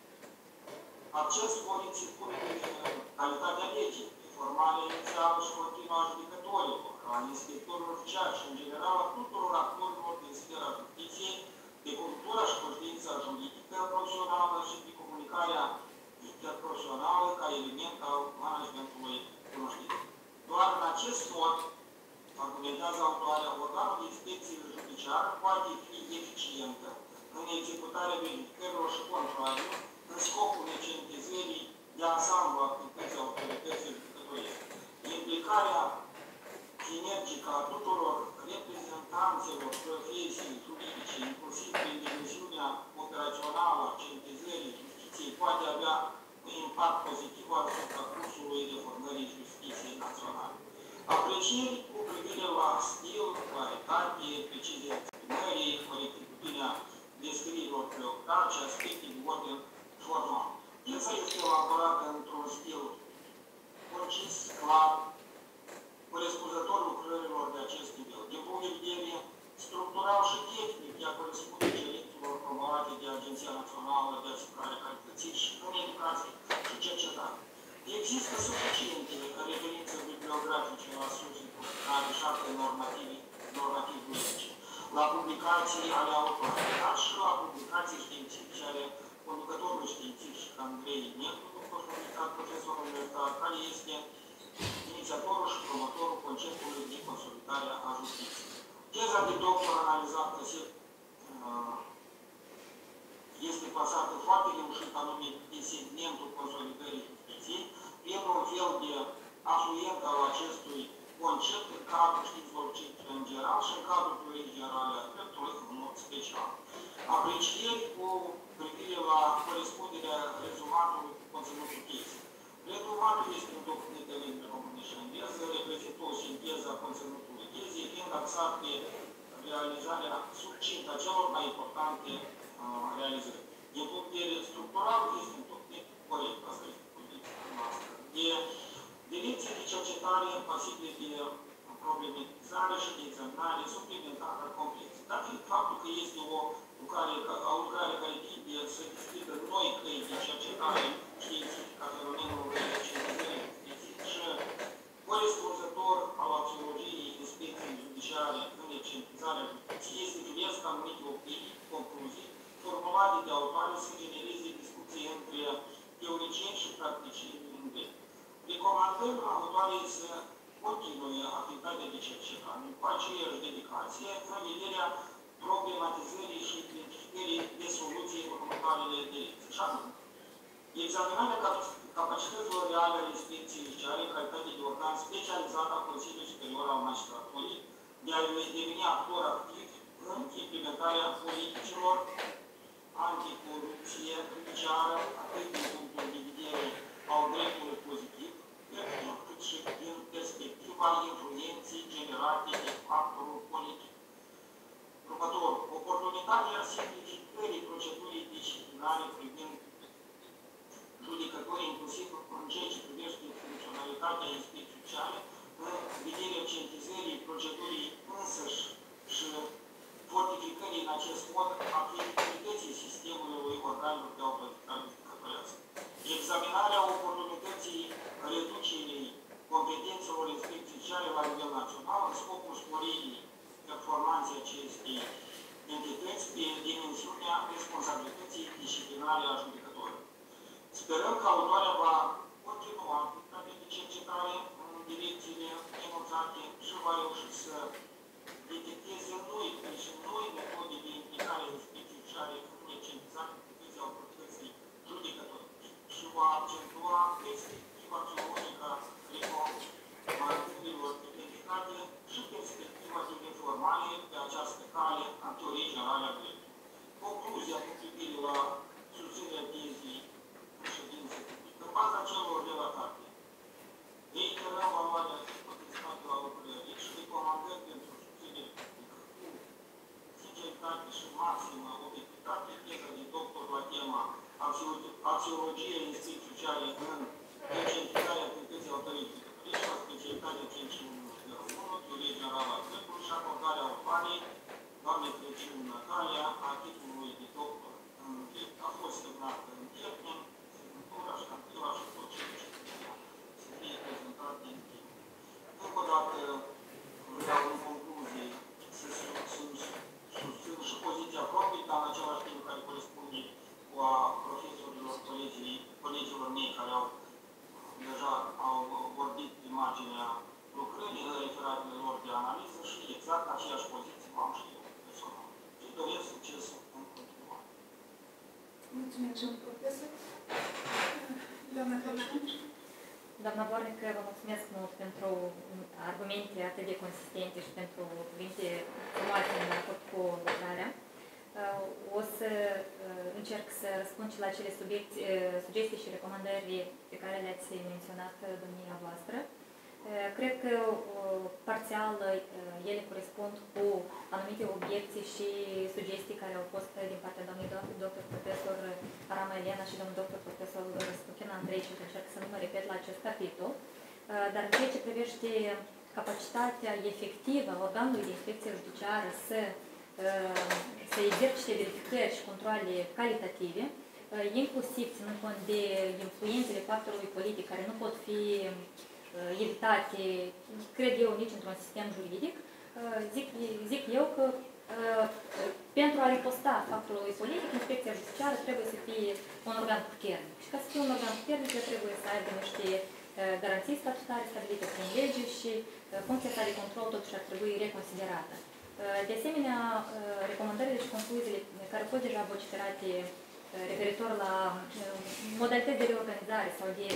acces sporit se pune în calitatea legii, formarea inițială și continuă a judecătorilor, a inspectorilor oficiali și, în general, a tuturor actorilor din sfera justiției, de cultura și conștiința juridică profesională și de comunicarea interprofesională ca element al managementului cunoștinței. Doar în acest mod, argumentează autoarea, organul de inspecție judiciară poate fi eficientă în executarea verificărilor și controlelor în scopul eficientizării de ansamblu activității autorității judecătorești. Implicarea sinergică a tuturor reprezentanților profesiei juridice, inclusiv prin dimensiunea operațională a eficientizării justiției, poate avea un impact pozitiv asupra cursului reformării justiției naționale. Aprecieri cu privire la stil, claritate, precizia exprimării, corectitudinea descrierilor preocupate și aspecte de ordin formal. Piesa este elaborată într-un stil concis, clar, corespunzător lucrărilor de acest nivel. Din punct de vedere structural și tehnic, ea corespunde cerințelor promovate de Agenția Națională de Asigurare Calității și în educație și cercetare. Există suficiente referințe bibliografice la subiectul care și acte normative, normativ juridice, la publicații ale autorului, dar și la publicații științifice ale conducătorului științific Andrei Necru, după comunicat profesor universitar, care este inițiatorul și promotorul conceptului de consolidare a justiției. Teza de doctor analizată este plasată foarte reușit anume de segmentul consolidării justiției, prin un fel de afluent al acestui concept în cadrul științelor civice în general și în cadrul teoriei generale a dreptului în mod special. Aprecieri cu privire la corespunderea rezumatului cu conținutul piesei. Rezumatul este un document de limbi română și engleză, reprezintă o sinteză a conținutului piesei, fiind axat pe realizarea succintă a celor mai importante uh, realizări. Din punct de vedere structural, este un document corect, asta este politica noastră. De direcție de cercetare pasibile de problematizare și de examinare suplimentară complexă. Dar fiind faptul că este o lucrare, o lucrare care trebuie să deschidă noi căi de cercetare științifică a fenomenului cercetării justiției și corespunzător al axiologiei inspecției judiciare în eficientizarea justiției, este firesc ca anumite opinii, concluzii, formulate de autoare să genereze discuții între teoricieni și practicieni în drept. Recomandăm autoarei să continue activitatea de cercetare cu aceeași dedicație în vederea problematizării și identificării de soluții în următoarele direcții. Și anume, examinarea capacităților reale ale inspecției judiciare în calitate de organ specializat al Consiliului Superior al Magistraturii de a deveni actor activ în implementarea politicilor anticorupție judiciară, atât din punctul de vedere al dreptului pozitiv, cât și din perspectiva influenței generate de factorul politic. Următorul. Oportunitatea simplificării procedurii disciplinare privind judecătorii, inclusiv în ceea ce privește funcționalitatea inspecției judiciare, în vederea eficientizării procedurii însăși și fortificării în acest mod a credibilității sistemului organelor de autoritare judecătorească. Examinarea oportunității reducerii competențelor inspecției judiciare la nivel național în scopul sporirii performanței acestei entități pe dimensiunea responsabilității disciplinare a judecătorului. Sperăm că autoarea va continua activitatea de cercetare în direcțiile enunțate și va reuși să detecteze noi și noi metode de implicare a inspecției judiciare în eficientizarea activității autorității pentru a accentua perspectiva geologică recunoașterilor identificate și perspectiva de reformare pe această cale a teoriei generale a dreptului. Concluzia cu privire la susținerea tezei președinței publică, în baza celor relatate, reiterăm valoarea potestată la lucrării și recomandări pentru susținere publică cu sinceritate și maximă obiectivitate, teza de doctor la tema axiologie instituții sociale în certificarea activității autorității și la specialitatea cinci și unu, teorie generală a dreptului și acordarea orfanei, doamne Crăciun Natalia, a titlului de doctor în drept a fost semnată în termen, semnătura și cantila și tot ce să fie prezentat din timp. Încă o dată vreau în concluzie să susțin și poziția proprie, dar în același timp care corespunde cu a profesorilor, colegilor mei care au deja au vorbit pe marginea lucrării, referatele lor de analiză și exact aceeași poziție am și eu personal. Și doresc succesul în continuare. Mulțumim, domnul profesor. Doamna Crăciun. Doamna Bornic, vă mulțumesc mult pentru argumente atât de consistente și pentru cuvinte frumoase în raport cu lucrarea. O să încerc să răspund și la cele sugestii și recomandări pe care le-ați menționat domnia voastră. Cred că parțial ele corespund cu anumite obiecții și sugestii care au fost din partea doamnei doctor profesor Rama Elena și domnul doctor profesor Răspuchina Andrei și încerc să nu mă repet la acest capitol. Dar în ceea ce privește capacitatea efectivă a organului de inspecție judiciară să să exercite verificări și controle calitative, inclusiv ținând cont de influențele factorului politic care nu pot fi evitate, cred eu, nici într-un sistem juridic, zic, zic eu că pentru a riposta factorului politic, inspecția judiciară trebuie să fie un organ puternic. Și ca să fie un organ puternic, trebuie să aibă niște garanții statutare stabilite prin lege și funcția sa de control totuși ar trebui reconsiderată. De asemenea, recomandările și concluziile care au fost deja vociferate referitor la modalități de reorganizare sau de,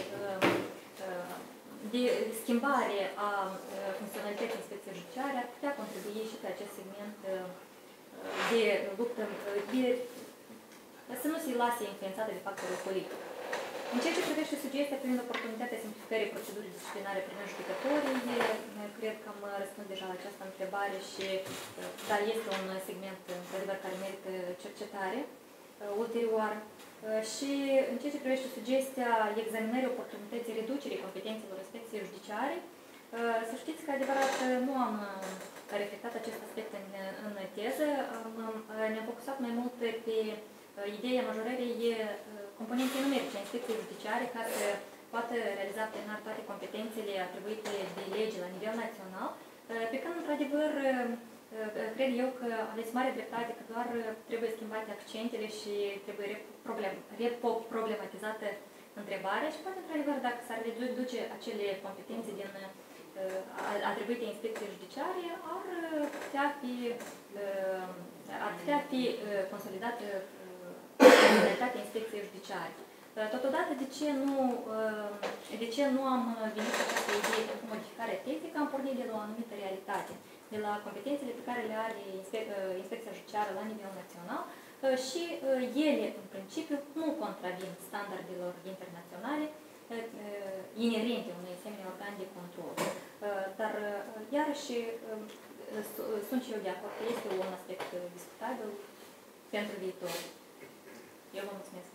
de schimbare a funcționalității inspecției judiciare ar putea contribui și pe acest segment de luptă, de, să nu se lase influențată de factorul politic. În ceea ce privește sugestia privind oportunitatea simplificării procedurii disciplinare privind judecătorii, cred că am răspuns deja la această întrebare și da, este un segment, într-adevăr, care merită cercetare ulterior. Și în ceea ce privește sugestia examinării oportunității reducerii competențelor inspecției judiciare, să știți că, adevărat, nu am reflectat acest aspect în, în teză, ne-am focusat mai mult pe, pe ideea majorării componentei numerice a inspecției judiciare ca să poată realiza plenar toate competențele atribuite de lege la nivel național, pe când, într-adevăr, cred eu că aveți mare dreptate că doar trebuie schimbate accentele și trebuie reproblematizată întrebarea și poate, într-adevăr, dacă s-ar reduce acele competențe din atribuite inspecției judiciare, ar putea fi, ar putea fi consolidată modalitatea inspecției judiciare. Totodată, de ce nu, de ce nu am venit cu această idee pentru modificarea tehnică, am pornit de la o anumită realitate, de la competențele pe care le are inspecția judiciară la nivel național și ele, în principiu, nu contravin standardelor internaționale inerente unui asemenea organ de control. Dar, iarăși, sunt și eu de acord că este un aspect discutabil pentru viitor. Eu vă mulțumesc.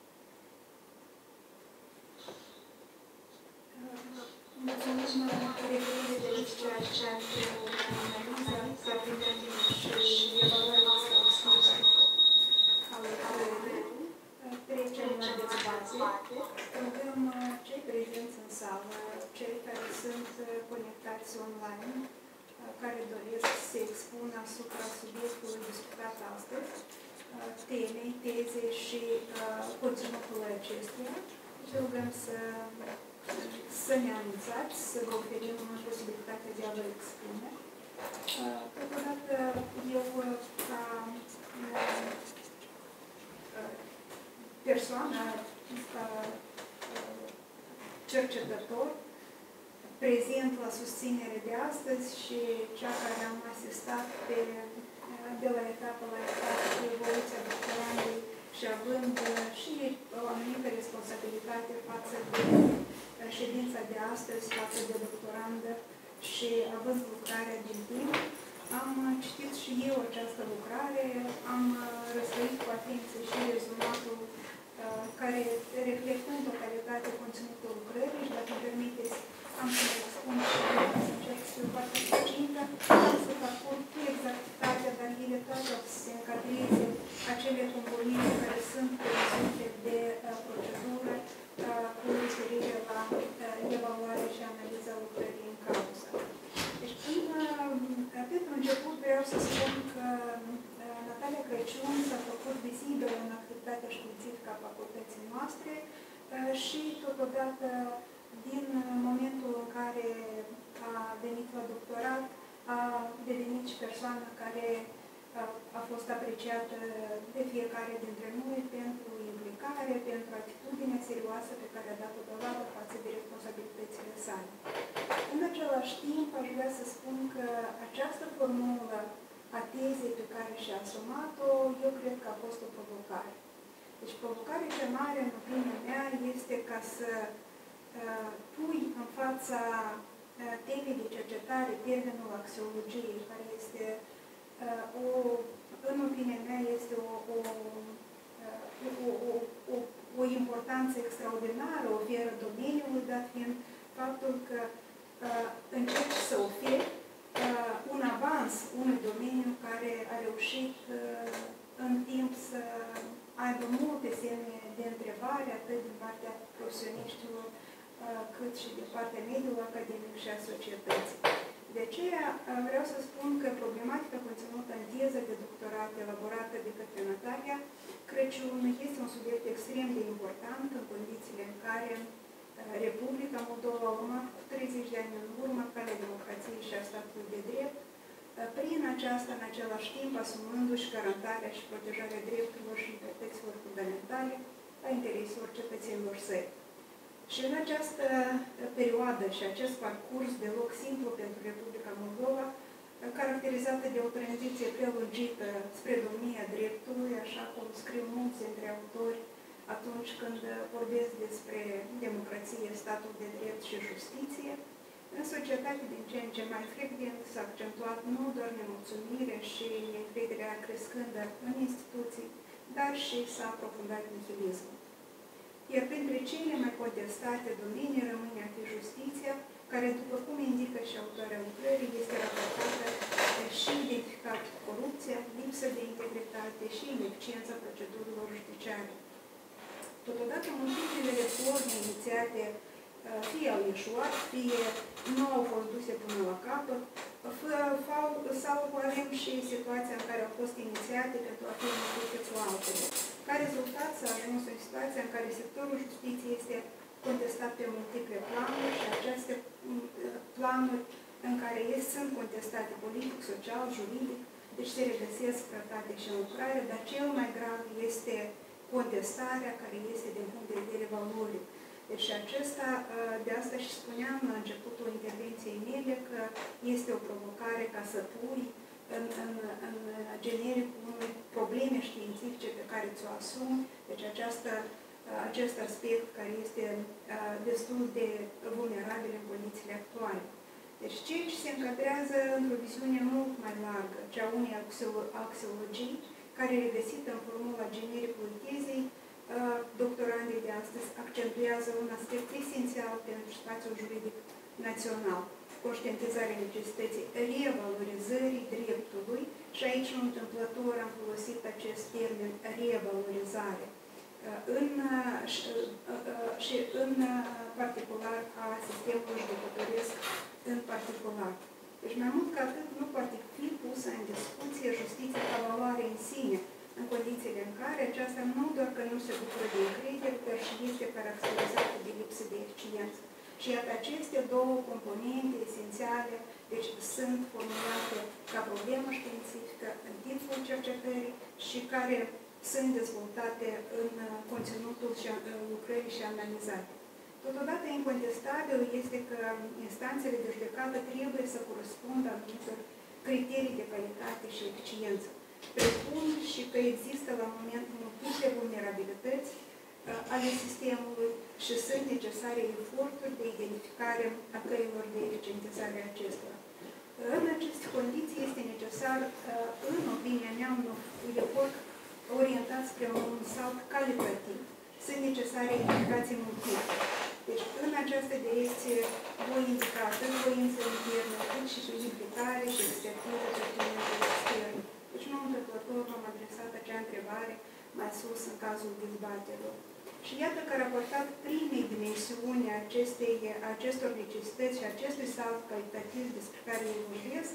Mulțumesc, mă referire de ceea ce ați analizat, să prindem și evaluarea exhaustivă a lucrării. Trecem la dezbatere. Rugăm cei prezenți în sală, cei care sunt conectați online, care doresc să se expună asupra subiectului discutat astăzi, temei, teze și conținutul acestuia. Și rugăm să să ne anunțați, să vă oferim posibilitatea de a vă expune. Totodată, eu, ca persoană cercetător, prezent la susținere de astăzi și cea care am asistat pe, de la etapă la etapă cu evoluția doctorandului și având și o anumită responsabilitate față de ședința de astăzi, față de doctorandă și având lucrarea din timp, am citit și eu această lucrare, am răsfăit cu atenție și rezumatul care reflectă în totalitate conținutul lucrării și, dacă îmi permiteți, am să vă spun și eu, ca să încerc să fiu foarte succintă, am să parcurg cu exactitatea, dar ele toate o să se încadreze acele componente care sunt prevăzute de uh, procedură uh, cu referire la uh, evaluare și analiza lucrării în cauză. Deci, în, uh, pentru început vreau să spun că uh, Natalia Crăciun s-a făcut vizibilă în activitatea științifică a facultății noastre uh, și, totodată, din momentul în care a venit la doctorat, a devenit și persoana care a, a fost apreciată de fiecare dintre noi pentru implicare, pentru atitudinea serioasă pe care a dat-o dovadă față de responsabilitățile sale. În același timp, aș vrea să spun că această formulă a tezei pe care și-a asumat-o, eu cred că a fost o provocare. Deci provocarea cea mare, în opinia mea, este ca să Uh, pui în fața uh, temei de cercetare termenul axiologiei, care este, uh, o, în opinia mea, este o, o, uh, o, o, o, o importanță extraordinară, oferă domeniului, dat fiind faptul că uh, încerci să oferi uh, un avans unui domeniu care a reușit uh, în timp să aibă multe semne de întrebare, atât din partea profesioniștilor, cât și de partea mediului academic și a societății. De aceea vreau să spun că problematica conținută în teză de doctorat elaborată de către Natalia Crăciun este un subiect extrem de important în condițiile în care Republica Moldova a urmat cu treizeci de ani în urmă calea democrației și a statului de drept, prin aceasta, în același timp, asumându-și garantarea și protejarea drepturilor și libertăților fundamentale a intereselor cetățenilor săi. Și în această perioadă și acest parcurs deloc simplu pentru Republica Moldova, caracterizată de o tranziție prelungită spre domnia dreptului, așa cum scriu mulți dintre autori atunci când vorbesc despre democrație, statul de drept și justiție, în societate din ce în ce mai frecvent s-a accentuat nu doar nemulțumirea și neîncrederea crescândă în instituții, dar și s-a aprofundat nihilismul. Iar printre cele mai contestate domenii rămâne a fi justiția, care, după cum indică și autoarea lucrării, este raportată și identificat corupția, lipsă de integritate și ineficiența procedurilor judiciare. Totodată, multiplele reforme inițiate fie au ieșuat, fie nu au fost duse până la capăt, sau avem și situația în care au fost inițiate pentru a fi înmățite cu altele. Ca rezultat s-a ajuns în situația în care sectorul justiției este contestat pe multiple planuri și aceste planuri în care sunt contestate politic, social, juridic, deci se regăsesc tratate și în lucrare, dar cel mai grav este contestarea care este din punct de vedere valoric. Deci acesta, de asta și spuneam la începutul intervenției mele că este o provocare ca să pui în, în, în generic unui probleme științifice pe care ți-o asumi, deci această, acest aspect care este destul de vulnerabil în condițiile actuale. Deci ceea ce se încadrează într-o viziune mult mai largă, cea unei axiologii, care regăsită în formula genericului tezei, doctorandii de astăzi accentuează un aspect esențial pentru spațiul juridic național, conștientizarea necesității revalorizării dreptului și aici nu întâmplător am folosit acest termen revalorizare în, și în particular a sistemului judecătoresc în particular. Deci mai mult ca atât nu poate fi pusă în discuție justiția ca valoare în sine, în condițiile în care aceasta nu doar că nu se bucură de încredere, dar și este caracterizată de lipsă de eficiență. Și iată, aceste două componente esențiale, deci sunt formulate ca problemă științifică în timpul cercetării și care sunt dezvoltate în conținutul și lucrării și analizate. Totodată, incontestabil este că instanțele de judecată trebuie să corespundă anumitor criterii de calitate și eficiență, precum și că există la moment multiple vulnerabilități ale sistemului și sunt necesare eforturi de identificare a căilor de eficientizare a acestora. În aceste condiții este necesar, în opinia mea, un efort orientat spre un salt calitativ. Sunt necesare indicații multiple. Deci, în această direcție voi indica atât voință internă, cât și implicare și expertiză pertinentă externă. Deci, nu întâmplător v-am adresat acea întrebare mai sus în cazul dezbaterilor. Și iată că raportat primei dimensiuni acestei, acestor necesități și acestui salt calitativ despre care îi vorbesc,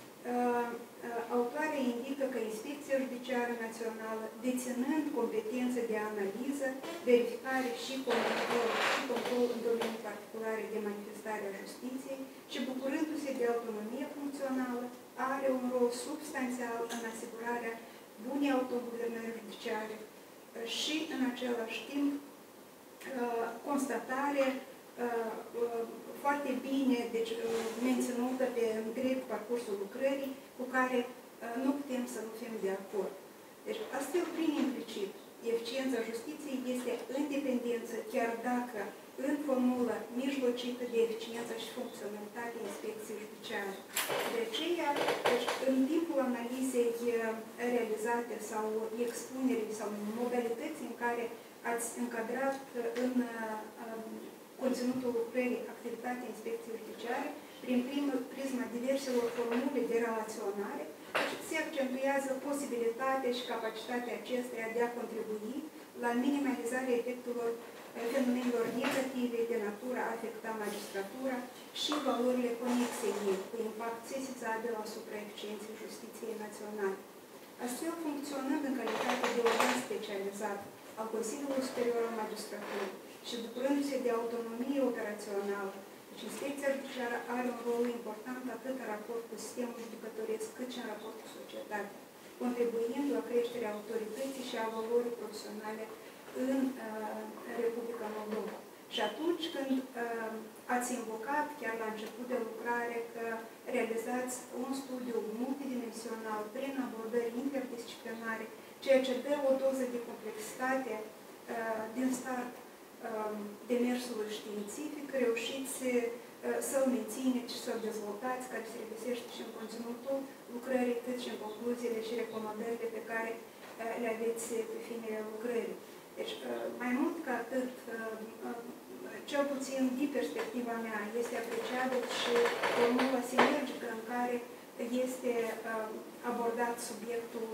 autoarea indică că Inspecția Judiciară Națională, deținând competență de analiză, verificare și control, și control în domenii particulare de manifestare a justiției și bucurându-se de autonomie funcțională, are un rol substanțial în asigurarea bunei autoguvernări judiciare și, în același timp, constatare foarte bine deci, menținută pe întreg parcursul lucrării, cu care nu putem să nu fim de acord. Deci, astfel, prin implicit, eficiența justiției este în dependență, chiar dacă în formulă mijlocită de eficiență și funcționalitate inspecției judiciare. De aceea, deci, în timpul analizei realizate sau expunerii sau modalității în care ați încadrat în conținutul lucrării activitatea inspecției judiciare, prin prisma diverselor formule de relaționare, se accentuează posibilitatea și capacitatea acesteia de a contribui la minimalizarea efectelor fenomenelor negative de natură a afecta magistratura și valorile conexe ei, cu impact sesizabil asupra eficienței justiției naționale. Astfel, funcționând în calitate de organ specializat al Consiliului Superior al Magistraturii și bucurându-se de autonomie operațională, deci Inspecția Judiciară are un rol important atât în raport cu sistemul judecătoresc, cât și în raport cu societatea, contribuind la creșterea autorității și a valorii profesionale în uh, Republica Moldova. Și atunci când uh, ați invocat, chiar la început de lucrare, că realizați un studiu multidimensional prin abordări interdisciplinare, ceea ce dă o doză de complexitate uh, din start uh, demersului științific, reușiți uh, să-l mențineți și să-l dezvoltați, care se regăsește și în conținutul lucrării, cât și în concluziile și recomandările pe care uh, le aveți pe finele lucrării. Deci, mai mult ca atât, cel puțin din perspectiva mea, este apreciabil și formula sinergică în care este abordat subiectul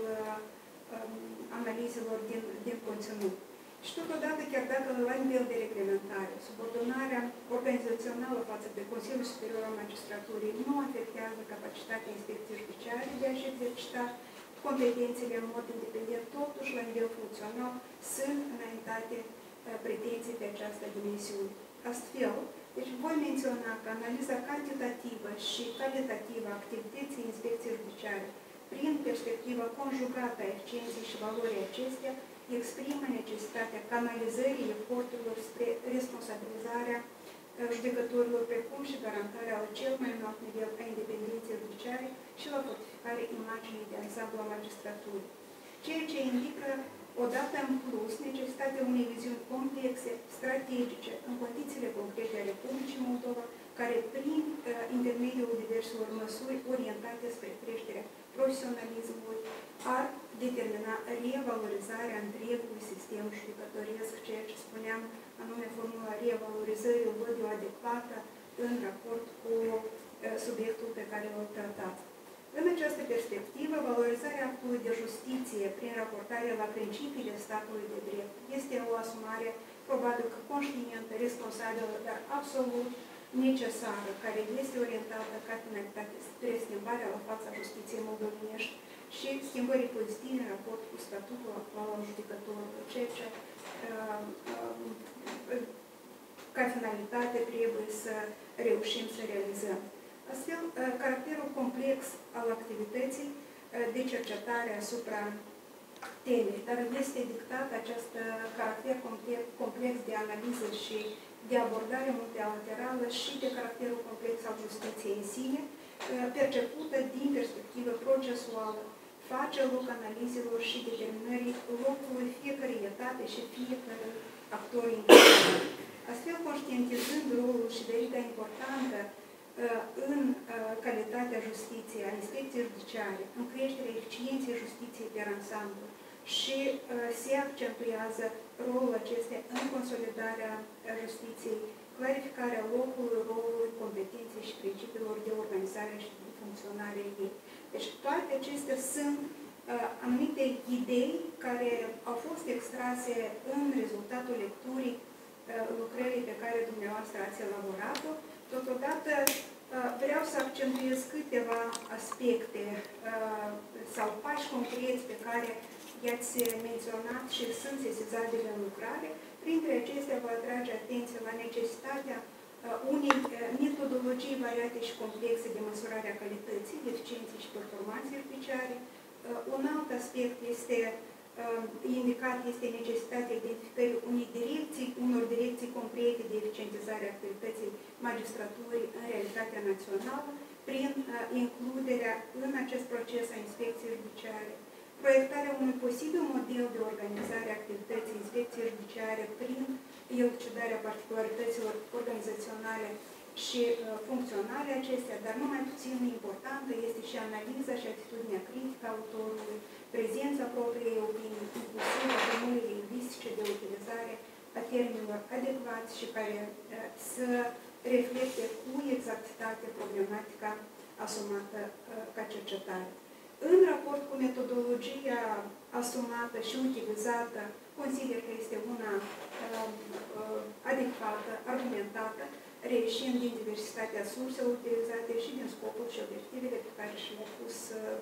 analizelor din, din conținut. Și totodată, chiar dacă la nivel de reglementare, subordonarea organizațională față de Consiliul Superior al Magistraturii nu afectează capacitatea inspecției judiciare de a-și exercita competențele în mod independent, totuși, la nivel funcțional, sunt înaintate pretenții pe această dimensiune. Astfel, deci voi menționa că analiza cantitativă și calitativă a activității inspecției judiciare, prin perspectiva conjugată a eficienței și valorii acestea, exprimă necesitatea canalizării eforturilor spre responsabilizarea judecătorilor, precum și garantarea la cel mai înalt nivel a independenței judiciare și la fortificarea imaginii de ansamblu a magistraturii. Ceea ce indică, odată în plus, necesitatea unei viziuni complexe, strategice, în condițiile concrete ale Republicii Moldova, care, prin uh, intermediul diverselor măsuri orientate spre creșterea profesionalismului, ar determina revalorizarea întregului sistem judecătoresc, ceea ce spuneam, anume formula revalorizării, o văd eu adecvată în raport cu uh, subiectul pe care îl tratați. În această perspectivă, valorizarea actului de justiție prin raportare la principiile statului de drept este o asumare probabil că conștientă, responsabilă, dar absolut necesară, care este orientată ca finalitate spre schimbarea la fața justiției moldovenești și schimbării pozitive în raport cu statutul actual al judecătorului, ceea ce uh, uh, ca finalitate trebuie să reușim să realizăm. Astfel, caracterul complex al activității de cercetare asupra temei, dar este dictat acest caracter complex de analiză și de abordare multilaterală și de caracterul complex al justiției în sine, percepută din perspectivă procesuală, face loc analizelor și determinării locului fiecărei etape și fiecare actor important. Astfel, conștientizând rolul și veriga importantă în calitatea justiției, a inspecției judiciare, în creșterea eficienței justiției pe ansamblu și se accentuează rolul acestea în consolidarea justiției, clarificarea locului, rolului, competenței și principiilor de organizare și de funcționare ei. Deci toate acestea sunt uh, anumite idei care au fost extrase în rezultatul lecturii uh, lucrării pe care dumneavoastră ați elaborat-o. Totodată uh, vreau să accentuez câteva aspecte uh, sau pași concreți pe care i-ați menționat și sunt sesizabile în lucrare. Printre acestea vă atrage atenție la necesitatea unei metodologii variate și complexe de măsurare a calității, eficienței și performanței judiciare. Un alt aspect este indicat este necesitatea identificării unei direcții, unor direcții concrete de eficientizare a activității magistraturii în realitatea națională, prin includerea în acest proces a inspecției judiciare, proiectarea unui posibil model de organizare a activității inspecției judiciare prin elucidarea particularităților organizaționale și uh, funcționale acestea, dar nu mai puțin importantă este și analiza și atitudinea critică a autorului, prezența propriei opinii, inclusiv formulele lingvistice de utilizare a termenilor adecvați și care uh, să reflecte cu exactitate problematica asumată uh, ca cercetare. În raport cu metodologia asumată și utilizată, consider că este una uh, uh, adecvată, argumentată, reieșind din diversitatea surselor utilizate și din scopul și obiectivele pe care și le-a pus uh,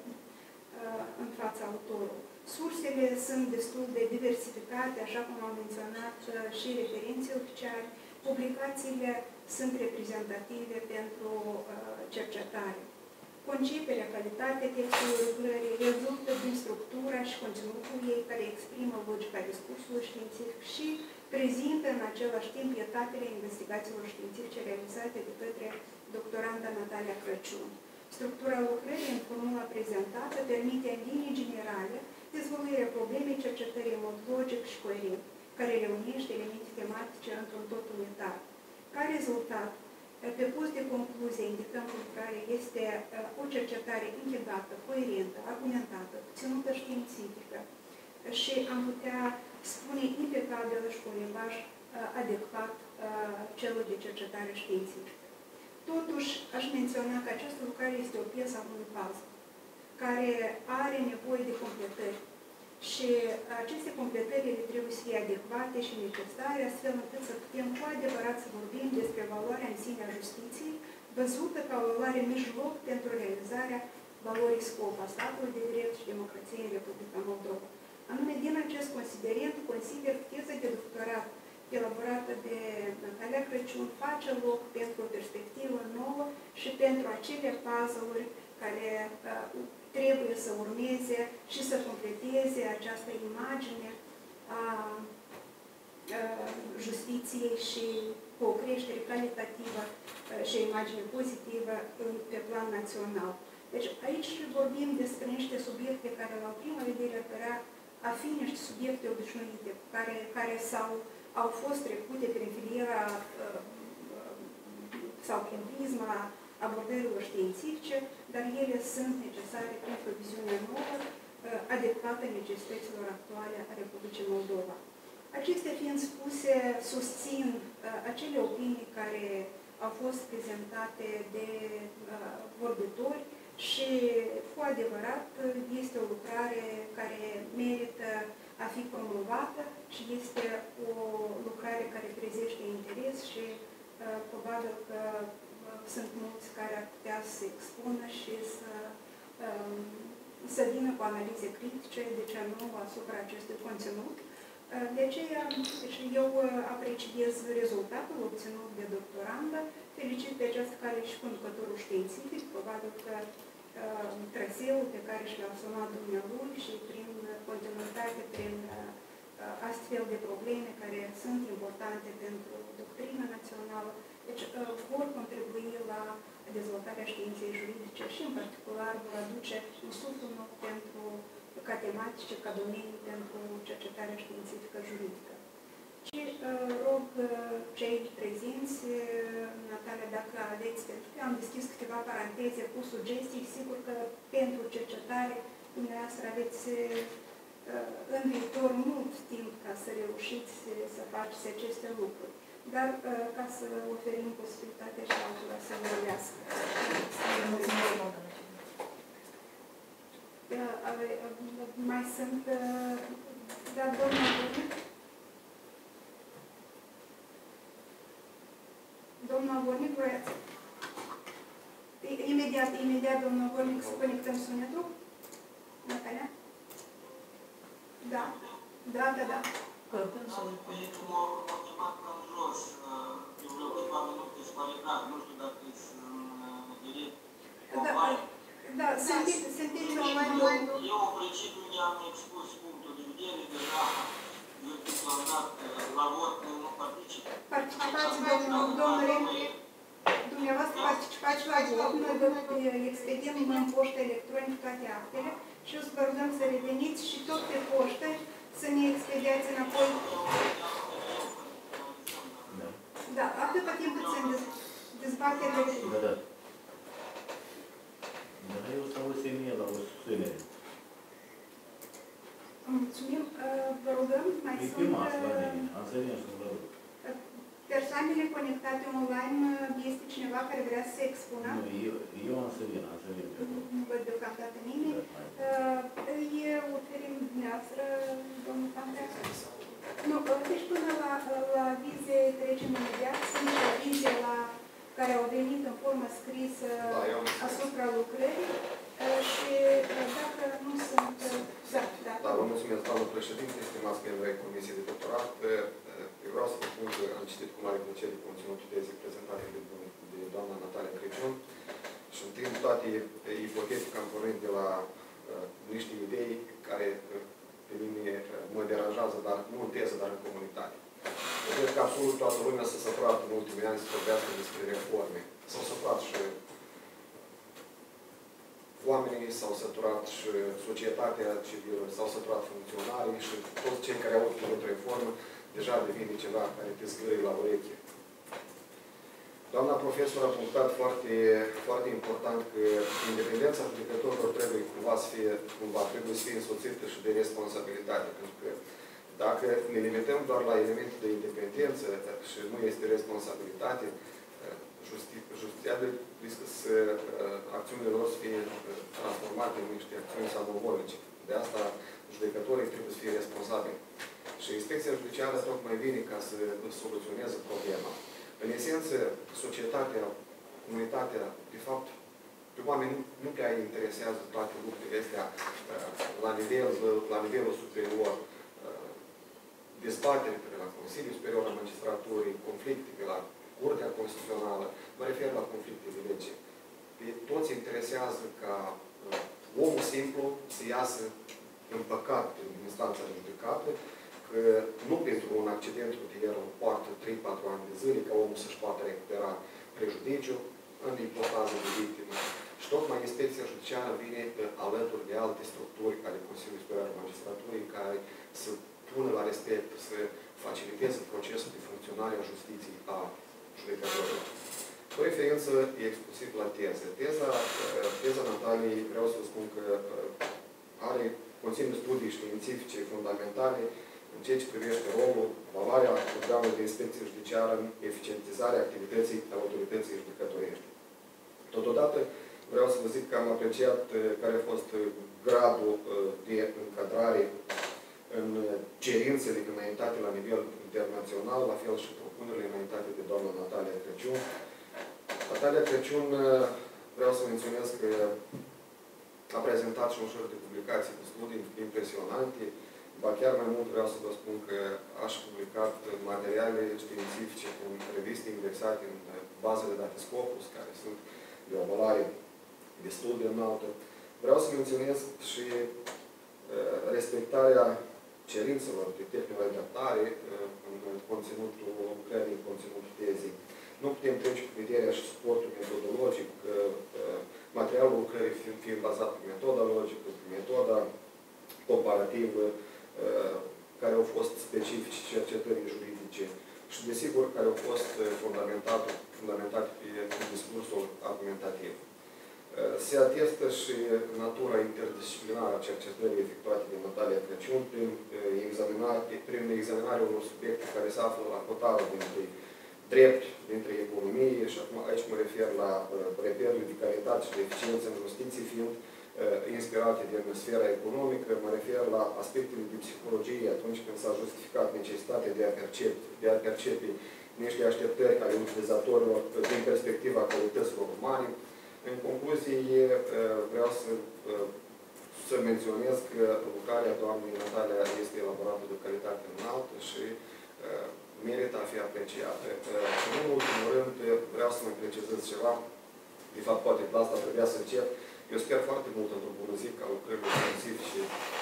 uh, în fața autorului. Sursele sunt destul de diversificate, așa cum am menționat uh, și referinții oficiali. Publicațiile sunt reprezentative pentru uh, cercetare. Conceperea, calitatea textului lucrării rezultă din structura și conținutul ei care exprimă logica discursului științific și prezintă în același timp etapele investigațiilor științifice realizate de către doctoranda Natalia Crăciun. Structura lucrării în formula prezentată permite în linii generale dezvoltarea problemei cercetării în mod logic și coerent, care reunește elemente tematice într-un tot unitar. Ca rezultat, pe post de concluzie indicăm că lucrarea este o cercetare integrată, coerentă, argumentată, ținută științifică și am putea spune impecabilă și cu un limbaj adecvat celor de cercetare științifică. Totuși, aș menționa că această lucrare este o piesă a unui puzzle, care are nevoie de completări. Și aceste completări trebuie să fie adecvate și necesare, astfel încât să putem cu adevărat să vorbim despre valoarea în sine a justiției, văzută ca o valoare mijloc pentru realizarea valorii scop a statului de drept și democrației în Republica Moldova. Anume, din acest considerent, consider că teza de doctorat elaborată de Natalia Crăciun face loc pentru o perspectivă nouă și pentru acele puzzle-uri care uh, trebuie să urmeze și să completeze această imagine a, a justiției și cu o creștere calitativă a, și o imagine pozitivă în, pe plan național. Deci aici vorbim despre niște subiecte care la prima vedere ar părea a fi niște subiecte obișnuite, care, care s-au, au fost trecute prin filiera sau prin prisma abordărilor științifice, dar ele sunt necesare pentru o viziune nouă, adecvată necesităților actuale a Republicii Moldova. Acestea fiind spuse, susțin acele opinii care au fost prezentate de vorbitori și, cu adevărat, este o lucrare care merită a fi promovată și este o lucrare care trezește interes și probabil că sunt mulți care ar putea să se expună și să, um, să vină cu analize critice, de ce nu, asupra acestui conținut. De aceea, deci eu apreciez rezultatul obținut de doctorandă, felicit pe această cale și conducătorul științific, probabil că uh, traseul pe care și l-a asumat dumnealui și prin continuitate, prin uh, astfel de probleme care sunt importante pentru doctrina națională. Deci vor contribui la dezvoltarea științei juridice și, în particular, vor aduce insultul nou pentru ca tematice, ca domenii pentru cercetarea științifică juridică. Și rog cei prezenți, Natalia, dacă aveți, pentru că am deschis câteva paranteze cu sugestii, sigur că pentru cercetare dumneavoastră aveți în viitor mult timp ca să reușiți să faceți aceste lucruri, dar ca să oferim posibilitatea și altora să vorbească. Mai sunt, da, doamna Vornic? Doamna Vornic, vreați? Imediat, imediat, doamna Vornic, să conectăm sunetul. Natalia? Da, da, da, da. Căutăm să-l Cum au chemat în jos, eu vreau câteva minute sparicat, nu știu dacă sunt în direct. Da, sunteți online. Eu, în principiu, mi-am expus punctul de vedere, deja eu l-am dat la vot, nu particip. Participați, domnule, dumneavoastră participați la vot, noi vă expediem în poștă electronică toate actele și o să vă rugăm să reveniți și tot pe poștă să ne expediați înapoi. Da, atâta timp cât se dezbatere. Da, da. Da, eu stau o semie la o susținere. Mulțumim. Vă rugăm, mai E sunt... pe masă la mine, am să vin și nu vă rog. Persoanele conectate online, este cineva care vrea să se expună? Nu, eu, eu am să vin, am să vin. Nu văd deocamdată nimeni. Îi oferim dumneavoastră, domnul Pantea? Nu, deci până la, la vize trecem imediat. Sunt vize la care au venit în formă scrisă asupra lucrării și dacă nu sunt... Da, da. Da, vă mulțumesc, doamnă președinte, stimați membri ai Comisiei de Doctorat. Eu vreau să vă spun că am citit cu mare plăcere conținutul tezei prezentate de, de doamna Natalia Crăciun și întind toate ipotetica am pornit de la uh, niște idei care uh, pe mine uh, mă deranjează, dar nu în teză, dar în comunitate. Eu cred că absolut toată lumea s-a săturat în ultimii ani să vorbească despre reforme. S-au săturat și oamenii, s-au săturat și societatea civilă, s-au săturat funcționarii și toți cei care au cuvântul reformă deja devine ceva care te zgârie la ureche. Doamna profesor a punctat foarte, foarte important că independența judecătorilor trebuie cumva să fie, cumva trebuie să fie însoțită și de responsabilitate. Pentru că dacă ne limităm doar la elemente de independență și nu este responsabilitate, justițiabil riscă să acțiunile lor să fie transformate în niște acțiuni samovolnice. De asta judecătorii trebuie să fie responsabili. Și inspecția judiciară tocmai vine ca să soluționeze problema. În esență, societatea, comunitatea, de fapt, pe oameni nu prea îi interesează toate lucrurile astea la, nivel, la nivelul superior. Dezbatere pe la Consiliul Superior al Magistraturii, conflicte pe la Curtea Constituțională, mă refer la conflicte de lege. Pe toți interesează ca omul simplu să iasă împăcat în instanța de judecată, că nu pentru un accident rutier poartă trei patru ani de zile ca omul să-și poată recupera prejudiciu în ipotază de victimă. Și tocmai inspecția judiciară vine alături de alte structuri ale Consiliului Superior al Magistraturii care să pună la respect, să faciliteze procesul de funcționare a justiției a judecătorilor. Cu referință exclusiv la teză. Teza, teza Nataliei, vreau să vă spun că are, conține studii științifice fundamentale în ceea ce privește rolul, valoarea programului de inspecție judiciară în eficientizarea activității autorității judecătorești. Totodată, vreau să vă zic că am apreciat care a fost gradul de încadrare în cerințele înaintate la nivel internațional, la fel și propunerile înaintate de doamna Natalia Crăciun. Natalia Crăciun, vreau să menționez că a prezentat și un șor de publicații de studii impresionante, ba chiar mai mult vreau să vă spun că aș publicat materiale științifice în reviste indexate în bază de date Scopus, care sunt de o valoare destul de înaltă. Vreau să menționez și respectarea cerințelor de tehnică de adaptare în conținutul lucrării, în conținutul tezei. Nu putem trece cu vederea și suportul metodologic, materialul lucrării fiind, fiind bazat pe metoda logică, pe metoda comparativă, care au fost specifici cercetării juridice și, desigur, care au fost fundamentate, fundamentate pe discursul argumentativ. Se atestă și natura interdisciplinară a cercetării efectuate de Natalia Crăciun prin examinare, prin examinarea unor subiecte care se află la hotarul dintre drept, dintre economie, și acum aici mă refer la reperele de calitate și de eficiență în justiție, fiind inspirate din sfera economică, mă refer la aspectele de psihologie atunci când s-a justificat necesitatea de a percepe, de a percepe niște așteptări ale utilizatorilor din perspectiva calităților umane. În concluzie, vreau să, să menționez că lucrarea doamnei Natalia este elaborată de calitate înaltă și merită a fi apreciată. Și în ultimul rând, vreau să mă precizez ceva. De fapt, poate la asta trebuia să încep. Eu sper foarte mult într-o bună zi ca lucrările științifice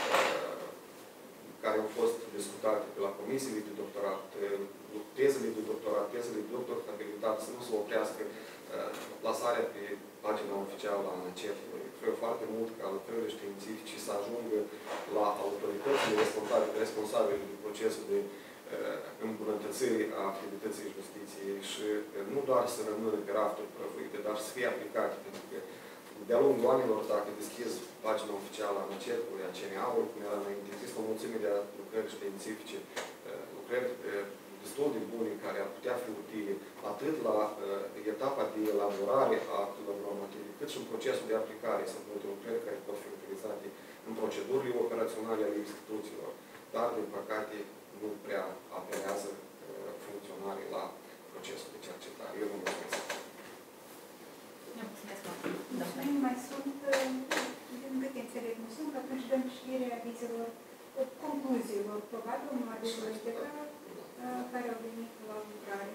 care au fost discutate pe la comisiile de doctorat, tezele de doctorat, tezele de doctorat abilitate, să nu se oprească plasarea pe pagina oficială a ANACEF-ului. Cred foarte mult ca lucrările științifice să ajungă la autoritățile responsabile de procesul de îmbunătățire a activității justiției și nu doar să rămână pe rafturi prăfuite, dar să fie aplicate. Pentru că de-a lungul anilor, dacă deschizi pagina oficială a ANACEF-ului, a C N A-ului, cum era înainte, există o mulțime de lucrări științifice, lucrări destul de bune, care ar putea fi utile atât la uh, etapa de elaborare a actelor normative, cât și în procesul de aplicare. Sunt multe lucrări care pot fi utilizate în procedurile operaționale ale instituțiilor, dar, din păcate, nu prea apelează uh, funcționarii la procesul de cercetare. Eu vă mulțumesc. Nu mai sunt, din câte înțeleg, nu sunt, atunci dăm știrea avizelor, concluziilor, probabil, nu avizelor integral, care au venit la lucrare.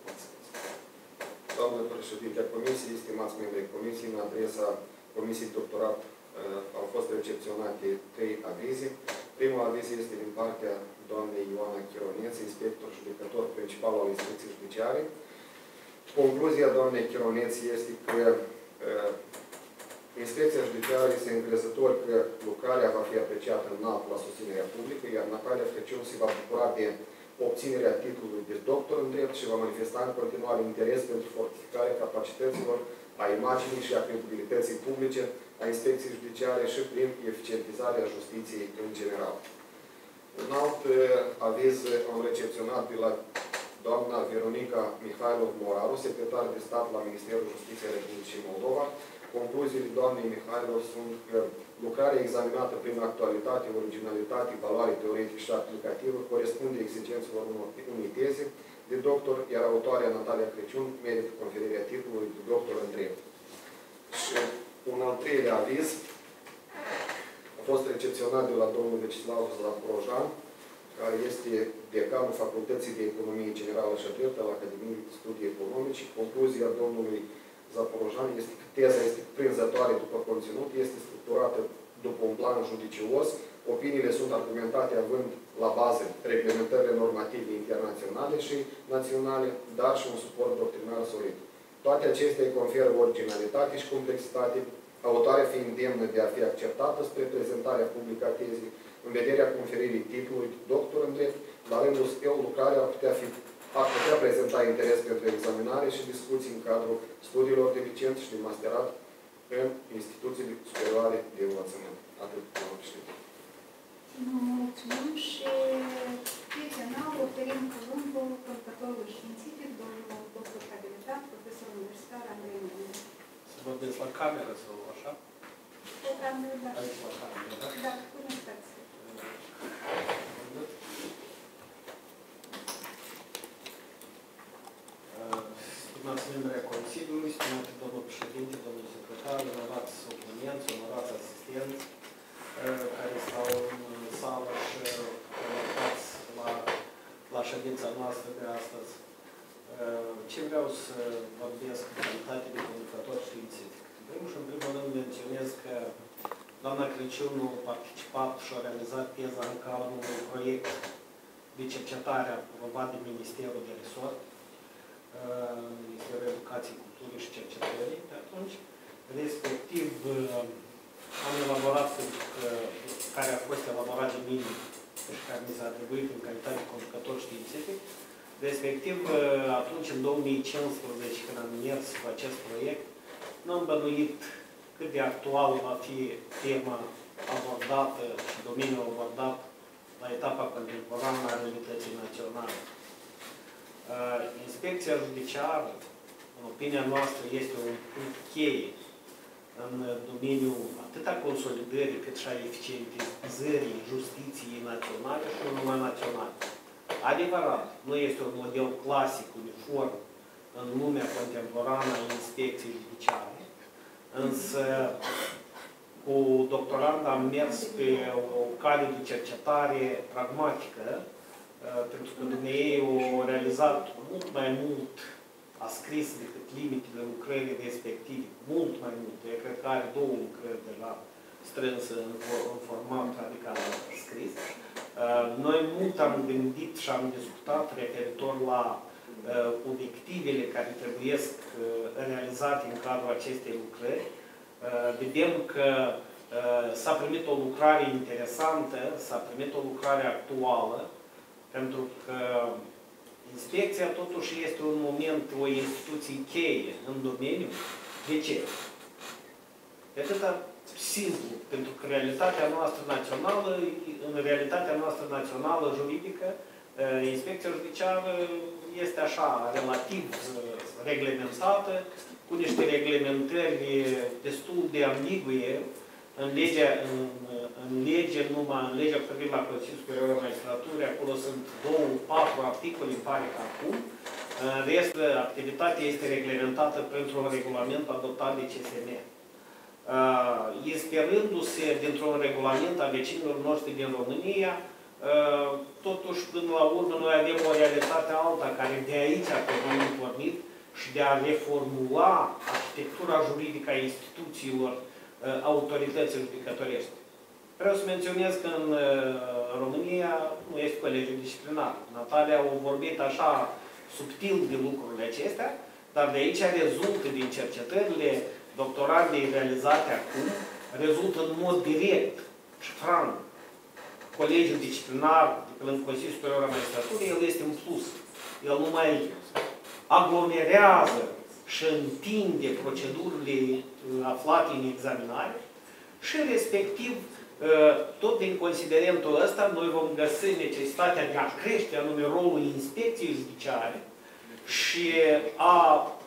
Doamnă președinte a Comisiei, stimați membri ai Comisiei, în adresa Comisiei Doctorat au fost recepționate trei avize. Primul aviz este din partea doamnei Ioana Chironeț, inspector judecător principal al Inspecției Judiciare. Concluzia doamnei Chironeț este că uh, Inspecția Judiciară este încrezător că lucrarea va fi apreciată înalt la susținerea publică, iar Natalia Crăciun se va bucura de obținerea titlului de doctor în drept și va manifesta în continuare interes pentru fortificarea capacităților, a imaginii și a credibilității publice a Inspecției Judiciare și prin eficientizarea justiției în general. Un alt uh, aviz am recepționat de la doamna Veronica Mihailov Moraru, secretar de stat la Ministerul Justiției Republicii Moldova. Concluziile doamnei Mihailov sunt că lucrarea examinată prin actualitate, originalitate, valoare teoretică și aplicativă corespunde exigențelor unei teze de doctor, iar autoarea Natalia Crăciun merită conferirea titlului de doctor în drept. Și un al treilea aviz a fost recepționat de la domnul Vecislav Zaporojan, care este decanul Facultății de Economie Generală și Drept al Academiei de Studii Economice. Concluzia domnului Zaporojan este că teza este cuprinzătoare după conținut, este structurată după un plan judicios, opiniile sunt argumentate având la bază reglementările normative internaționale și naționale, dar și un suport doctrinar solid. Toate acestea îi conferă originalitate și complexitate, autoarea fiind demnă de a fi acceptată spre prezentarea publică a tezei, în vederea conferirii titlului de doctor în drept, la rândul său, lucrarea ar putea, fi, ar putea prezenta interes pentru examinare și discuții în cadrul studiilor de licență și de masterat în instituțiile superioare de învățământ. Atât, doamnă președinte. Mulțumim și prietena oferim cuvântul producătorului științific, domnul doctor habilitat, profesor universitar Andrei Mănână. Să vorbesc la cameră sau așa? O cameră, da. Aici la cameră, da? Da, conectați. Stimați membri ai Consiliului, stimate domnul președinte, domnul secretar, onorați oponenți, onorați asistenți, care stau în sală și conectați la, la ședința noastră de astăzi. Ce vreau să vorbesc în calitate de comunicator științific? În primul și în primul rând menționez că Doamna Crăciunu a participat și a realizat teza în cadrul unui proiect de cercetare aprobat de Ministerul de Resort, Ministerul Educației, Culturii și Cercetării de atunci. Respectiv, am elaborat, care a fost elaborat de mine și care mi s-a atribuit în calitate de conducător științific. Respectiv, atunci, în două mii cincisprezece, când am mers cu acest proiect, nu am bănuit cât de actual va fi tema abordată și domeniul abordat la etapa contemporană a realității naționale. Inspecția judiciară, în opinia noastră, este un punct cheie în domeniul atât a consolidării cât și a eficientizării justiției naționale și nu numai naționale. Adevărat, nu este un model clasic, uniform, în lumea contemporană a inspecției judiciare, însă cu doctoranda am mers pe o cale de cercetare pragmatică, pentru că dumneavoastră au realizat mult mai mult, a scris decât limitele lucrării respective, mult mai mult. Eu cred că are două lucrări de la strânsă în, în format radical scris. Noi mult am gândit și am discutat referitor la obiectivele care trebuie realizate în cadrul acestei lucrări. Vedem că s-a primit o lucrare interesantă, s-a primit o lucrare actuală, pentru că inspecția totuși este un moment, o instituție cheie în domeniu. De ce? De atâta simplu, pentru că realitatea noastră națională, în realitatea noastră națională juridică, inspecția judiciară este așa, relativ reglementată, cu niște reglementări destul de ambigue. În legea, în, în lege, numai în legea privind la Consiliul Superior al Magistraturii, acolo sunt două, patru articole, îmi pare că acum. În rest, activitatea este reglementată printr-un regulament adoptat de C S M. Uh, inspirându-se dintr-un regulament a vecinilor noștri din România, uh, totuși, până la urmă, noi avem o realitate alta, care de aici a trebuit pornit și de a reformula arhitectura juridică a instituțiilor autorității judecătorești. Vreau să menționez că în România nu este colegiu disciplinar. Natalia a vorbit așa subtil de lucrurile acestea, dar de aici rezultă din cercetările doctorandei realizate acum, rezultă în mod direct și franc. Colegiul disciplinar, de pe lângă Consiliul Superior al Magistraturii, el este în plus. El nu mai aglomerează și întinde procedurile aflate în examinare și, respectiv, tot din considerentul ăsta, noi vom găsi necesitatea de a crește anume rolul inspecției judiciare și a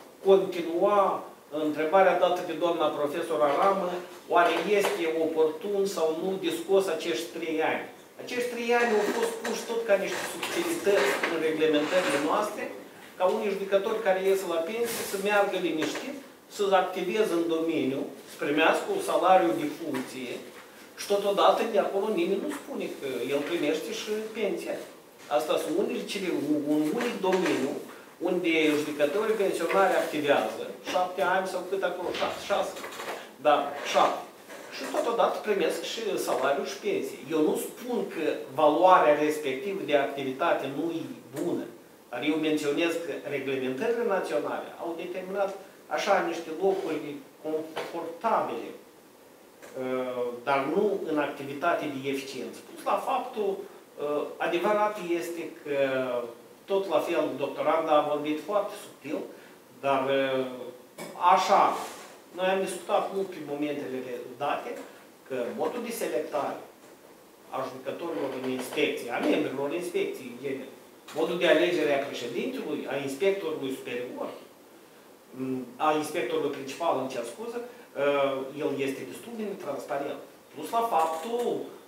continua întrebarea dată de doamna profesor Aramă, oare este oportun sau nu de scos acești trei ani. Acești trei ani au fost puși tot ca niște subtilități în reglementările noastre, ca unii judecători care ies la pensie să meargă liniștit, să activeze în domeniu, să primească un salariu de funcție și totodată de acolo nimeni nu spune că el primește și pensia. Asta sunt unicile, un unic domeniu unde judecătorii pensionari activează, șapte ani sau cât acolo, șase, șase, da, șapte. Și totodată primesc și salariu și pensie. Eu nu spun că valoarea respectivă de activitate nu e bună, dar eu menționez că reglementările naționale au determinat așa niște locuri confortabile, dar nu în activitate de eficiență. Plus la faptul, adevărat este că tot la fel, doctoranda a vorbit foarte subtil, dar așa, noi am discutat mult prin momentele date că modul de selectare a judecătorilor în inspecție, a membrilor inspecției, modul de alegere a președintelui, a inspectorului superior, a inspectorului principal, îmi cer scuză, el este destul de transparent. Plus la faptul,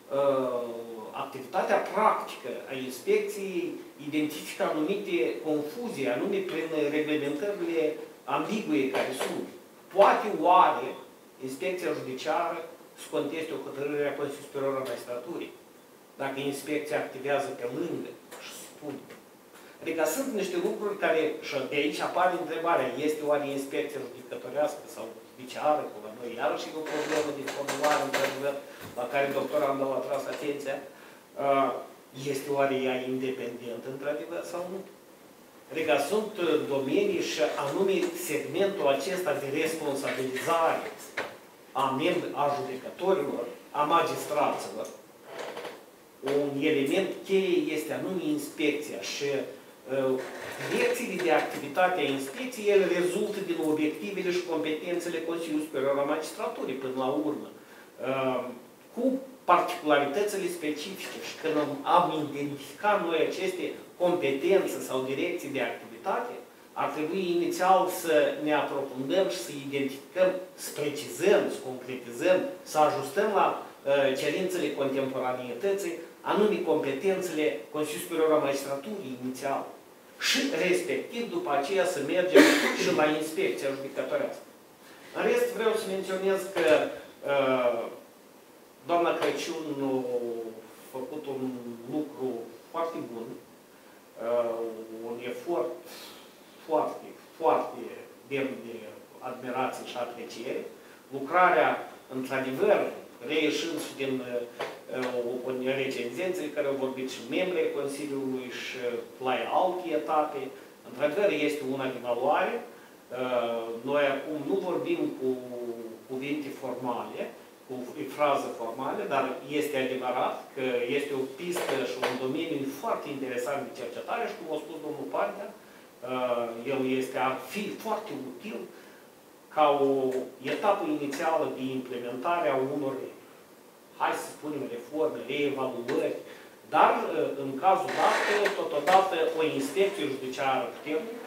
activitatea practică a inspecției identifică anumite confuzii, anume prin reglementările ambigue care sunt. Poate oare inspecția judiciară să conteste o hotărâre a Consiliului Superior al Magistraturii, dacă inspecția activează pe lângă și spune. Adică sunt niște lucruri care, și de aici apare întrebarea, este oare inspecția judecătorească sau judiciară, cu la noi iarăși e o problemă de formulare, într-adevăr, la care doctorandul a atras atenția. Este oare ea independentă, într-adevăr, sau nu? Adică sunt domenii și anume segmentul acesta de responsabilizare a, a judecătorilor, a magistraților. Un element cheie este anume inspecția și uh, direcțiile de activitate a inspecției, ele rezultă din obiectivele și competențele Consiliului Superior al Magistraturii, până la urmă. Uh, cu particularitățile specifice și când am identificat noi aceste competențe sau direcții de activitate, ar trebui inițial să ne aprofundăm și să identificăm, să precizăm, să concretizăm, să ajustăm la uh, cerințele contemporaneității, anume competențele Consiliului Superior al Magistraturii inițial. Și respectiv după aceea să mergem și la inspecția judecătorească. În rest vreau să menționez că uh, doamna Crăciun a făcut un lucru foarte bun, uh, un efort foarte, foarte demn de admirație și apreciere. Lucrarea, într-adevăr, reieșind și din uh, recenzențele care au vorbit și membrii Consiliului și la alte etape, într-adevăr, este una de valoare. Uh, noi acum nu vorbim cu cuvinte formale, cu fraze formale, dar este adevărat că este o pistă și un domeniu foarte interesant de cercetare și, cum a spus domnul Pantea, el este, ar fi foarte util ca o etapă inițială de implementare a unor, hai să spunem, reforme, reevaluări, dar, în cazul dat, totodată, o inspecție judiciară puternică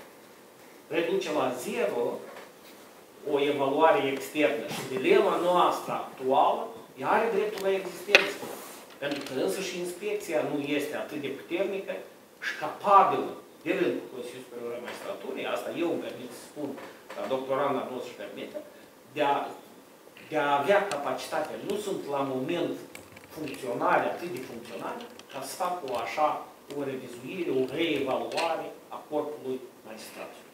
reduce la zero o evaluare externă și dilema noastră actuală, ea are dreptul la existență. Pentru că însă și inspecția nu este atât de puternică și capabilă, de rând cu Consiliul Superior al Magistraturii, asta eu îmi permit să spun, dar doctoranda nu își permite, de a, de a avea capacitatea. Nu sunt la moment funcționale, atât de funcționale, ca să fac o așa, o revizuire, o reevaluare a corpului magistratului.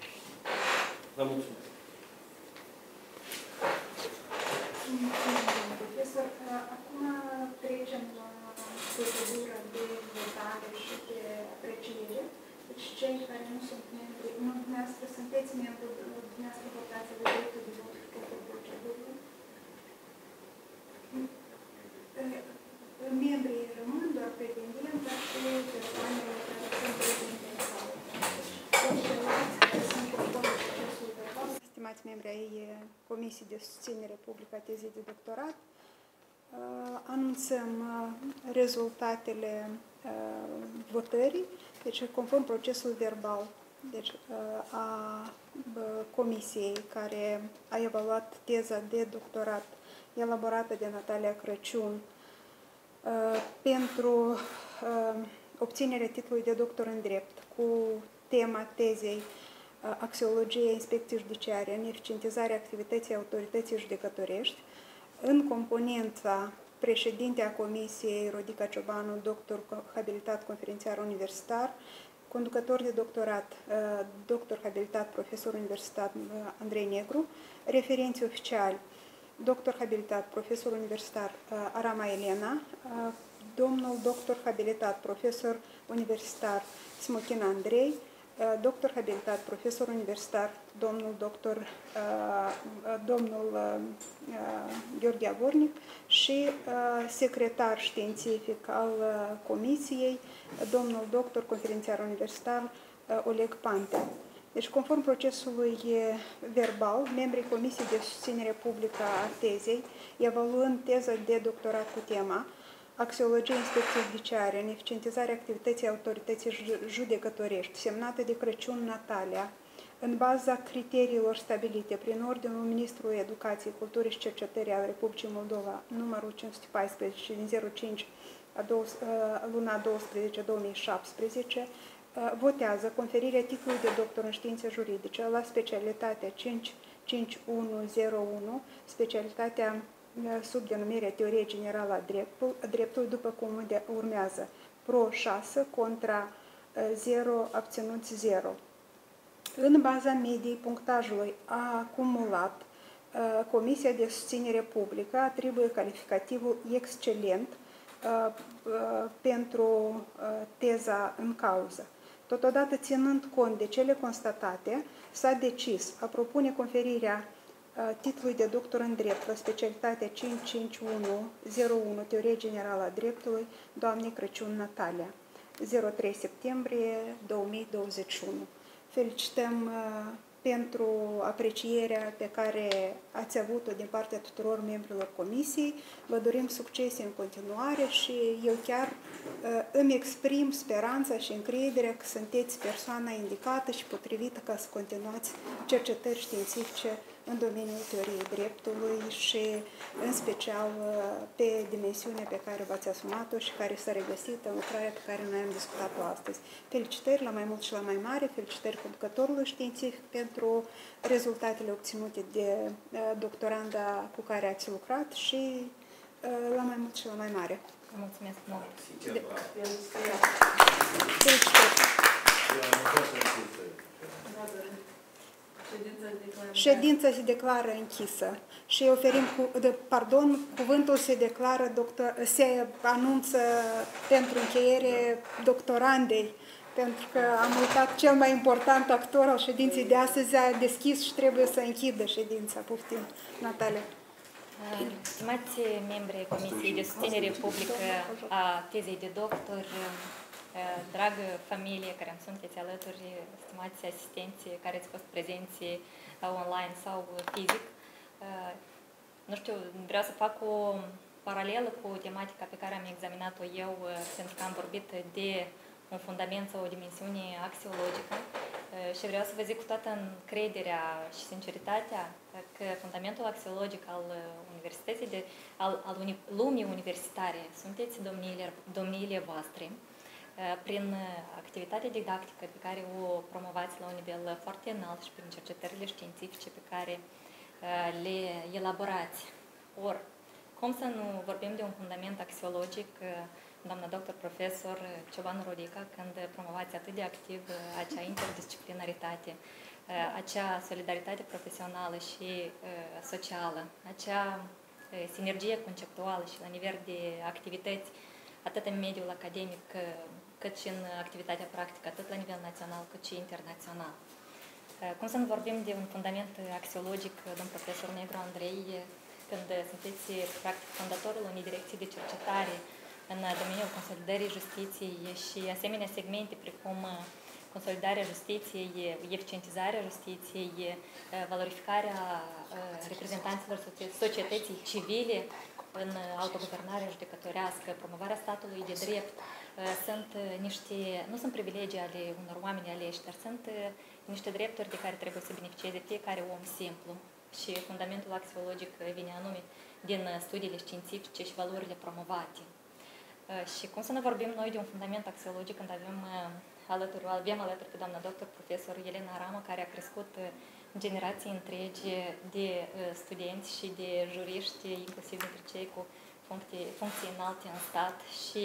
Vă mulțumesc. Profesor, acum trecem la procedura de votare și de apreciere. Deci cei care nu sunt membri, nu dumneavoastră sunteți membru, dumneavoastră votați de dreptul de vot pentru procedură. Membrii rămân doar pretendenți, dar și persoanele care sunt prezente în sală. Deci, sunt conform procesul verbal. Stimați membri ai Comisiei de Susținere Publică a Tezei de Doctorat, anunțăm rezultatele votării, deci conform procesul verbal deci, a comisiei care a evaluat teza de doctorat elaborată de Natalia Crăciun pentru obținerea titlului de doctor în drept cu tema tezei Axiologia Inspecției Judiciare în eficientizarea activității autorității judecătorești, în componența președintea Comisiei Rodica Ciobanu, doctor habilitat conferențiar universitar, conducător de doctorat, doctor habilitat profesor universitar Andrei Negru, referenți oficiali, doctor habilitat profesor universitar Arama Elena, domnul doctor habilitat profesor universitar Smochina Andrei, doctor habilitat, profesor universitar, domnul doctor uh, domnul uh, Gheorghe Avornic și uh, secretar științific al uh, comisiei, domnul doctor conferențiar universitar uh, Oleg Pantea. Deci, conform procesului verbal, membrii Comisiei de Susținere Publică a tezei, evaluând teza de doctorat cu tema Axiologia Inspecției Judiciare în eficientizarea activității autorității judecătorești, semnată de Crăciun Natalia, în baza criteriilor stabilite prin Ordinul Ministrului Educației, Culturii și Cercetării al Republicii Moldova, numărul cinci sute paisprezece din zero cinci a luna a douăsprezece două mii șaptesprezece, votează conferirea titlului de doctor în științe juridice la specialitatea cinci cinci unu zero unu, specialitatea sub denumirea Teorie Generală a Dreptului, după cum urmează: pro șase contra zero, abținuți zero. În baza mediei punctajului acumulat, Comisia de Susținere Publică atribuie calificativul excelent pentru teza în cauză. Totodată, ținând cont de cele constatate, s-a decis a propune conferirea titlului de doctor în drept la specialitatea cinci cinci unu zero unu Teorie Generală a Dreptului doamnei Crăciun Natalia, zero trei septembrie două mii douăzeci și unu. Felicităm pentru aprecierea pe care ați avut-o din partea tuturor membrilor comisiei. Vă dorim succese în continuare și eu chiar îmi exprim speranța și încrederea că sunteți persoana indicată și potrivită ca să continuați cercetări științifice în domeniul teoriei dreptului și în special pe dimensiunea pe care v-ați asumat-o și care s-a regăsit în lucrarea pe care noi am discutat-o astăzi. Felicitări la mai mult și la mai mare, felicitări conducătorului științific pentru rezultatele obținute de doctoranda cu care ați lucrat și la mai mult și la mai mare. Mulțumesc mult! Felicitări! Ședința se declară închisă și oferim, cu, de, pardon, cuvântul se declară, doctor, se anunță pentru încheiere doctorandei, pentru că am uitat cel mai important actor al ședinței de astăzi a deschis și trebuie să închidă ședința. Poftim, Natalia. Stimați membri ai Comisiei de Susținere Publică a tezei de doctor, dragă familie care îmi sunteți alături, stimați asistenți care ați fost prezenți online sau fizic, nu știu, vreau să fac o paralelă cu tematica pe care am examinat-o eu, pentru că am vorbit de un fundament sau o dimensiune axiologică și vreau să vă zic cu toată încrederea și sinceritatea că fundamentul axiologic al universității, de, al, al uni, lumii universitare, sunteți domniile, domniile voastre, prin activitatea didactică pe care o promovați la un nivel foarte înalt și prin cercetările științifice pe care le elaborați. Or, cum să nu vorbim de un fundament axiologic, doamna doctor profesor Ciobanu Rodica, când promovați atât de activ acea interdisciplinaritate, acea solidaritate profesională și socială, acea sinergie conceptuală și la nivel de activități, atât în mediul academic, cât și în activitatea practică, atât la nivel național, cât și internațional. Cum să nu vorbim de un fundament axiologic, domn profesor Negru Andrei, când sunteți, practic, fondatorul unei direcții de cercetare în domeniul consolidării justiției și asemenea segmente precum consolidarea justiției, eficientizarea justiției, valorificarea reprezentanților societății civile în autoguvernarea judecătorească, promovarea statului de drept, sunt niște, nu sunt privilegii ale unor oameni aleși, dar sunt niște drepturi de care trebuie să beneficieze fiecare om simplu. Și fundamentul axiologic vine anume din studiile științifice și valorile promovate. Și cum să ne vorbim noi de un fundament axiologic când avem alături, avem alături pe doamna doctor profesor Elena Rama, care a crescut generații întregi de studenți și de juriști, inclusiv dintre cei cu funcții, funcții înalte în stat, și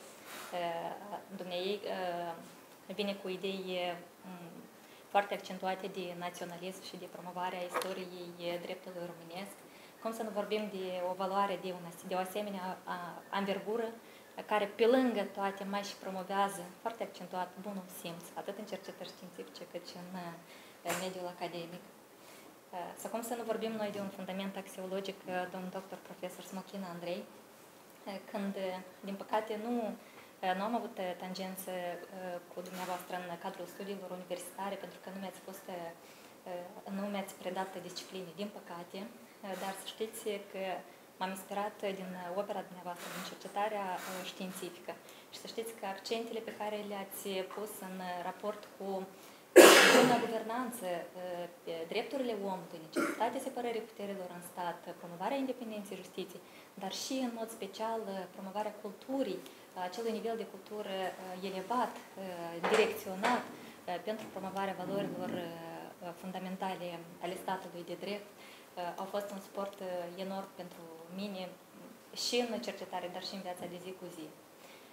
dumneei vine cu idei foarte accentuate de naționalism și de promovarea istoriei dreptului românesc. Cum să nu vorbim de o valoare de, una, de o asemenea anvergură, care pe lângă toate mai și promovează foarte accentuat bunul simț, atât în cercetări științifice cât și în mediul academic. Sau cum să nu vorbim noi de un fundament axiologic, domn doctor profesor Smochina Andrei, când, din păcate, nu, nu am avut tangență cu dumneavoastră în cadrul studiilor universitare, pentru că nu mi-ați fost, nu mi-ați predat discipline, din păcate, dar să știți că m-am inspirat din opera dumneavoastră, din cercetarea științifică. Și să știți că accentele pe care le-ați pus în raport cu bună guvernanță, drepturile omului, necesitatea separării puterilor în stat, promovarea independenței justiției, dar și, în mod special, promovarea culturii, acelui nivel de cultură elevat, direcționat pentru promovarea valorilor fundamentale ale statului de drept, au fost un suport enorm pentru mine și în cercetare, dar și în viața de zi cu zi.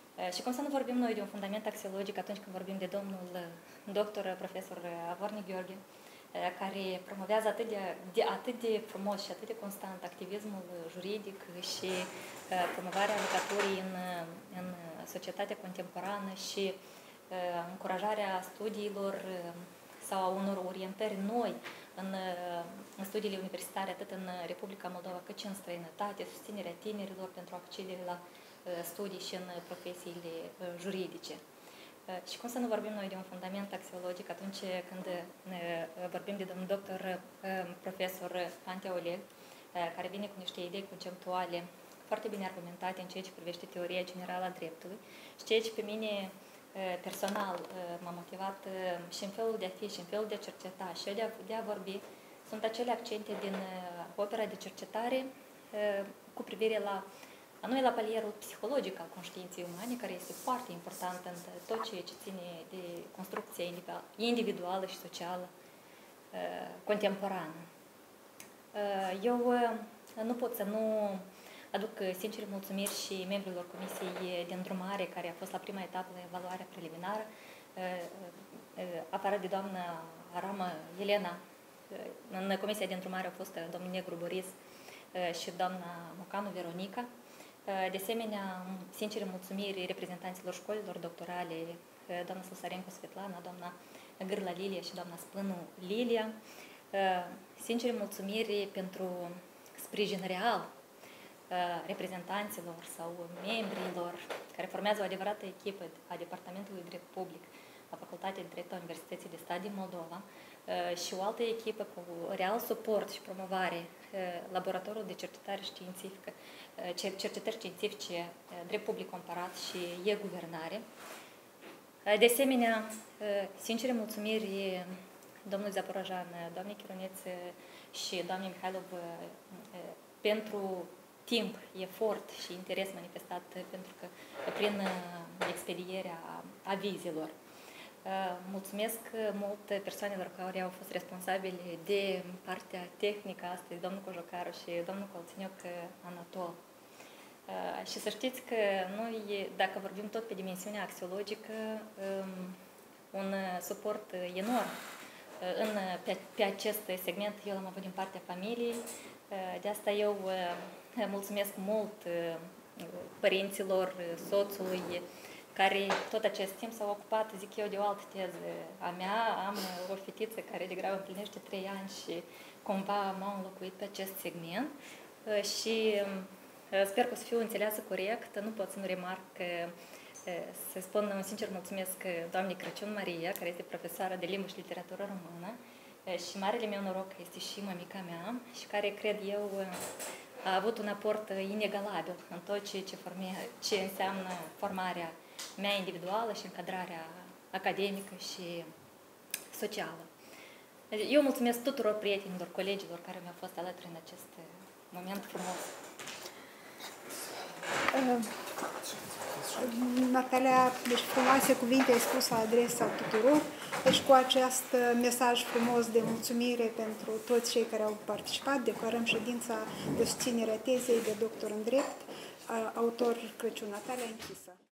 Și cum să nu vorbim noi de un fundament axiologic atunci când vorbim de domnul doctor, profesor Avornic Gheorghe, care promovează atât de, de, atât de frumos și atât de constant activismul juridic și promovarea lucrătorii în, în societatea contemporană și încurajarea studiilor sau a unor orientări noi în, în studiile universitare, atât în Republica Moldova cât și în străinătate, susținerea tinerilor pentru accedere la studii și în profesiile juridice. Și cum să nu vorbim noi de un fundament axiologic atunci când vorbim de domnul doctor profesor Pantea Oleg, care vine cu niște idei conceptuale foarte bine argumentate în ceea ce privește teoria generală a dreptului și ceea ce pe mine personal m-a motivat și în felul de a fi și în felul de a cerceta și de a, de a vorbi sunt acele accente din opera de cercetare cu privire la anume la palierul psihologic al conștiinței umane, care este foarte important în tot ceea ce ține de construcția individuală și socială contemporană. Eu nu pot să nu aduc sincere mulțumiri și membrilor Comisiei de Îndrumare, care a fost la prima etapă la evaluarea preliminară, afară de doamna Aramă Elena. În Comisia de Îndrumare au fost domnul Negru Boris și doamna Mocanu Veronica. De asemenea, sincere mulțumiri reprezentanților școlilor doctorale, doamna Slăsarenko Svetlana, doamna Gârla Lilia și doamna Spânu Lilia. Sincere mulțumiri pentru sprijin real reprezentanților sau membrilor care formează o adevărată echipă a Departamentului Drept Public la Facultatea de Drept a Universității de Stat din Moldova și o altă echipă cu real suport și promovare, laboratorul de cercetare științifică, cercetări științifice, drept public comparat și e-guvernare. De asemenea, sincere mulțumiri domnului Zaporojan, doamnei Chironeț și doamnei Mihailov pentru timp, efort și interes manifestat pentru că prin expedierea avizelor. Mulțumesc mult persoanelor care au fost responsabili de partea tehnică astăzi, domnul Cojocaru și domnul Colținioc Anatol. Și să știți că noi, dacă vorbim tot pe dimensiunea axiologică, un suport enorm în, pe, pe acest segment eu l-am avut din partea familiei. De asta eu mulțumesc mult părinților, soțului, care tot acest timp s-au ocupat, zic eu, de o altă teză a mea. Am o fetiță care degrabă împlinește trei ani și cumva m-am înlocuit pe acest segment și sper că o să fiu înțeleasă corect. Nu pot să nu remarc că, să spun un sincer mulțumesc doamnei Crăciun Maria, care este profesoară de limbă și literatură română și marele meu noroc este și mămica mea și care, cred eu, a avut un aport inegalabil în tot ce, ce, forme, ce înseamnă formarea mea individuală și încadrarea academică și socială. Eu mulțumesc tuturor prietenilor, colegilor care mi-au fost alături în acest moment frumos. Uh, Natalia, deci frumoase cuvinte ai spus la adresa tuturor. Deci cu acest mesaj frumos de mulțumire pentru toți cei care au participat, declarăm ședința de susținere a tezei de doctor în drept, autor Crăciun Natalia închisă.